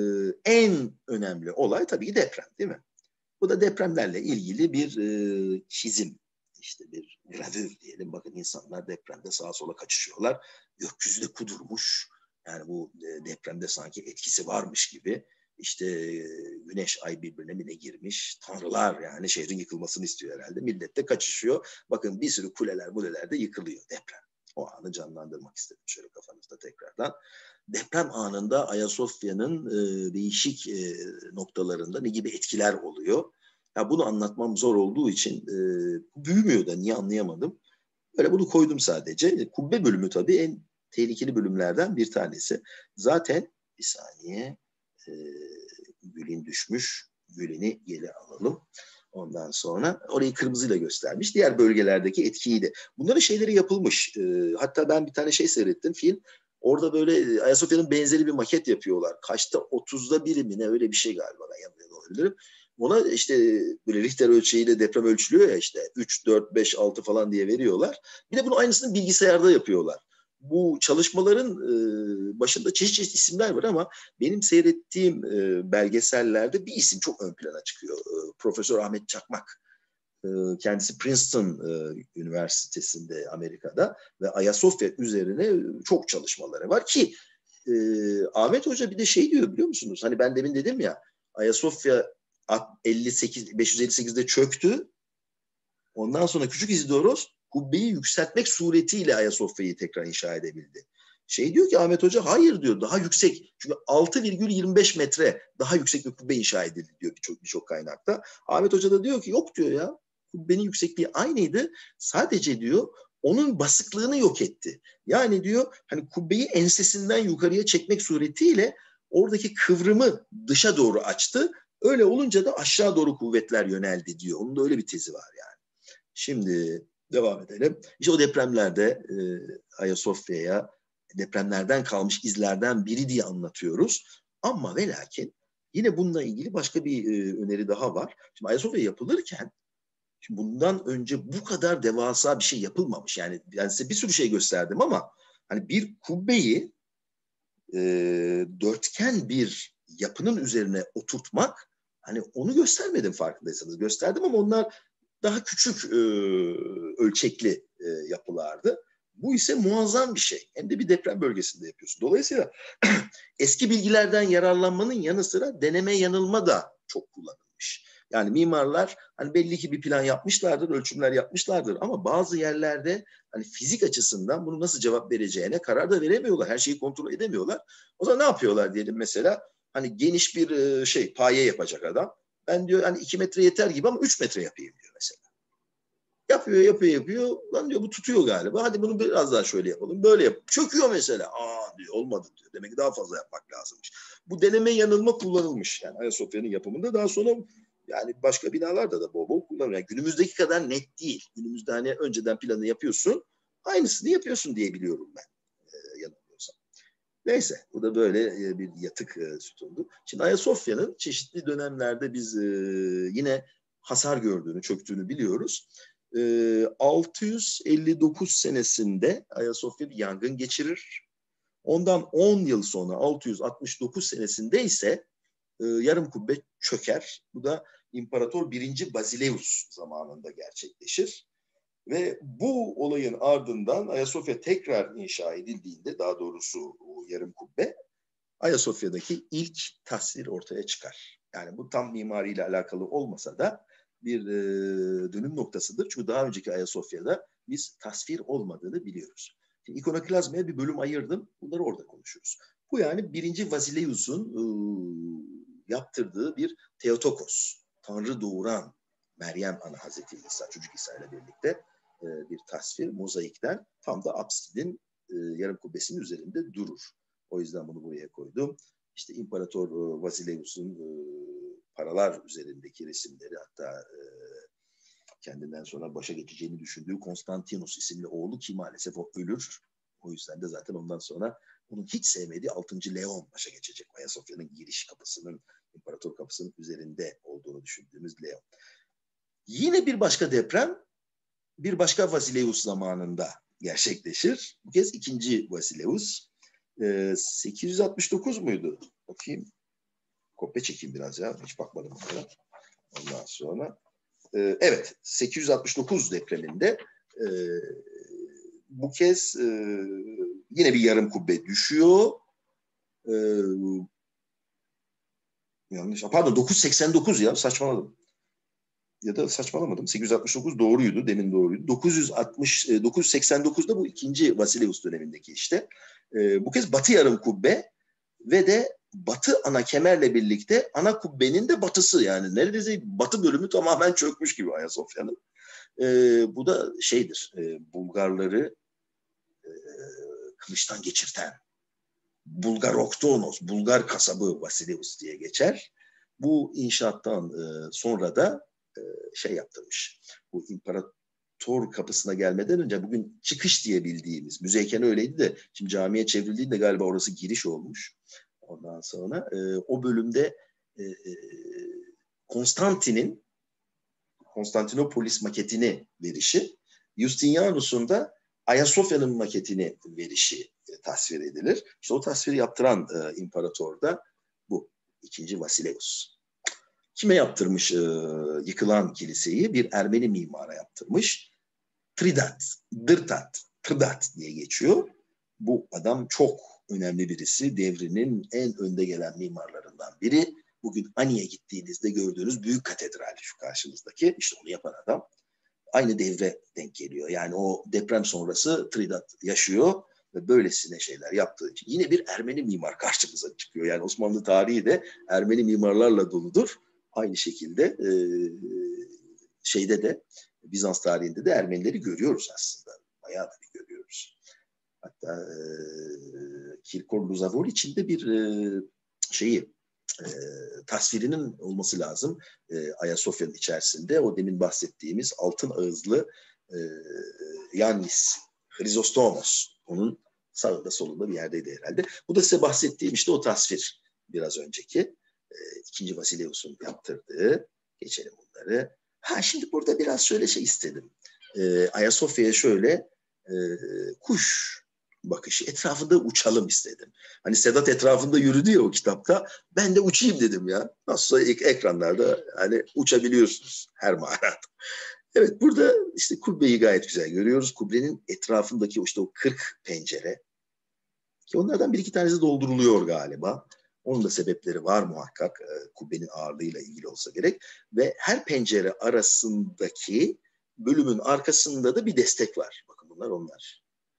Speaker 1: en önemli olay tabii ki deprem, değil mi? Bu da depremlerle ilgili bir e, çizim, işte bir gravür diyelim. Bakın insanlar depremde sağa sola kaçışıyorlar. Gökyüzü de kudurmuş. Yani bu e, depremde sanki etkisi varmış gibi. İşte e, güneş ay birbirine mi ne girmiş. Tanrılar yani şehrin yıkılmasını istiyor herhalde. Millet de kaçışıyor. Bakın bir sürü kuleler muleler de yıkılıyor, deprem. O anı canlandırmak istedim şöyle kafanızda tekrardan. Deprem anında Ayasofya'nın e, değişik e, noktalarında ne gibi etkiler oluyor? Ya bunu anlatmam zor olduğu için e, büyümüyor da niye anlayamadım. Böyle bunu koydum sadece. Kubbe bölümü tabii en tehlikeli bölümlerden bir tanesi. Zaten bir saniye e, Gül'in düşmüş. Gül'ini geri alalım. Ondan sonra orayı kırmızıyla göstermiş. Diğer bölgelerdeki etkiyi de. Bunların şeyleri yapılmış. E, hatta ben bir tane şey seyrettim, film. Orada böyle Ayasofya'nın benzeri bir maket yapıyorlar. Kaçta otuzda biri mi ne, öyle bir şey galiba, ben yanılıyor olabilirim. Ona işte böyle Richter ölçeğiyle deprem ölçülüyor ya, işte üç, dört, beş, altı falan diye veriyorlar. Bir de bunun aynısını bilgisayarda yapıyorlar. Bu çalışmaların e, başında çeşit çeşit isimler var ama benim seyrettiğim e, belgesellerde bir isim çok ön plana çıkıyor. E, Profesör Ahmet Çakmak. E, kendisi Princeton e, Üniversitesi'nde Amerika'da ve Ayasofya üzerine çok çalışmaları var ki e, Ahmet Hoca bir de şey diyor, biliyor musunuz? Hani ben demin dedim ya, Ayasofya elli sekiz, beş yüz elli sekizde çöktü. Ondan sonra Küçük İzidoros kubbeyi yükseltmek suretiyle Ayasofya'yı tekrar inşa edebildi. Şey diyor ki Ahmet Hoca, hayır diyor, daha yüksek. Çünkü altı virgül yirmi beş metre daha yüksek bir kubbe inşa edildi diyor birçok birçok kaynakta. Ahmet Hoca da diyor ki yok diyor ya, kubbenin yüksekliği aynıydı. Sadece diyor onun basıklığını yok etti. Yani diyor hani kubbeyi ensesinden yukarıya çekmek suretiyle oradaki kıvrımı dışa doğru açtı. Öyle olunca da aşağı doğru kuvvetler yöneldi diyor. Onun da öyle bir tezi var yani. Şimdi devam edelim. İşte o depremlerde e, Ayasofya'ya depremlerden kalmış izlerden biri diye anlatıyoruz. Ama ve lakin yine bununla ilgili başka bir e, öneri daha var. Şimdi Ayasofya yapılırken şimdi bundan önce bu kadar devasa bir şey yapılmamış. Yani, yani size bir sürü şey gösterdim ama hani bir kubbeyi e, dörtgen bir yapının üzerine oturtmak, hani onu göstermedim farkındaysanız. Gösterdim ama onlar daha küçük e, ölçekli e, yapılardı. Bu ise muazzam bir şey. Hem de bir deprem bölgesinde yapıyorsun. Dolayısıyla eski bilgilerden yararlanmanın yanı sıra deneme yanılma da çok kullanılmış. Yani mimarlar hani belli ki bir plan yapmışlardır, ölçümler yapmışlardır ama bazı yerlerde hani fizik açısından bunu nasıl cevap vereceğine karar da veremiyorlar. Her şeyi kontrol edemiyorlar. O zaman ne yapıyorlar diyelim mesela? Hani geniş bir şey paye yapacak adam. Ben diyor hani iki metre yeter gibi ama üç metre yapayım diyor mesela. Yapıyor, yapıyor, yapıyor. Lan diyor bu tutuyor galiba. Hadi bunu biraz daha şöyle yapalım. Böyle yap. Çöküyor mesela. Aa diyor olmadı diyor. Demek ki daha fazla yapmak lazımmış. Bu deneme yanılma kullanılmış. Yani Ayasofya'nın yapımında daha sonra yani başka binalarda da bol bol kullanılıyor. Yani günümüzdeki kadar net değil. Günümüzde hani önceden planı yapıyorsun. Aynısını yapıyorsun diye biliyorum ben. Ee, yanılmıyorsam. Neyse bu da böyle bir yatık e, sütundu. Şimdi Ayasofya'nın çeşitli dönemlerde biz e, yine hasar gördüğünü, çöktüğünü biliyoruz. altı yüz elli dokuz senesinde Ayasofya bir yangın geçirir. Ondan on yıl sonra altı yüz altmış dokuz senesinde ise e, yarım kubbe çöker. Bu da İmparator birinci Basileus zamanında gerçekleşir. Ve bu olayın ardından Ayasofya tekrar inşa edildiğinde, daha doğrusu o yarım kubbe, Ayasofya'daki ilk tasvir ortaya çıkar. Yani bu tam mimariyle alakalı olmasa da bir e, dönüm noktasıdır. Çünkü daha önceki Ayasofya'da biz tasvir olmadığını biliyoruz. Şimdi ikonoklazmaya bir bölüm ayırdım. Bunları orada konuşuyoruz. Bu yani birinci Basileus'un e, yaptırdığı bir Theotokos, Tanrı doğuran Meryem Ana Hazreti İsa, çocuk İsa ile birlikte e, bir tasvir, mozaikten tam da apsidin e, yarım kubbesinin üzerinde durur. O yüzden bunu buraya koydum. İşte İmparator Basileus'un e, paralar üzerindeki resimleri, hatta e, kendinden sonra başa geçeceğini düşündüğü Konstantinos isimli oğlu ki maalesef o ölür. O yüzden de zaten ondan sonra onun hiç sevmediği altıncı Leon başa geçecek. Ayasofya'nın giriş kapısının, imparator kapısının üzerinde olduğunu düşündüğümüz Leon. Yine bir başka deprem bir başka Basileus zamanında gerçekleşir. Bu kez ikinci Basileus. sekiz yüz altmış dokuz muydu? Bakayım. Kopya çekeyim biraz ya. Hiç bakmadım oraya. Ondan sonra. E, evet. sekiz yüz altmış dokuz depreminde e, bu kez e, yine bir yarım kubbe düşüyor. E, yanlış. Pardon dokuz yüz seksen dokuz ya. Saçmaladım. Ya da saçmalamadım. sekiz yüz altmış dokuz doğruydu. Demin doğruydu. dokuz yüz altmış, dokuz yüz seksen dokuzda bu ikinci Basileus dönemindeki işte. E, bu kez batı yarım kubbe ve de batı ana kemerle birlikte ana kubbenin de batısı, yani neredeyse batı bölümü tamamen çökmüş gibi Ayasofya'nın. E, bu da şeydir, e, Bulgarları e, kılıçtan geçirten Bulgar Oktonos, Bulgar kasabı Basileus diye geçer. Bu inşaattan e, sonra da e, şey yaptırmış. Bu imparator kapısına gelmeden önce bugün çıkış diye bildiğimiz, müzeyken öyleydi de şimdi camiye çevrildiğinde galiba orası giriş olmuş. Ondan sonra e, o bölümde e, Konstantin'in Konstantinopolis maketini verişi, Justinianus'un da Ayasofya'nın maketini verişi e, tasvir edilir. İşte o tasviri yaptıran e, imparator da bu ikinci Basileus. Kime yaptırmış e, yıkılan kiliseyi? Bir Ermeni mimara yaptırmış. Tridat, Dırtat, Tridat diye geçiyor. Bu adam çok önemli birisi. Devrinin en önde gelen mimarlarından biri. Bugün Ani'ye gittiğinizde gördüğünüz büyük katedral şu karşınızdaki. İşte onu yapan adam. Aynı devre denk geliyor. Yani o deprem sonrası Tridat yaşıyor ve böylesine şeyler yaptığı için yine bir Ermeni mimar karşımıza çıkıyor. Yani Osmanlı tarihi de Ermeni mimarlarla doludur. Aynı şekilde e, şeyde de Bizans tarihinde de Ermenileri görüyoruz aslında. Bayağı da bir görüyoruz. Hatta e, Kirkor Luzavol için de bir e, şeyi e, tasvirinin olması lazım. E, Ayasofya'nın içerisinde o demin bahsettiğimiz altın ağızlı e, Yannis Hrizostomos. Onun sağında solunda bir yerdeydi herhalde. Bu da size bahsettiğim işte o tasvir biraz önceki. E, ikinci Basileus'un yaptırdığı. Geçelim bunları. Ha şimdi burada biraz şöyle şey istedim. E, Ayasofya'ya şöyle e, kuş bakışı, etrafında uçalım istedim. Hani Sedat etrafında yürüdü ya o kitapta. Ben de uçayım dedim ya. Nasılsa ilk ekranlarda hani uçabiliyorsunuz her mağarada. Evet, burada işte kubbeyi gayet güzel görüyoruz. Kubbenin etrafındaki işte o kırk pencere, ki onlardan bir iki tanesi dolduruluyor galiba. Onun da sebepleri var muhakkak. E, kubbenin ağırlığıyla ilgili olsa gerek. Ve her pencere arasındaki bölümün arkasında da bir destek var. Bakın bunlar onlar.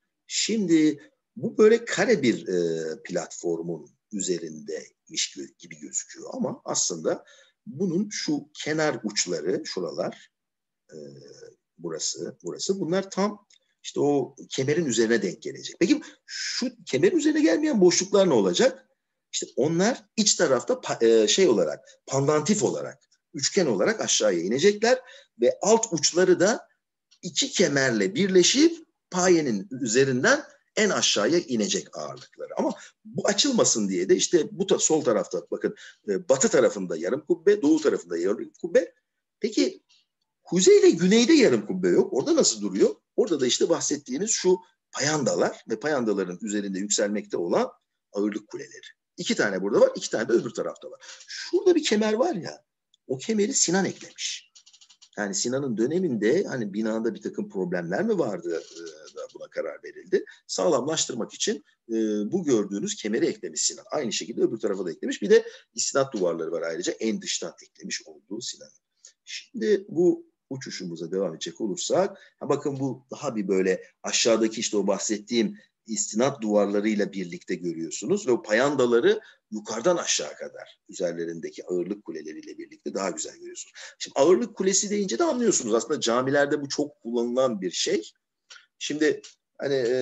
Speaker 1: Şimdi bu böyle kare bir e, platformun üzerindeymiş gibi gözüküyor. Ama aslında bunun şu kenar uçları, şuralar, e, burası, burası, bunlar tam işte o kemerin üzerine denk gelecek. Peki şu kemerin üzerine gelmeyen boşluklar ne olacak? İşte onlar iç tarafta e, şey olarak, pandantif olarak, üçgen olarak aşağıya inecekler ve alt uçları da iki kemerle birleşip payenin üzerinden en aşağıya inecek ağırlıkları. Ama bu açılmasın diye de işte bu ta, sol tarafta bakın, e, batı tarafında yarım kubbe, doğu tarafında yarım kubbe. Peki kuzey ile güneyde yarım kubbe yok. Orada nasıl duruyor? Orada da işte bahsettiğiniz şu payandalar ve payandaların üzerinde yükselmekte olan ağırlık kuleleri. İki tane burada var, iki tane de öbür tarafta var. Şurada bir kemer var ya, o kemeri Sinan eklemiş. Yani Sinan'ın döneminde hani binada bir takım problemler mi vardı da buna karar verildi. Sağlamlaştırmak için e, bu gördüğünüz kemeri eklemiş Sinan. Aynı şekilde öbür tarafa da eklemiş. Bir de istinat duvarları var ayrıca en dıştan eklemiş olduğu Sinan'ın. Şimdi bu uçuşumuza devam edecek olursak, ha bakın bu daha bir böyle aşağıdaki işte o bahsettiğim istinat duvarlarıyla birlikte görüyorsunuz ve o payandaları yukarıdan aşağı kadar üzerlerindeki ağırlık kuleleriyle birlikte daha güzel görüyorsunuz. Şimdi ağırlık kulesi deyince de anlıyorsunuz aslında camilerde bu çok kullanılan bir şey. Şimdi hani e,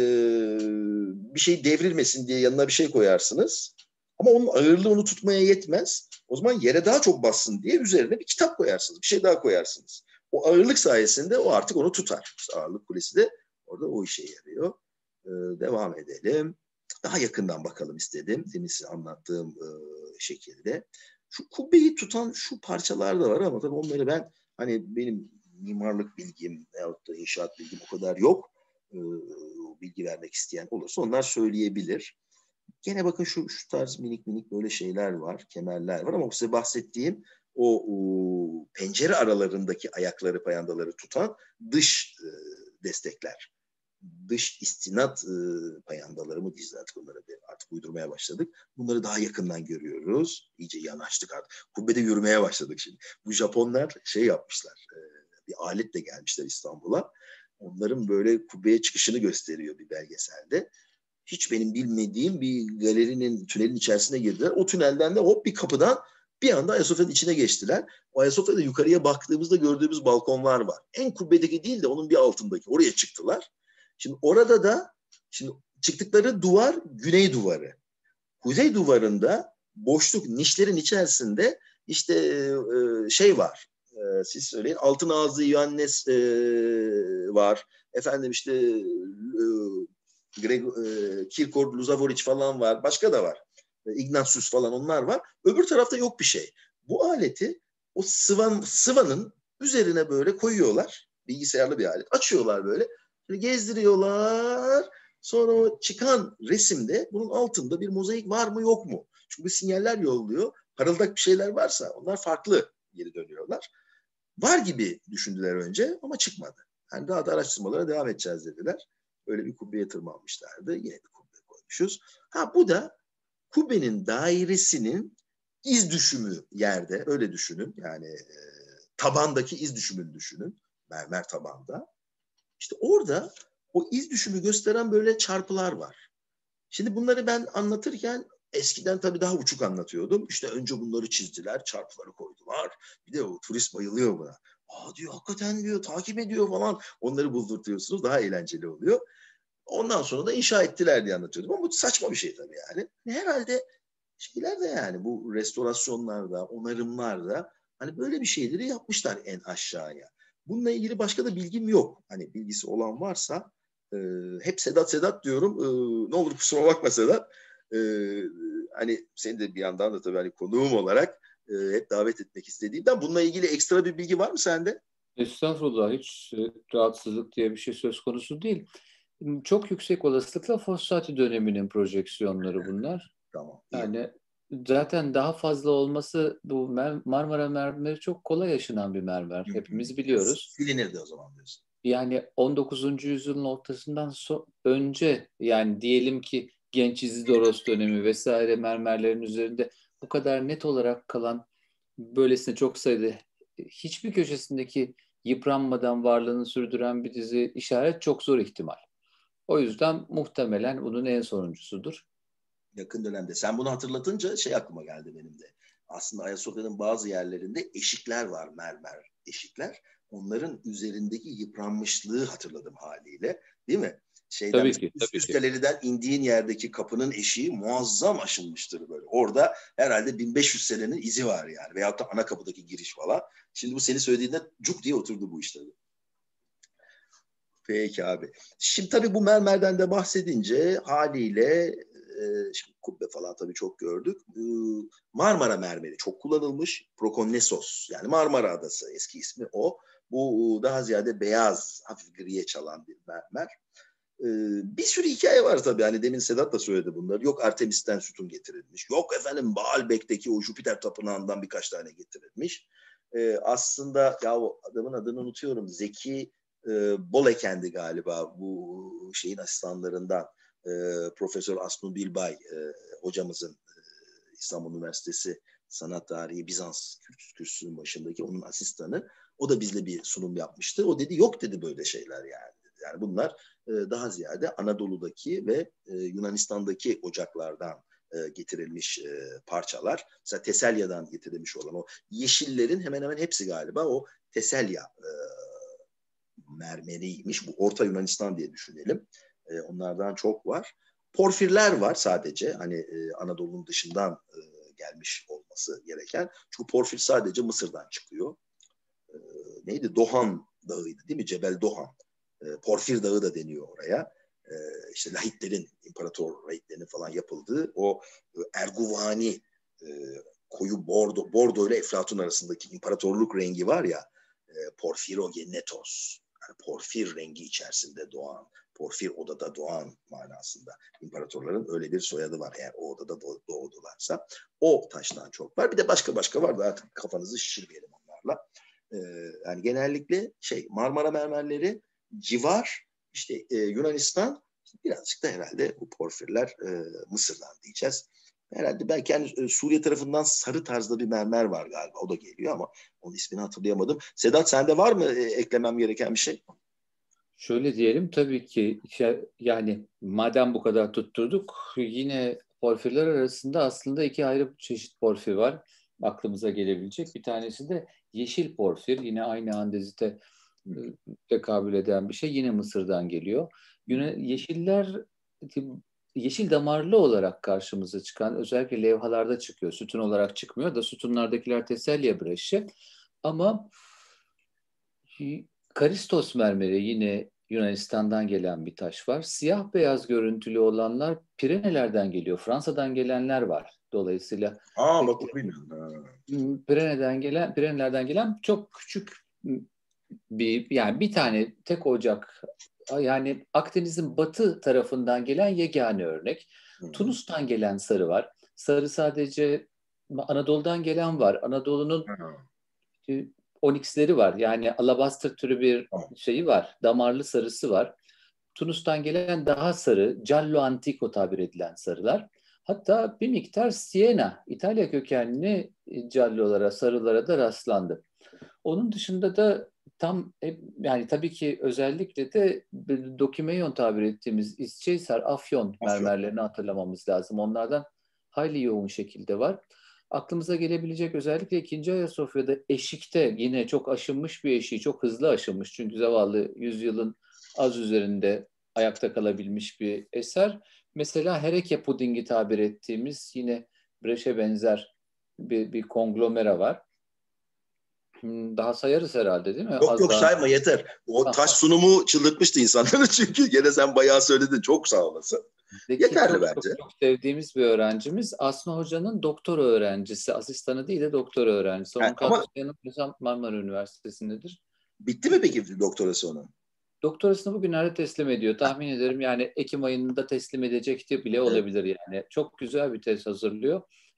Speaker 1: bir şey devrilmesin diye yanına bir şey koyarsınız ama onun ağırlığı onu tutmaya yetmez. O zaman yere daha çok bassın diye üzerine bir kitap koyarsınız, bir şey daha koyarsınız. O ağırlık sayesinde o artık onu tutar. İşte ağırlık kulesi de orada o işe yarıyor. Ee, devam edelim. Daha yakından bakalım istedim. Demin size anlattığım e, şekilde. Şu kubbeyi tutan şu parçalar da var ama tabii onları ben hani benim mimarlık bilgim veyahut da inşaat bilgim o kadar yok. Ee, bilgi vermek isteyen olursa onlar söyleyebilir. Gene bakın şu, şu tarz minik minik böyle şeyler var, kemerler var ama size bahsettiğim o, o pencere aralarındaki ayakları, payandaları tutan dış e, destekler. Dış istinat e, payandaları mı diyeceğiz artık, onlara artık uydurmaya başladık. Bunları daha yakından görüyoruz. İyice yanaştık artık. Kubbede yürümeye başladık şimdi. Bu Japonlar şey yapmışlar, e, bir aletle gelmişler İstanbul'a. Onların böyle kubbeye çıkışını gösteriyor bir belgeselde. Hiç benim bilmediğim bir galerinin, tünelin içerisine girdiler. O tünelden de hop bir kapıdan bir anda Ayasofya'nın içine geçtiler. O Ayasofya'da yukarıya baktığımızda gördüğümüz balkonlar var. En kubbedeki değil de onun bir altındaki. Oraya çıktılar. Şimdi orada da şimdi çıktıkları duvar güney duvarı. Kuzey duvarında boşluk, nişlerin içerisinde işte e, şey var. E, siz söyleyin. Altın Ağzı Yohannes e, var. Efendim işte e, Gregor, e, Kirkor, Luzavoric falan var. Başka da var. E, Ignatius falan onlar var. Öbür tarafta yok bir şey. Bu aleti o sıvan, sıvanın üzerine böyle koyuyorlar. Bilgisayarlı bir alet. Açıyorlar böyle. Şimdi gezdiriyorlar. Sonra o çıkan resimde bunun altında bir mozaik var mı yok mu? Çünkü sinyaller yolluyor. Parıldak bir şeyler varsa onlar farklı geri dönüyorlar. Var gibi düşündüler önce ama çıkmadı. Yani daha da araştırmalara devam edeceğiz dediler. Öyle bir kubbeye tırmanmışlardı. Yine bir kubbe koymuşuz. Ha bu da kubbenin dairesinin iz düşümü yerde. Öyle düşünün. Yani e, tabandaki iz düşümünü düşünün. Mermer tabanda. İşte orada o iz düşümü gösteren böyle çarpılar var. Şimdi bunları ben anlatırken eskiden tabii daha uçuk anlatıyordum. İşte önce bunları çizdiler, çarpıları koydular. Bir de o turist bayılıyor buna. Aa diyor, hakikaten diyor, takip ediyor falan. Onları buldurtuyorsunuz, daha eğlenceli oluyor. Ondan sonra da inşa ettiler diye anlatıyordum. Ama bu saçma bir şey tabii yani. Herhalde şeyler de yani bu restorasyonlarda, onarımlarda hani böyle bir şeyleri yapmışlar en aşağıya. Bununla ilgili başka da bilgim yok. Hani bilgisi olan varsa e, hep Sedat Sedat diyorum. E, ne olur kusura bakma Sedat. E, hani seni de bir yandan da tabii hani konuğum olarak e, hep davet etmek istediğimden bununla ilgili ekstra bir bilgi var mı sende?
Speaker 2: Estağfurullah, hiç e, rahatsızlık diye bir şey söz konusu değil. Çok yüksek olasılıkla Fossati döneminin projeksiyonları bunlar.
Speaker 1: Tamam, iyi.
Speaker 2: Yani zaten daha fazla olması, bu Marmara mermeri çok kolay aşınan bir mermer. Hepimiz biliyoruz.
Speaker 1: Silinirdi o zaman diyorsun.
Speaker 2: Yani on dokuzuncu yüzyılın ortasından so- önce, yani diyelim ki Genç İzidoros dönemi vesaire, mermerlerin üzerinde bu kadar net olarak kalan, böylesine çok sayıda hiçbir köşesindeki yıpranmadan varlığını sürdüren bir dizi işaret çok zor ihtimal. O yüzden muhtemelen bunun en sonuncusudur.
Speaker 1: Yakın dönemde. Sen bunu hatırlatınca şey aklıma geldi benim de. Aslında Ayasofya'nın bazı yerlerinde eşikler var, mermer eşikler. Onların üzerindeki yıpranmışlığı hatırladım haliyle. Değil mi? Şeyden,
Speaker 2: Tabii ki,
Speaker 1: üst,
Speaker 2: tabii
Speaker 1: üst
Speaker 2: ki.
Speaker 1: galeriden indiğin yerdeki kapının eşiği muazzam aşınmıştır böyle. Orada herhalde bin beş yüz senenin izi var yani. Veyahut da ana kapıdaki giriş falan. Şimdi bu seni söylediğinde cuk diye oturdu bu işte. Peki abi. Şimdi tabii bu mermerden de bahsedince haliyle e, şimdi kubbe falan tabii çok gördük. E, Marmara mermeri çok kullanılmış. Prokonnesos, yani Marmara Adası eski ismi o. Bu daha ziyade beyaz, hafif griye çalan bir mermer. E, bir sürü hikaye var tabii. Hani demin Sedat da söyledi bunları. Yok Artemis'ten sütun getirilmiş. Yok efendim Baalbek'teki o Jüpiter tapınağından birkaç tane getirilmiş. E, aslında ya o adamın adını unutuyorum. Zeki e, Bolekendi galiba bu şeyin asistanlarından, e, Profesör Asnu Bilbay e, hocamızın, e, İstanbul Üniversitesi Sanat Tarihi Bizans Kürsüsü'nün başındaki onun asistanı. O da bizle bir sunum yapmıştı. O dedi yok dedi böyle şeyler yani. Yani bunlar e, daha ziyade Anadolu'daki ve e, Yunanistan'daki ocaklardan e, getirilmiş e, parçalar. Mesela Teselya'dan getirilmiş olan o yeşillerin hemen hemen hepsi galiba o Teselya e, mermeriymiş. Bu Orta Yunanistan diye düşünelim. E, onlardan çok var. Porfirler var sadece. Hani e, Anadolu'nun dışından e, gelmiş olması gereken. Çünkü porfir sadece Mısır'dan çıkıyor. E, neydi? Dohan Dağı'ydı değil mi? Cebel Dohan. E, Porfir Dağı da deniyor oraya. E, işte Lahitlerin, imparator Lahitlerin falan yapıldığı o e, Erguvani e, koyu bordo, bordo ile Eflatun arasındaki imparatorluk rengi var ya, e, Porfirogenetos. Yani porfir rengi içerisinde doğan, porfir odada doğan manasında. İmparatorların öyle bir soyadı var eğer o odada doğdularsa. O taştan çok var. Bir de başka başka var da artık kafanızı şişirmeyelim onlarla. Ee, yani genellikle şey Marmara mermerleri civar işte e, Yunanistan, birazcık da herhalde bu porfirler e, Mısır'dan diyeceğiz. Herhalde belki yani Suriye tarafından sarı tarzda bir mermer var galiba. O da geliyor ama onun ismini hatırlayamadım. Sedat sende var mı e, eklemem gereken bir şey?
Speaker 2: Şöyle diyelim, tabii ki yani madem bu kadar tutturduk, yine porfirler arasında aslında iki ayrı çeşit porfir var aklımıza gelebilecek. Bir tanesi de yeşil porfir, yine aynı andezite e, tekabül eden bir şey, yine Mısır'dan geliyor. Yine yeşiller yeşil damarlı olarak karşımıza çıkan, özellikle levhalarda çıkıyor. Sütun olarak çıkmıyor da sütunlardakiler teselya breşi. Ama Karistos mermeri, yine Yunanistan'dan gelen bir taş var. Siyah beyaz görüntülü olanlar Pirenelerden geliyor. Fransa'dan gelenler var. Dolayısıyla
Speaker 1: Aa
Speaker 2: pek
Speaker 1: bak onu bilmiyorum.
Speaker 2: Pirene'den gelen, Pirenelerden gelen çok küçük bir, yani bir tane tek ocak, yani Akdeniz'in batı tarafından gelen yegane örnek.
Speaker 1: Ha.
Speaker 2: Tunus'tan gelen sarı var. Sarı sadece Anadolu'dan gelen var. Anadolu'nun onyxleri var. Yani alabaster türü bir
Speaker 1: Tamam.
Speaker 2: şeyi var. Damarlı sarısı var. Tunus'tan gelen daha sarı, giallo antico tabir edilen sarılar. Hatta bir miktar Siena, İtalya kökenli giallolara, sarılara da rastlandı. Onun dışında da tam yani tabii ki özellikle de Dokümeyon tabir ettiğimiz İsçehisar, Afyon mermerlerini hatırlamamız lazım. Onlardan hayli yoğun şekilde var. Aklımıza gelebilecek özellikle ikinci Ayasofya'da eşikte yine çok aşınmış bir eşiği, çok hızlı aşınmış. Çünkü zavallı yüzyılın az üzerinde ayakta kalabilmiş bir eser. Mesela Hereke pudingi tabir ettiğimiz yine breşe benzer bir, bir konglomera var. Daha sayarız herhalde değil mi?
Speaker 1: Yok
Speaker 2: Az
Speaker 1: yok
Speaker 2: daha.
Speaker 1: sayma yeter. O taş sunumu çıldırtmıştı insanları çünkü gene sen bayağı söyledin. Çok sağ olasın.
Speaker 2: Zeki
Speaker 1: Yeterli
Speaker 2: çok çok
Speaker 1: bence.
Speaker 2: çok sevdiğimiz bir öğrencimiz. Aslı Hoca'nın doktora öğrencisi. Asistanı değil de doktora öğrencisi.
Speaker 1: Ha,
Speaker 2: Onun
Speaker 1: ama
Speaker 2: kadrosu yanılmıyorsam Marmara Üniversitesi'ndedir.
Speaker 1: bitti mi peki doktorası onun?
Speaker 2: Doktorasını bugünlerde teslim ediyor. Tahmin ederim yani Ekim ayında teslim edecekti bile
Speaker 1: Evet.
Speaker 2: olabilir yani. Çok güzel bir tez hazırlıyor.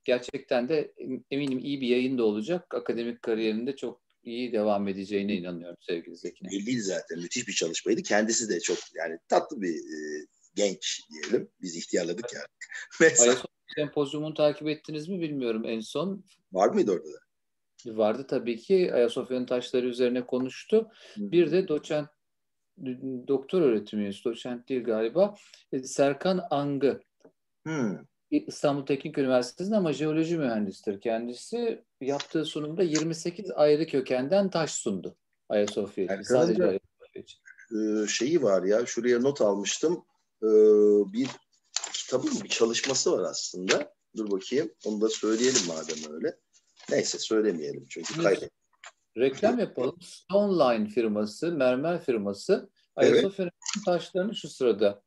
Speaker 2: gerçekten de eminim iyi bir yayın da olacak. Akademik kariyerinde çok iyi devam edeceğine inanıyorum sevgili Zeki.
Speaker 1: Belli zaten müthiş bir çalışmaydı. Kendisi de çok yani tatlı bir e, genç diyelim. Biz ihtiyarladık yani.
Speaker 2: Ayasofya Sempozyumunu takip ettiniz mi bilmiyorum en son.
Speaker 1: Var mıydı orada da?
Speaker 2: Vardı tabii ki. Ayasofya'nın taşları üzerine konuştu. Hı-hı. Bir de doçent, doktor öğretim üyesi, doçent değil galiba, Serkan Angı. Hı. İstanbul Teknik Üniversitesi'nde ama jeoloji mühendisidir kendisi. Yaptığı sunumda yirmi sekiz ayrı kökenden taş sundu Ayasofya için. Sadece Ayasofya için.
Speaker 1: E, şeyi var ya, şuraya not almıştım. E, bir kitabın bir çalışması var aslında. Dur bakayım. Onu da söyleyelim madem öyle. Neyse söylemeyelim çünkü kaybettik.
Speaker 2: Reklam yapalım. Stoneline firması, mermer firması Ayasofya'nın evet. taşlarını şu sırada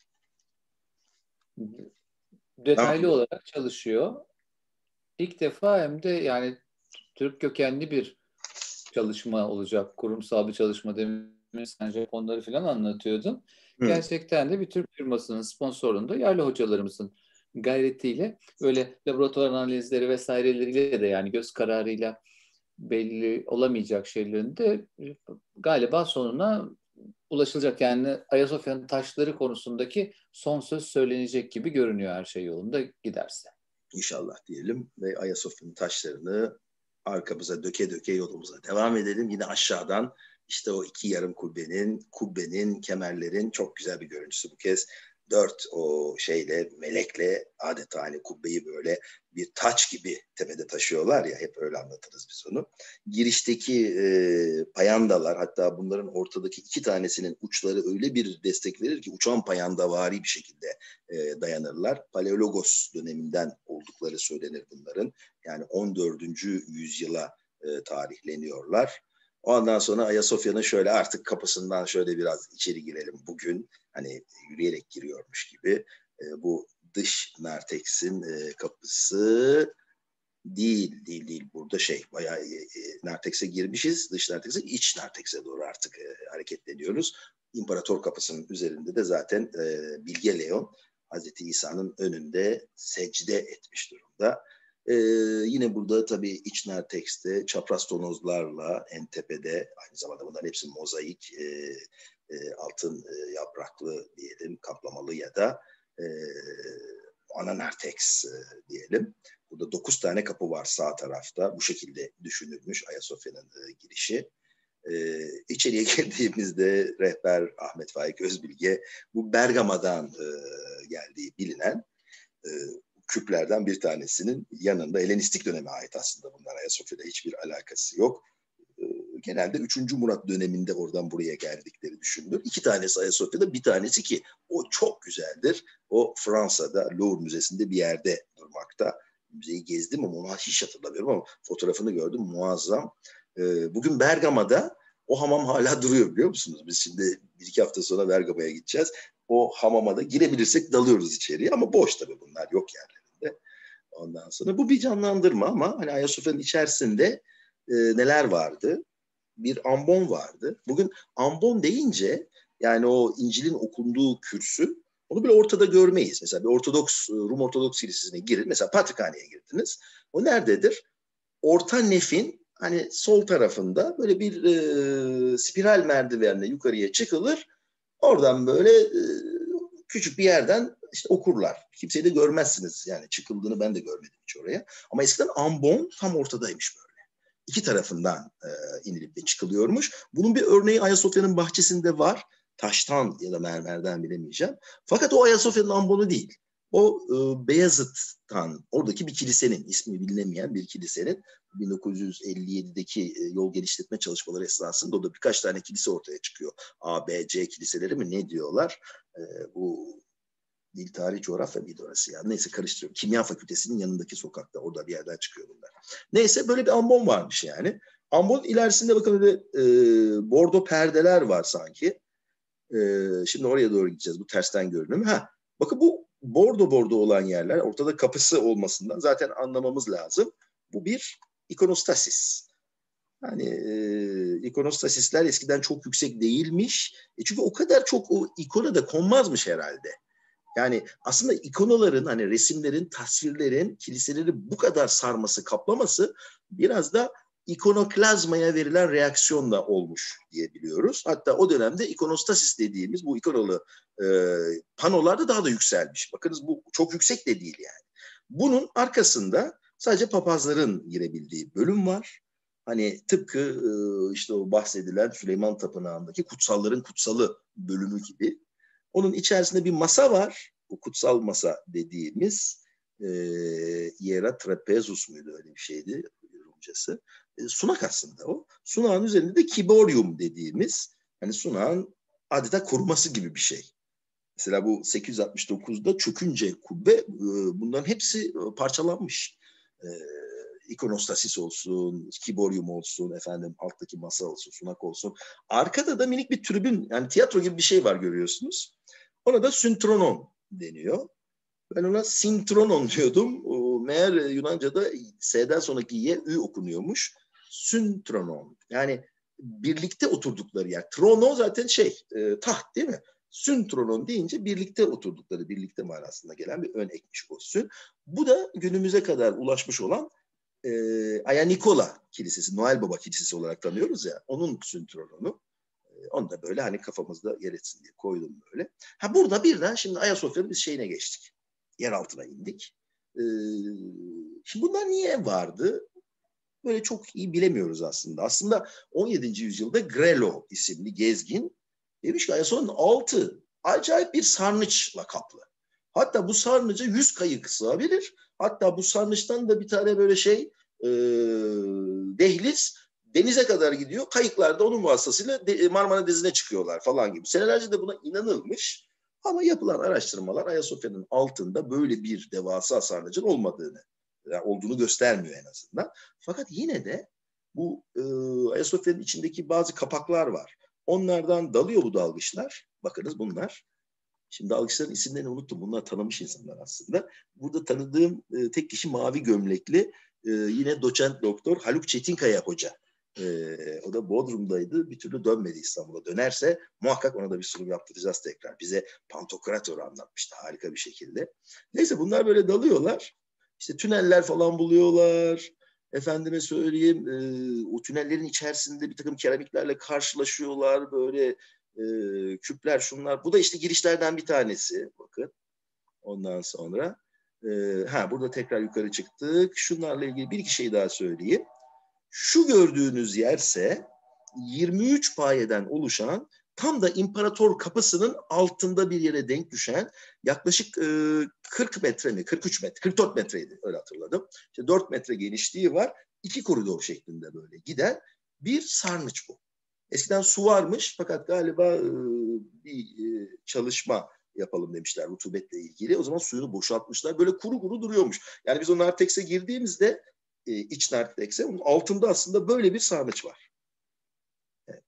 Speaker 2: detaylı tamam. olarak çalışıyor. İlk defa hem de yani Türk kökenli bir çalışma olacak. Kurumsal bir çalışma demin sen Japonları falan anlatıyordun. Hı. Gerçekten de bir Türk firmasının sponsorluğunda yerli hocalarımızın gayretiyle böyle laboratuvar analizleri vesaireleriyle de yani göz kararıyla belli olamayacak şeylerin de galiba sonuna ulaşılacak. Yani Ayasofya'nın taşları konusundaki son söz söylenecek gibi görünüyor her şey yolunda giderse.
Speaker 1: İnşallah diyelim ve Ayasofya'nın taşlarını arkamıza döke döke yolumuza devam edelim. Yine aşağıdan işte o iki yarım kubbenin, kubbenin, kemerlerin çok güzel bir görüntüsü bu kez. Dört o şeyle, melekle adeta hani kubbeyi böyle bir taç gibi tepede taşıyorlar ya, hep öyle anlatırız biz onu. Girişteki e, payandalar, hatta bunların ortadaki iki tanesinin uçları öyle bir destek verir ki uçan payandavari bir şekilde e, dayanırlar. Paleologos döneminden oldukları söylenir bunların. Yani on dördüncü yüzyıla e, tarihleniyorlar. Ondan sonra Ayasofya'nın şöyle artık kapısından şöyle biraz içeri girelim bugün. Hani yürüyerek giriyormuş gibi. E, bu dış narteksin e, kapısı değil, değil, değil. Burada şey bayağı e, nartekse girmişiz. Dış nartekse, iç nartekse doğru artık e, hareketleniyoruz. İmparator kapısının üzerinde de zaten e, Bilge Leon Hazreti İsa'nın önünde secde etmiş durumda. Ee, yine burada tabii iç nartekste çapraz tonozlarla en tepede, aynı zamanda bunların hepsi mozaik, e, e, altın e, yapraklı diyelim, kaplamalı ya da e, ana narteks e, diyelim. Burada dokuz tane kapı var sağ tarafta. Bu şekilde düşünülmüş Ayasofya'nın e, girişi. Ee, içeriye girdiğimizde rehber Ahmet Faik Özbilge bu Bergama'dan e, geldiği bilinen e, küplerden bir tanesinin yanında, Helenistik döneme ait aslında bunlar, Ayasofya'da hiçbir alakası yok. E, genelde üçüncü Murat döneminde oradan buraya geldikleri düşünülür. İki tanesi Ayasofya'da, bir tanesi ki o çok güzeldir. O Fransa'da Louvre Müzesi'nde bir yerde durmakta. Müzeyi gezdim ama onu hiç hatırlamıyorum ama fotoğrafını gördüm, muazzam. Bugün Bergama'da o hamam hala duruyor, biliyor musunuz? Biz şimdi bir iki hafta sonra Bergama'ya gideceğiz. O hamama da girebilirsek dalıyoruz içeriye ama boş tabii, bunlar yok yerlerinde. Ondan sonra bu bir canlandırma ama hani Ayasofya'nın içerisinde e, neler vardı? Bir ambon vardı. Bugün ambon deyince yani o İncil'in okunduğu kürsü, onu bile ortada görmeyiz. Mesela bir Ortodoks, Rum Ortodoks kilisesine girin. Mesela Patrikhane'ye girdiniz. O nerededir? Orta nefin hani sol tarafında böyle bir e, spiral merdivenle yukarıya çıkılır. Oradan böyle e, küçük bir yerden işte okurlar. Kimseyi de görmezsiniz. Yani çıkıldığını ben de görmedim hiç oraya. Ama eskiden ambon tam ortadaymış böyle. İki tarafından e, inilip de çıkılıyormuş. Bunun bir örneği Ayasofya'nın bahçesinde var. Taştan ya da mermerden bilemeyeceğim. Fakat o Ayasofya'nın ambonu değil. O e, Beyazıt'tan, oradaki bir kilisenin, ismi bilinemeyen bir kilisenin bin dokuz yüz elli yedideki e, yol genişletme çalışmaları esnasında o da birkaç tane kilise ortaya çıkıyor. A, B, C kiliseleri mi ne diyorlar? E, bu Dil, Tarih, Coğrafya mıydı orası ya? Neyse karıştırıyorum. Kimya Fakültesi'nin yanındaki sokakta, orada bir yerden çıkıyor bunlar. Neyse böyle bir ambon varmış yani. Ambon ilerisinde bakın öyle e, bordo perdeler var sanki. E, şimdi oraya doğru gideceğiz. Bu tersten görünüm. Ha, bakın bu bordo bordo olan yerler, ortada kapısı olmasından zaten anlamamız lazım. Bu bir ikonostasis. Hani e, ikonostasisler eskiden çok yüksek değilmiş. E çünkü o kadar çok o ikona da konmazmış herhalde. Yani aslında ikonaların, hani resimlerin, tasvirlerin kiliseleri bu kadar sarması, kaplaması biraz da ikonoklazmaya verilen reaksiyonla olmuş diyebiliyoruz. Hatta o dönemde ikonostasis dediğimiz bu ikonalı e, panolarda daha da yükselmiş. Bakınız bu çok yüksek de değil yani. Bunun arkasında sadece papazların girebildiği bölüm var. Hani tıpkı e, işte o bahsedilen Süleyman Tapınağı'ndaki kutsalların kutsalı bölümü gibi. Onun içerisinde bir masa var. Bu kutsal masa dediğimiz e, Hiera Trapezus muydu, öyle bir şeydi Rumcası. E, sunak aslında o. Sunağın üzerinde de kiborium dediğimiz, hani sunağın adeta koruması gibi bir şey. Mesela bu sekiz yüz altmış dokuzda çökünce kubbe e, bunların hepsi parçalanmış. E, ikonostasis olsun, kiborium olsun, efendim alttaki masa olsun, sunak olsun. Arkada da minik bir tribün, yani tiyatro gibi bir şey var görüyorsunuz. Ona da syntronon deniyor. Ben ona sintronon diyordum. O, meğer Yunanca'da S'den sonraki Y, Ü okunuyormuş. Syntronon. Yani birlikte oturdukları yer. Trono zaten şey, e, taht değil mi? Syntronon deyince birlikte oturdukları, birlikte manasında gelen bir ön ekmiş o sün. Bu da günümüze kadar ulaşmış olan e, Aya Nikola Kilisesi, Noel Baba Kilisesi olarak tanıyoruz ya. Onun syntrononu. Onu da böyle hani kafamızda yer etsin diye koydum böyle. Ha burada birden şimdi Ayasofya'nın biz şeyine geçtik. Yer altına indik. Ee, şimdi bunlar niye vardı? Böyle çok iyi bilemiyoruz aslında. Aslında on yedinci yüzyılda Grelo isimli gezgin demiş ki Ayasofya'nın altı acayip bir sarnıçla kaplı. Hatta bu sarnıca yüz kayık sığabilir. Hatta bu sarnıçtan da bir tane böyle şey e, dehliz denize kadar gidiyor. Kayıklar da onun vasıtasıyla Marmara Denizi'ne çıkıyorlar falan gibi. Senelerce de buna inanılmış. Ama yapılan araştırmalar Ayasofya'nın altında böyle bir devasa sarnıcın olmadığını, yani olduğunu göstermiyor en azından. Fakat yine de bu e, Ayasofya'nın içindeki bazı kapaklar var. Onlardan dalıyor bu dalgıçlar. Bakınız bunlar. Şimdi dalgıçların isimlerini unuttum. Bunlar tanımış insanlar aslında. Burada tanıdığım e, tek kişi mavi gömlekli e, yine doçent doktor Haluk Çetinkaya Hoca. Ee, o da Bodrum'daydı. Bir türlü dönmedi İstanbul'a. Dönerse muhakkak ona da bir sunum yaptıracağız tekrar. Bize Pantokrator'u anlatmıştı harika bir şekilde. Neyse bunlar böyle dalıyorlar. İşte tüneller falan buluyorlar. Efendime söyleyeyim e, o tünellerin içerisinde bir takım keramiklerle karşılaşıyorlar. Böyle e, küpler şunlar. Bu da işte girişlerden bir tanesi. Bakın. Ondan sonra e, ha burada tekrar yukarı çıktık. Şunlarla ilgili bir iki şey daha söyleyeyim. Şu gördüğünüz yerse yirmi üç payeden oluşan tam da İmparator Kapısı'nın altında bir yere denk düşen yaklaşık e, kırk metre mi? kırk üç metre, kırk dört metreydi öyle hatırladım. İşte dört metre genişliği var. İki koridor şeklinde böyle giden bir sarnıç bu. Eskiden su varmış fakat galiba e, bir e, çalışma yapalım demişler rutubetle ilgili. O zaman suyunu boşaltmışlar. Böyle kuru kuru duruyormuş. Yani biz o nartekse girdiğimizde e, iç nartekse onun altında aslında böyle bir sarnıç var. Evet.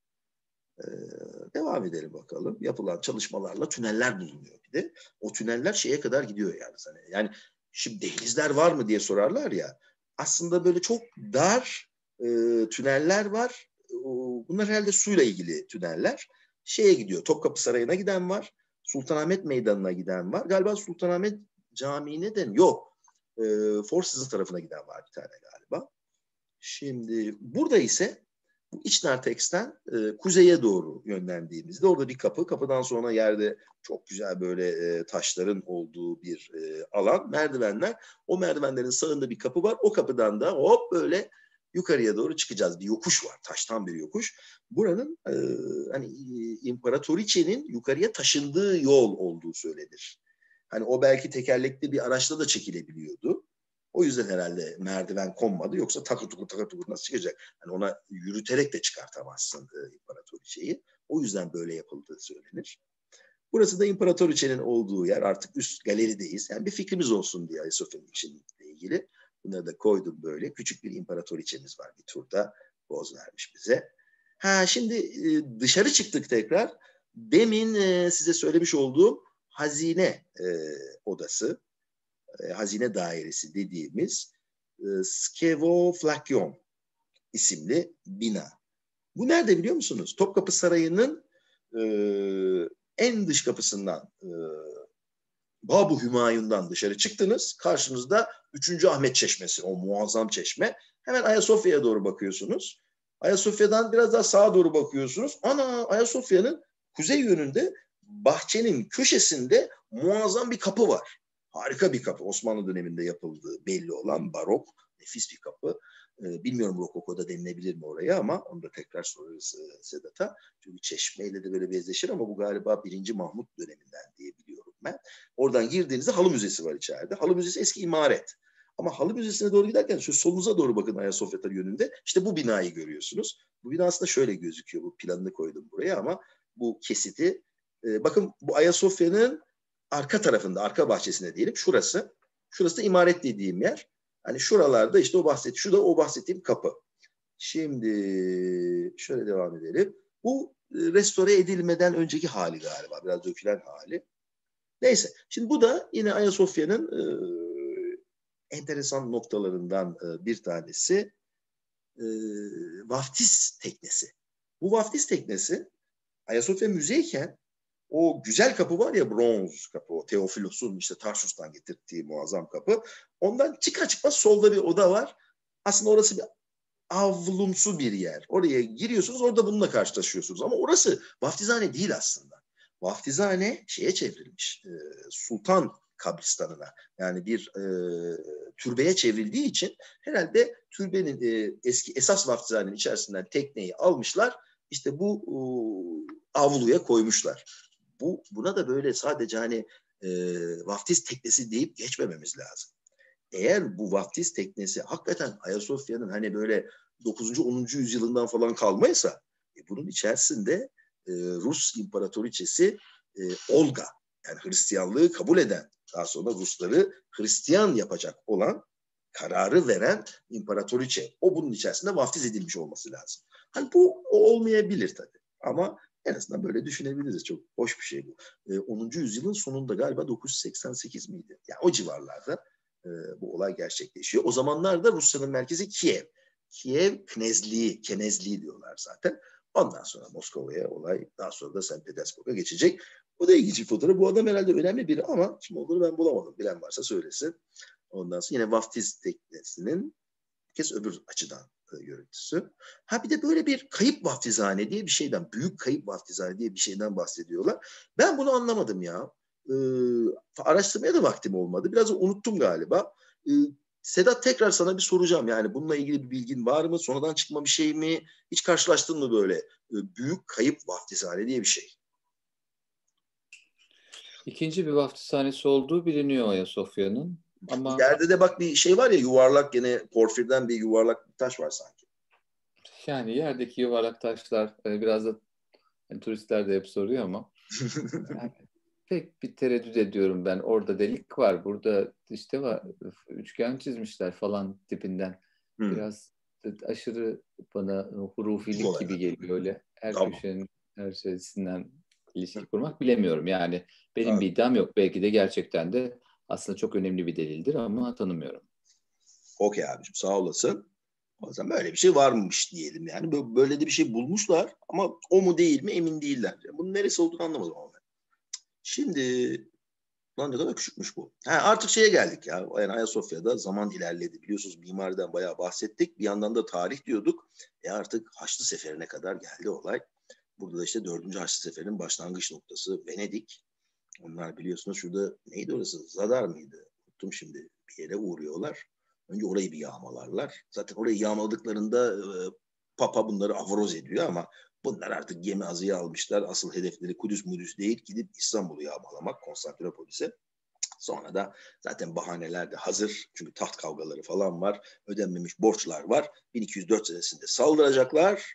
Speaker 1: Ee, devam edelim bakalım. Yapılan çalışmalarla tüneller bulunuyor bir de. O tüneller şeye kadar gidiyor yani. Yani şimdi dehlizler var mı diye sorarlar ya. Aslında böyle çok dar e, tüneller var. O, bunlar herhalde suyla ilgili tüneller. Şeye gidiyor. Topkapı Sarayı'na giden var. Sultanahmet Meydanı'na giden var. Galiba Sultanahmet Camii'ne de yok. E, Four Seasons tarafına giden var bir tane galiba. Şimdi burada ise bu iç narteksten e, kuzeye doğru yönlendiğimizde orada bir kapı. Kapıdan sonra yerde çok güzel böyle e, taşların olduğu bir e, alan. Merdivenler. O merdivenlerin sağında bir kapı var. O kapıdan da hop böyle yukarıya doğru çıkacağız. Bir yokuş var. Taştan bir yokuş. Buranın e, hani İmparatoriçe'nin yukarıya taşındığı yol olduğu söylenir. Hani o belki tekerlekli bir araçla da çekilebiliyordu. O yüzden herhalde merdiven konmadı. Yoksa takır tukur takır tukur nasıl çıkacak? Yani ona yürüterek de çıkartamazsın e, İmparatoriçe'yi. O yüzden böyle yapıldığı söylenir. Burası da İmparatoriçe'nin olduğu yer. Artık üst galerideyiz. Yani bir fikrimiz olsun diye Ayasofya'nın içiyle ilgili. Bunları da koydum böyle. Küçük bir İmparatoriçe'miz var bir turda. Poz vermiş bize. Ha şimdi e, dışarı çıktık tekrar. Demin e, size söylemiş olduğum hazine e, odası. Hazine dairesi dediğimiz e, Skevoflakyon isimli bina. Bu nerede biliyor musunuz? Topkapı Sarayı'nın e, en dış kapısından e, Bab-ı Hümayun'dan dışarı çıktınız. Karşınızda üçüncü Ahmet Çeşmesi, o muazzam çeşme. Hemen Ayasofya'ya doğru bakıyorsunuz. Ayasofya'dan biraz daha sağa doğru bakıyorsunuz. Ana, Ayasofya'nın kuzey yönünde bahçenin köşesinde muazzam bir kapı var. Harika bir kapı. Osmanlı döneminde yapıldığı belli olan barok, nefis bir kapı. Ee, bilmiyorum Rokoko'da denilebilir mi oraya ama onu da tekrar sorarız e, Sedat'a. Çünkü çeşmeyle de böyle benzeşir ama bu galiba birinci Mahmut döneminden diye biliyorum ben. Oradan girdiğinizde halı müzesi var içeride. Halı müzesi eski imaret. Ama halı müzesine doğru giderken şu solunuza doğru bakın Ayasofya yönünde. İşte bu binayı görüyorsunuz. Bu bina aslında şöyle gözüküyor. Bu planını koydum buraya ama bu kesiti. E, bakın bu Ayasofya'nın arka tarafında, arka bahçesinde diyelim. Şurası. Şurası da imaret dediğim yer. Hani şuralarda işte o bahset, şu da o bahsettiğim kapı. Şimdi şöyle devam edelim. Bu restore edilmeden önceki hali galiba. Biraz dökülen hali. Neyse. Şimdi bu da yine Ayasofya'nın e, enteresan noktalarından e, bir tanesi. E, vaftiz teknesi. Bu vaftiz teknesi Ayasofya müzeyken o güzel kapı var ya, bronz kapı, o Teofilos'un işte Tarsus'tan getirdiği muazzam kapı. Ondan çıkar çıkmaz solda bir oda var. Aslında orası bir avlumsu bir yer. Oraya giriyorsunuz, orada bununla karşılaşıyorsunuz. Ama orası vaftizhane değil aslında. Vaftizhane şeye çevrilmiş, e, sultan kabristanına. Yani bir e, türbeye çevrildiği için herhalde türbenin e, eski esas vaftizhanenin içerisinden tekneyi almışlar. İşte bu e, avluya koymuşlar. Bu buna da böyle sadece hani e, vaftiz teknesi deyip geçmememiz lazım. Eğer bu vaftiz teknesi hakikaten Ayasofya'nın hani böyle dokuzuncu onuncu yüzyılından falan kalmaysa e, bunun içerisinde e, Rus imparatoriçesi e, Olga, yani Hristiyanlığı kabul eden, daha sonra Rusları Hristiyan yapacak olan, kararı veren imparatoriçe, o bunun içerisinde vaftiz edilmiş olması lazım. Hani bu olmayabilir tabii ama en azından böyle düşünebiliriz. Çok hoş bir şey bu. E, onuncu yüzyılın sonunda galiba dokuz yüz seksen sekiz miydi? Yani o civarlarda e, bu olay gerçekleşiyor. O zamanlarda Rusya'nın merkezi Kiev. Kiev Knezliği, Kenezliği diyorlar zaten. Ondan sonra Moskova'ya olay, daha sonra da Sankt Petersburg'a geçecek. O da ilginç bir fotoğraf. Bu adam herhalde önemli biri ama kim olduğunu ben bulamadım. Bilen varsa söylesin. Ondan sonra yine vaftiz teknesinin kez öbür açıdan e, görüntüsü. Ha bir de böyle bir kayıp vaftizhane diye bir şeyden, büyük kayıp vaftizhane diye bir şeyden bahsediyorlar. Ben bunu anlamadım ya. Ee, araştırmaya da vaktim olmadı. Biraz unuttum galiba. Ee, Sedat, tekrar sana bir soracağım. Yani bununla ilgili bir bilgin var mı? Sonradan çıkma bir şey mi? Hiç karşılaştın mı böyle e, büyük kayıp vaftizhane diye bir şey?
Speaker 2: İkinci bir vaftizhanesi olduğu biliniyor Ayasofya'nın. Ama
Speaker 1: İleride de bak bir şey var ya, yuvarlak, gene porfirden bir yuvarlak bir taş var sanki.
Speaker 2: yani yerdeki yuvarlak taşlar e, biraz da yani turistler de hep soruyor ama yani pek bir tereddüt ediyorum ben. Orada delik var, burada işte var, üçgen çizmişler falan tipinden.
Speaker 1: Hmm.
Speaker 2: Biraz aşırı bana hurufilik
Speaker 1: Kolay.
Speaker 2: gibi geliyor öyle. Her
Speaker 1: Tamam.
Speaker 2: köşenin her şeysinden ilişki kurmak bilemiyorum. Yani benim
Speaker 1: Tamam.
Speaker 2: bir iddiam yok. Belki de gerçekten de aslında çok önemli bir delildir ama tanımıyorum.
Speaker 1: Okey abicim, sağ olasın. O zaman böyle bir şey varmış diyelim yani. Böyle de bir şey bulmuşlar ama o mu değil mi emin değiller. Bunun neresi olduğunu anlamadım ama ben. Şimdi lan ne kadar küçükmüş bu. Ha, artık şeye geldik ya. Yani Ayasofya'da zaman ilerledi. Biliyorsunuz mimariden bayağı bahsettik. Bir yandan da tarih diyorduk. E artık Haçlı Seferi'ne kadar geldi olay. Burada da işte dördüncü Haçlı Seferi'nin başlangıç noktası Venedik. Onlar biliyorsunuz şurada neydi orası? Zadar mıydı? Unuttum şimdi. Bir yere uğruyorlar. Önce orayı bir yağmalarlar. Zaten orayı yağmaladıklarında e, Papa bunları aforoz ediyor ama bunlar artık gemi azıya almışlar. Asıl hedefleri Kudüs Mudüs değil, gidip İstanbul'u yağmalamak, Konstantinopolis'e. Sonra da zaten bahaneler de hazır. Çünkü taht kavgaları falan var. Ödenmemiş borçlar var. bin iki yüz dört senesinde saldıracaklar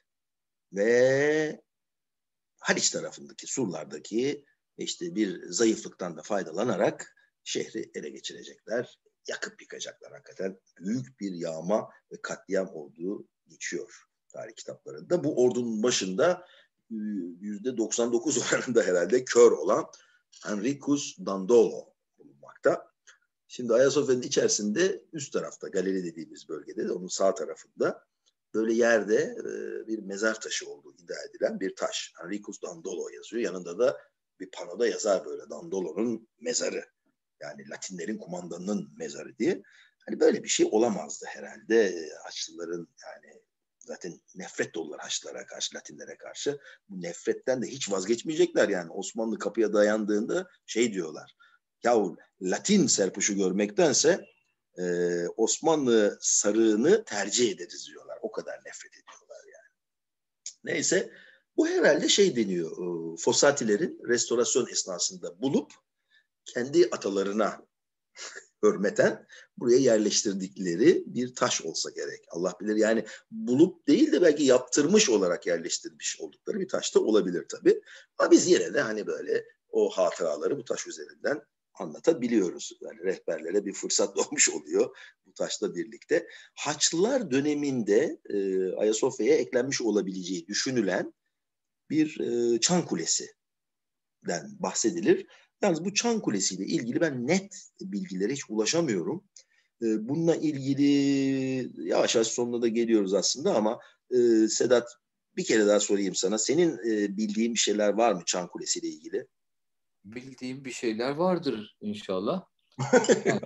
Speaker 1: ve Haliç tarafındaki surlardaki işte bir zayıflıktan da faydalanarak şehri ele geçirecekler. Yakıp yıkacaklar hakikaten. Büyük bir yağma ve katliam olduğu geçiyor tarih kitaplarında. Bu ordunun başında yüzde doksan dokuz oranında herhalde kör olan Enricus Dandolo bulunmakta. Şimdi Ayasofya'nın içerisinde üst tarafta, galeri dediğimiz bölgede, onun sağ tarafında böyle yerde e, bir mezar taşı olduğu iddia edilen bir taş. Enricus Dandolo yazıyor. Yanında da Bir panoda yazar böyle Dandolo'nun mezarı. Yani Latinlerin kumandanının mezarı diye. Hani böyle bir şey olamazdı herhalde. Haçlıların yani zaten nefret dolular Haçlılara karşı, Latinlere karşı. Bu nefretten de hiç vazgeçmeyecekler yani. Osmanlı kapıya dayandığında şey diyorlar. Yahu Latin serpuşu görmektense e, Osmanlı sarığını tercih ederiz diyorlar. O kadar nefret ediyorlar yani. Neyse bu herhalde şey deniyor. E, Fossatilerin restorasyon esnasında bulup kendi atalarına hürmeten buraya yerleştirdikleri bir taş olsa gerek. Allah bilir yani bulup değil de belki yaptırmış olarak yerleştirmiş oldukları bir taş da olabilir tabii. Ama biz yine de hani böyle o hatıraları bu taş üzerinden anlatabiliyoruz. Yani rehberlere bir fırsat doğmuş oluyor bu taşla birlikte. Haçlılar döneminde e, Ayasofya'ya eklenmiş olabileceği düşünülen bir e, çan kulesinden bahsedilir. Yalnız bu Çan Kulesi ile ilgili ben net bilgilere hiç ulaşamıyorum. Bununla ilgili yavaş yavaş sonuna da geliyoruz aslında ama e, Sedat bir kere daha sorayım sana. Senin e, bildiğin bir şeyler var mı Çan Kulesi ile ilgili?
Speaker 2: Bildiğim bir şeyler vardır inşallah. Yani,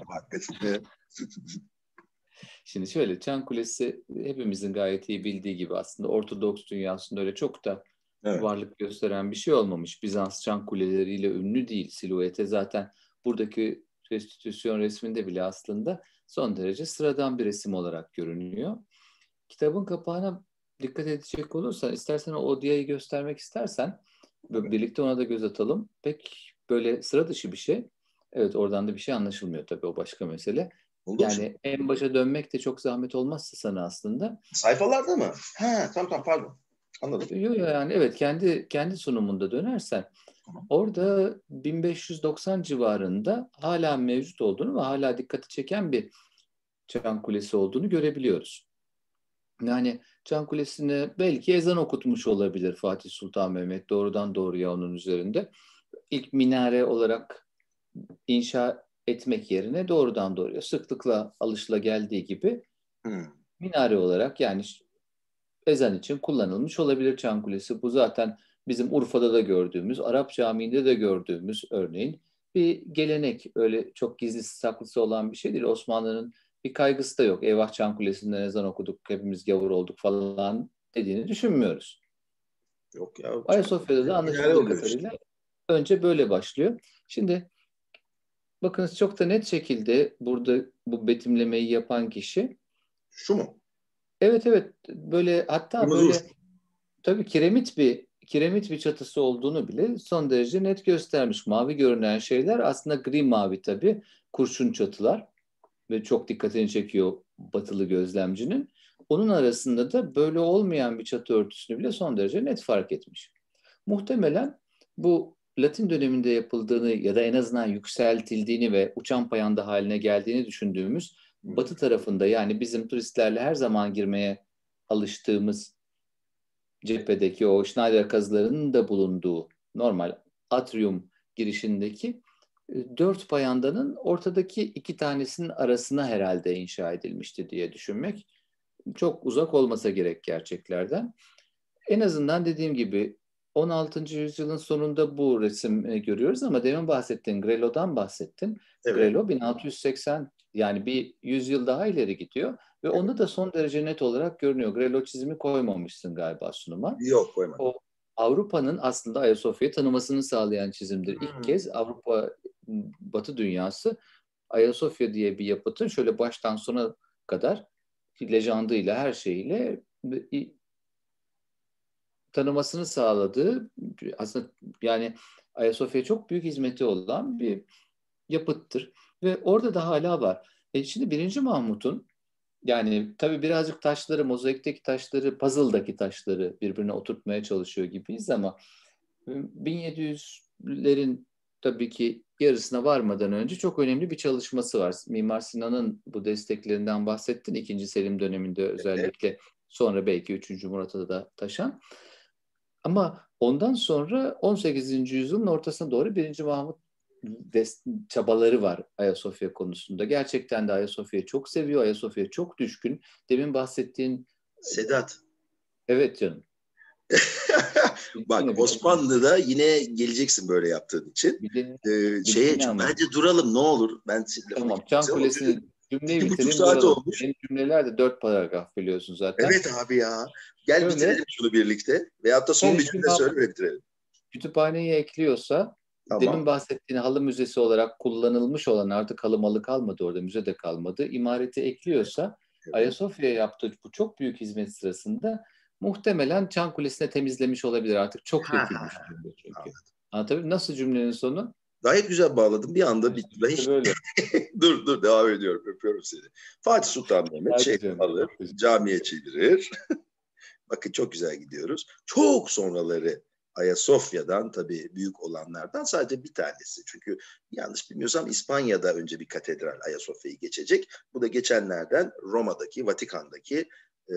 Speaker 2: şimdi şöyle Çan Kulesi hepimizin gayet iyi bildiği gibi aslında Ortodoks dünyasında öyle çok da evet. varlık gösteren bir şey olmamış. Bizans Çan Kuleleriyle ünlü değil. Silüete zaten buradaki restitüsyon resminde bile aslında son derece sıradan bir resim olarak görünüyor. Kitabın kapağına dikkat edecek olursan, istersen o Odia'yı göstermek istersen evet. birlikte ona da göz atalım. Pek böyle sıra dışı bir şey. Evet oradan da bir şey anlaşılmıyor tabii o başka mesele. Olur yani mu? En başa dönmek de çok zahmet olmazsa sana aslında.
Speaker 1: Sayfalarda mı? Ha, tamam tamam pardon. Anladım.
Speaker 2: Yok yani evet kendi kendi sunumunda dönersen tamam. Orada bin beş yüz doksan civarında hala mevcut olduğunu ve hala dikkati çeken bir Çan Kulesi olduğunu görebiliyoruz. Yani Çan Kulesi'ne belki ezan okutmuş olabilir Fatih Sultan Mehmet doğrudan doğruya onun üzerinde. İlk minare olarak inşa etmek yerine doğrudan doğruya sıklıkla alışılageldiği gibi hmm. minare olarak yani ezan için kullanılmış olabilir Çan Kulesi. Bu zaten bizim Urfa'da da gördüğümüz, Arap Camii'nde de gördüğümüz örneğin bir gelenek. Öyle çok gizlisi saklısı olan bir şey değil. Osmanlı'nın bir kaygısı da yok. Eyvah Çan Kulesi'nden ezan okuduk, hepimiz gavur olduk falan dediğini düşünmüyoruz.
Speaker 1: Yok ya.
Speaker 2: Ayasofya'da da anlaşıldığı kadarıyla işte. Önce böyle başlıyor. Şimdi bakınız çok da net şekilde burada bu betimlemeyi yapan kişi.
Speaker 1: Şu mu?
Speaker 2: Evet evet böyle hatta Ama böyle dur. Tabii kiremit bir kiremit bir çatısı olduğunu bile son derece net göstermiş. Mavi görünen şeyler aslında gri mavi tabii. Kurşun çatılar ve çok dikkatini çekiyor batılı gözlemcinin. Onun arasında da böyle olmayan bir çatı örtüsünü bile son derece net fark etmiş. Muhtemelen bu Latin döneminde yapıldığını ya da en azından yükseltildiğini ve uçan payanda haline geldiğini düşündüğümüz batı tarafında yani bizim turistlerle her zaman girmeye alıştığımız cephedeki o Schneider kazılarının da bulunduğu normal atrium girişindeki dört payandanın ortadaki iki tanesinin arasına herhalde inşa edilmişti diye düşünmek çok uzak olmasa gerek gerçeklerden. En azından dediğim gibi on altıncı yüzyılın sonunda bu resim görüyoruz ama demin bahsettin Grelo'dan bahsettin. Evet. Grelo bin altı yüz seksen yani bir yüzyıl daha ileri gidiyor ve evet. Onda da son derece net olarak görünüyor. Grelo çizimi koymamışsın galiba sunuma.
Speaker 1: Yok koymadım.
Speaker 2: O Avrupa'nın aslında Ayasofya'yı tanımasını sağlayan çizimdir. Hmm. İlk kez Avrupa Batı dünyası Ayasofya diye bir yapıtın şöyle baştan sona kadar lejandıyla her şeyiyle tanımasını sağladığı aslında yani Ayasofya'ya çok büyük hizmeti olan bir yapıttır. Ve orada da hala var. E şimdi birinci Mahmut'un yani tabii birazcık taşları, mozaikteki taşları, puzzle'daki taşları birbirine oturtmaya çalışıyor gibiyiz ama bin yedi yüzlerin tabii ki yarısına varmadan önce çok önemli bir çalışması var. Mimar Sinan'ın bu desteklerinden bahsettin. İkinci Selim döneminde özellikle evet. Sonra belki üçüncü Murat'a da taşan. Ama ondan sonra on sekizinci yüzyılın ortasına doğru birinci Mahmut çabaları var Ayasofya konusunda. Gerçekten de Ayasofya'yı çok seviyor. Ayasofya'ya çok düşkün. Demin bahsettiğin...
Speaker 1: Sedat.
Speaker 2: Evet canım.
Speaker 1: Bak Osmanlı'da yine geleceksin böyle yaptığın için.
Speaker 2: Bir de,
Speaker 1: Ee, şeye, bence duralım ne olur. Ben
Speaker 2: tamam, Çan Kulesi'nin cümleyi
Speaker 1: iki buçuk
Speaker 2: bitireyim.
Speaker 1: saat
Speaker 2: Duralım.
Speaker 1: olmuş.
Speaker 2: Benim cümleler de dört paragraf biliyorsun zaten.
Speaker 1: Evet abi ya. Gel
Speaker 2: Şöyle,
Speaker 1: bitirelim şunu birlikte. Veyahut da son bir cümle söyle ve bitirelim.
Speaker 2: Kütüphaneyi ekliyorsa, tamam, demin bahsettiğin halı müzesi olarak kullanılmış olan, artık halı malı kalmadı orada, müze de kalmadı, İmareti ekliyorsa, evet, Ayasofya'ya yaptığı bu çok büyük hizmet sırasında muhtemelen Çan Kulesi'ne temizlemiş olabilir. Artık çok dökülmüş cümle çünkü. Anlatabildim. Nasıl cümlenin sonu?
Speaker 1: Gayet güzel bağladım. Bir anda bitti. Ben hiç... böyle. dur dur devam ediyorum. Öpüyorum seni. Fatih Sultan Mehmet şey alır, camiye çevirir. Bakın çok güzel gidiyoruz. Çok sonraları Ayasofya'dan, tabii büyük olanlardan sadece bir tanesi. Çünkü yanlış bilmiyorsam İspanya'da önce bir katedral Ayasofya'yı geçecek. Bu da geçenlerden Roma'daki, Vatikan'daki e,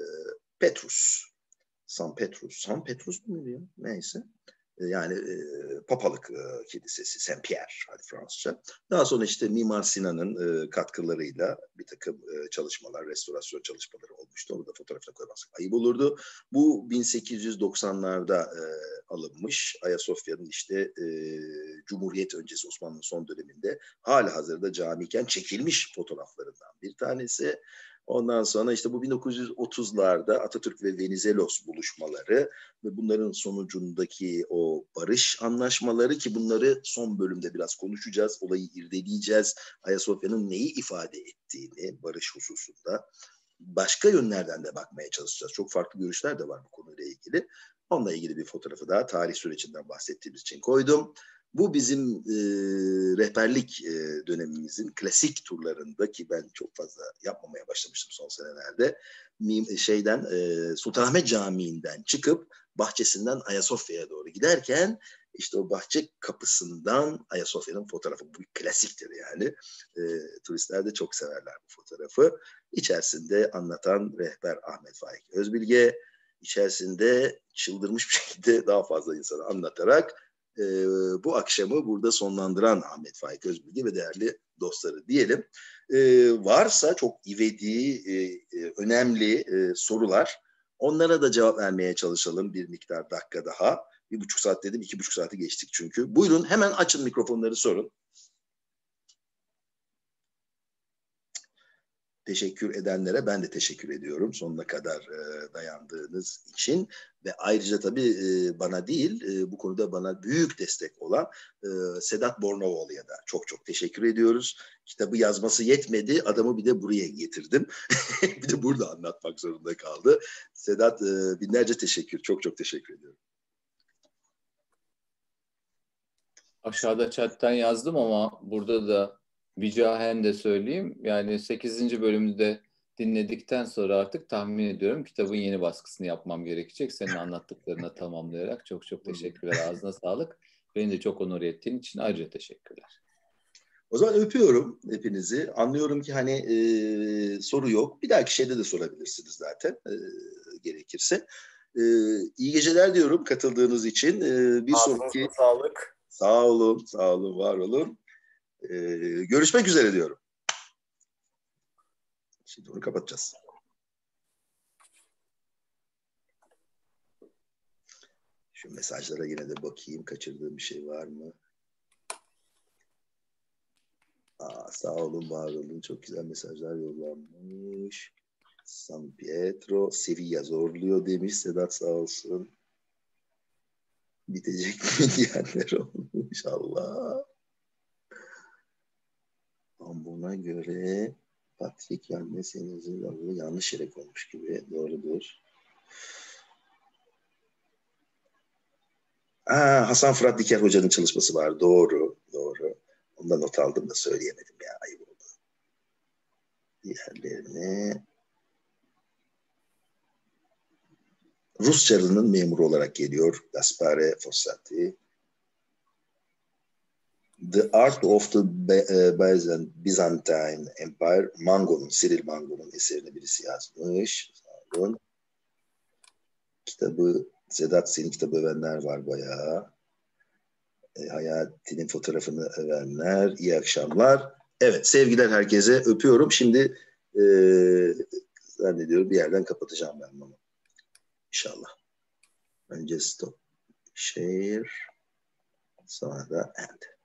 Speaker 1: Petrus. San Petrus. San Petrus mu ya? Neyse. Yani e, Papalık e, Kilisesi, Saint Pierre, hadi Fransızca. Daha sonra işte Mimar Sinan'ın e, katkılarıyla bir takım e, çalışmalar, restorasyon çalışmaları olmuştu. Onu da fotoğrafına koymazsak ayıp olurdu. Bu bin sekiz yüz doksanlarda e, alınmış. Ayasofya'nın işte e, Cumhuriyet öncesi Osmanlı'nın son döneminde hala hazırda camiyken çekilmiş fotoğraflarından bir tanesi. Ondan sonra işte bu bin dokuz yüz otuzlarda Atatürk ve Venizelos buluşmaları ve bunların sonucundaki o barış anlaşmaları, ki bunları son bölümde biraz konuşacağız, olayı irdeleyeceğiz. Ayasofya'nın neyi ifade ettiğini barış hususunda başka yönlerden de bakmaya çalışacağız. Çok farklı görüşler de var bu konuyla ilgili. Onunla ilgili bir fotoğrafı daha tarih sürecinden bahsettiğimiz için koydum. Bu bizim e, rehberlik e, dönemimizin klasik turlarında, ki ben çok fazla yapmamaya başlamıştım son senelerde, şeyden e, Sultanahmet Camii'nden çıkıp bahçesinden Ayasofya'ya doğru giderken işte o bahçe kapısından Ayasofya'nın fotoğrafı, bu klasiktir yani. E, turistler de çok severler bu fotoğrafı. İçerisinde anlatan rehber Ahmet Faik Özbilge, içerisinde çıldırmış bir şekilde daha fazla insanı anlatarak e, bu akşamı burada sonlandıran Ahmet Faik Özbilge ve değerli dostları diyelim. E, varsa çok ivedi, e, önemli e, sorular, onlara da cevap vermeye çalışalım bir miktar dakika daha. Bir buçuk saat dedim, iki buçuk saati geçtik çünkü. Buyurun hemen açın mikrofonları, sorun. Teşekkür edenlere ben de teşekkür ediyorum sonuna kadar e, dayandığınız için ve ayrıca tabii e, bana değil e, bu konuda bana büyük destek olan e, Sedat Bornovoğlu'ya da çok çok teşekkür ediyoruz. Kitabı yazması yetmedi, adamı bir de buraya getirdim. Bir de burada anlatmak zorunda kaldı. Sedat, e, binlerce teşekkür, çok çok teşekkür ediyorum.
Speaker 2: Aşağıda chatten yazdım ama burada da vicahen de söyleyeyim. Yani sekizinci bölümü de dinledikten sonra artık tahmin ediyorum kitabın yeni baskısını yapmam gerekecek. Senin anlattıklarına tamamlayarak çok çok teşekkürler. Ağzına sağlık. Beni de çok onur ettiğin için ayrıca teşekkürler.
Speaker 1: O zaman öpüyorum hepinizi. Anlıyorum ki hani e, soru yok. Bir dahaki şeyde de sorabilirsiniz zaten e, gerekirse. E, iyi geceler diyorum katıldığınız için. E, bir
Speaker 2: Ağzınıza
Speaker 1: sonraki...
Speaker 2: sağlık.
Speaker 1: Sağ olun, sağ olun, var olun. Ee, görüşmek üzere diyorum. Şimdi onu kapatacağız. Şu mesajlara yine de bakayım. Kaçırdığım bir şey var mı? Aa, sağ olun, var olun. Çok güzel mesajlar yollanmış. San Pietro, Sevilla zorluyor demiş Sedat, sağ olsun. Bitecek mi diyenler olmuş. Allah. Buna göre Patrick yani senin yanlış yere koymuş gibi. Doğrudur. Aa, Hasan Fırat Diker Hoca'nın çalışması var. Doğru. Doğru. Ondan not aldım da söyleyemedim ya. Ayıp oldu. Diğerlerine Rus Çarı'nın memuru olarak geliyor. Gaspare Fossati. The Art of the Byzantine Empire, Mango'nun, Cyril Mango'nun eserini birisi yazmış. Sağ olun. Kitabı, Sedat senin kitabı övenler var bayağı. E, Hayati'nin fotoğrafını övenler. İyi akşamlar. Evet, sevgiler herkese. Öpüyorum. Şimdi e, zannediyorum bir yerden kapatacağım ben bunu. İnşallah. Önce stop, share, sonra da end.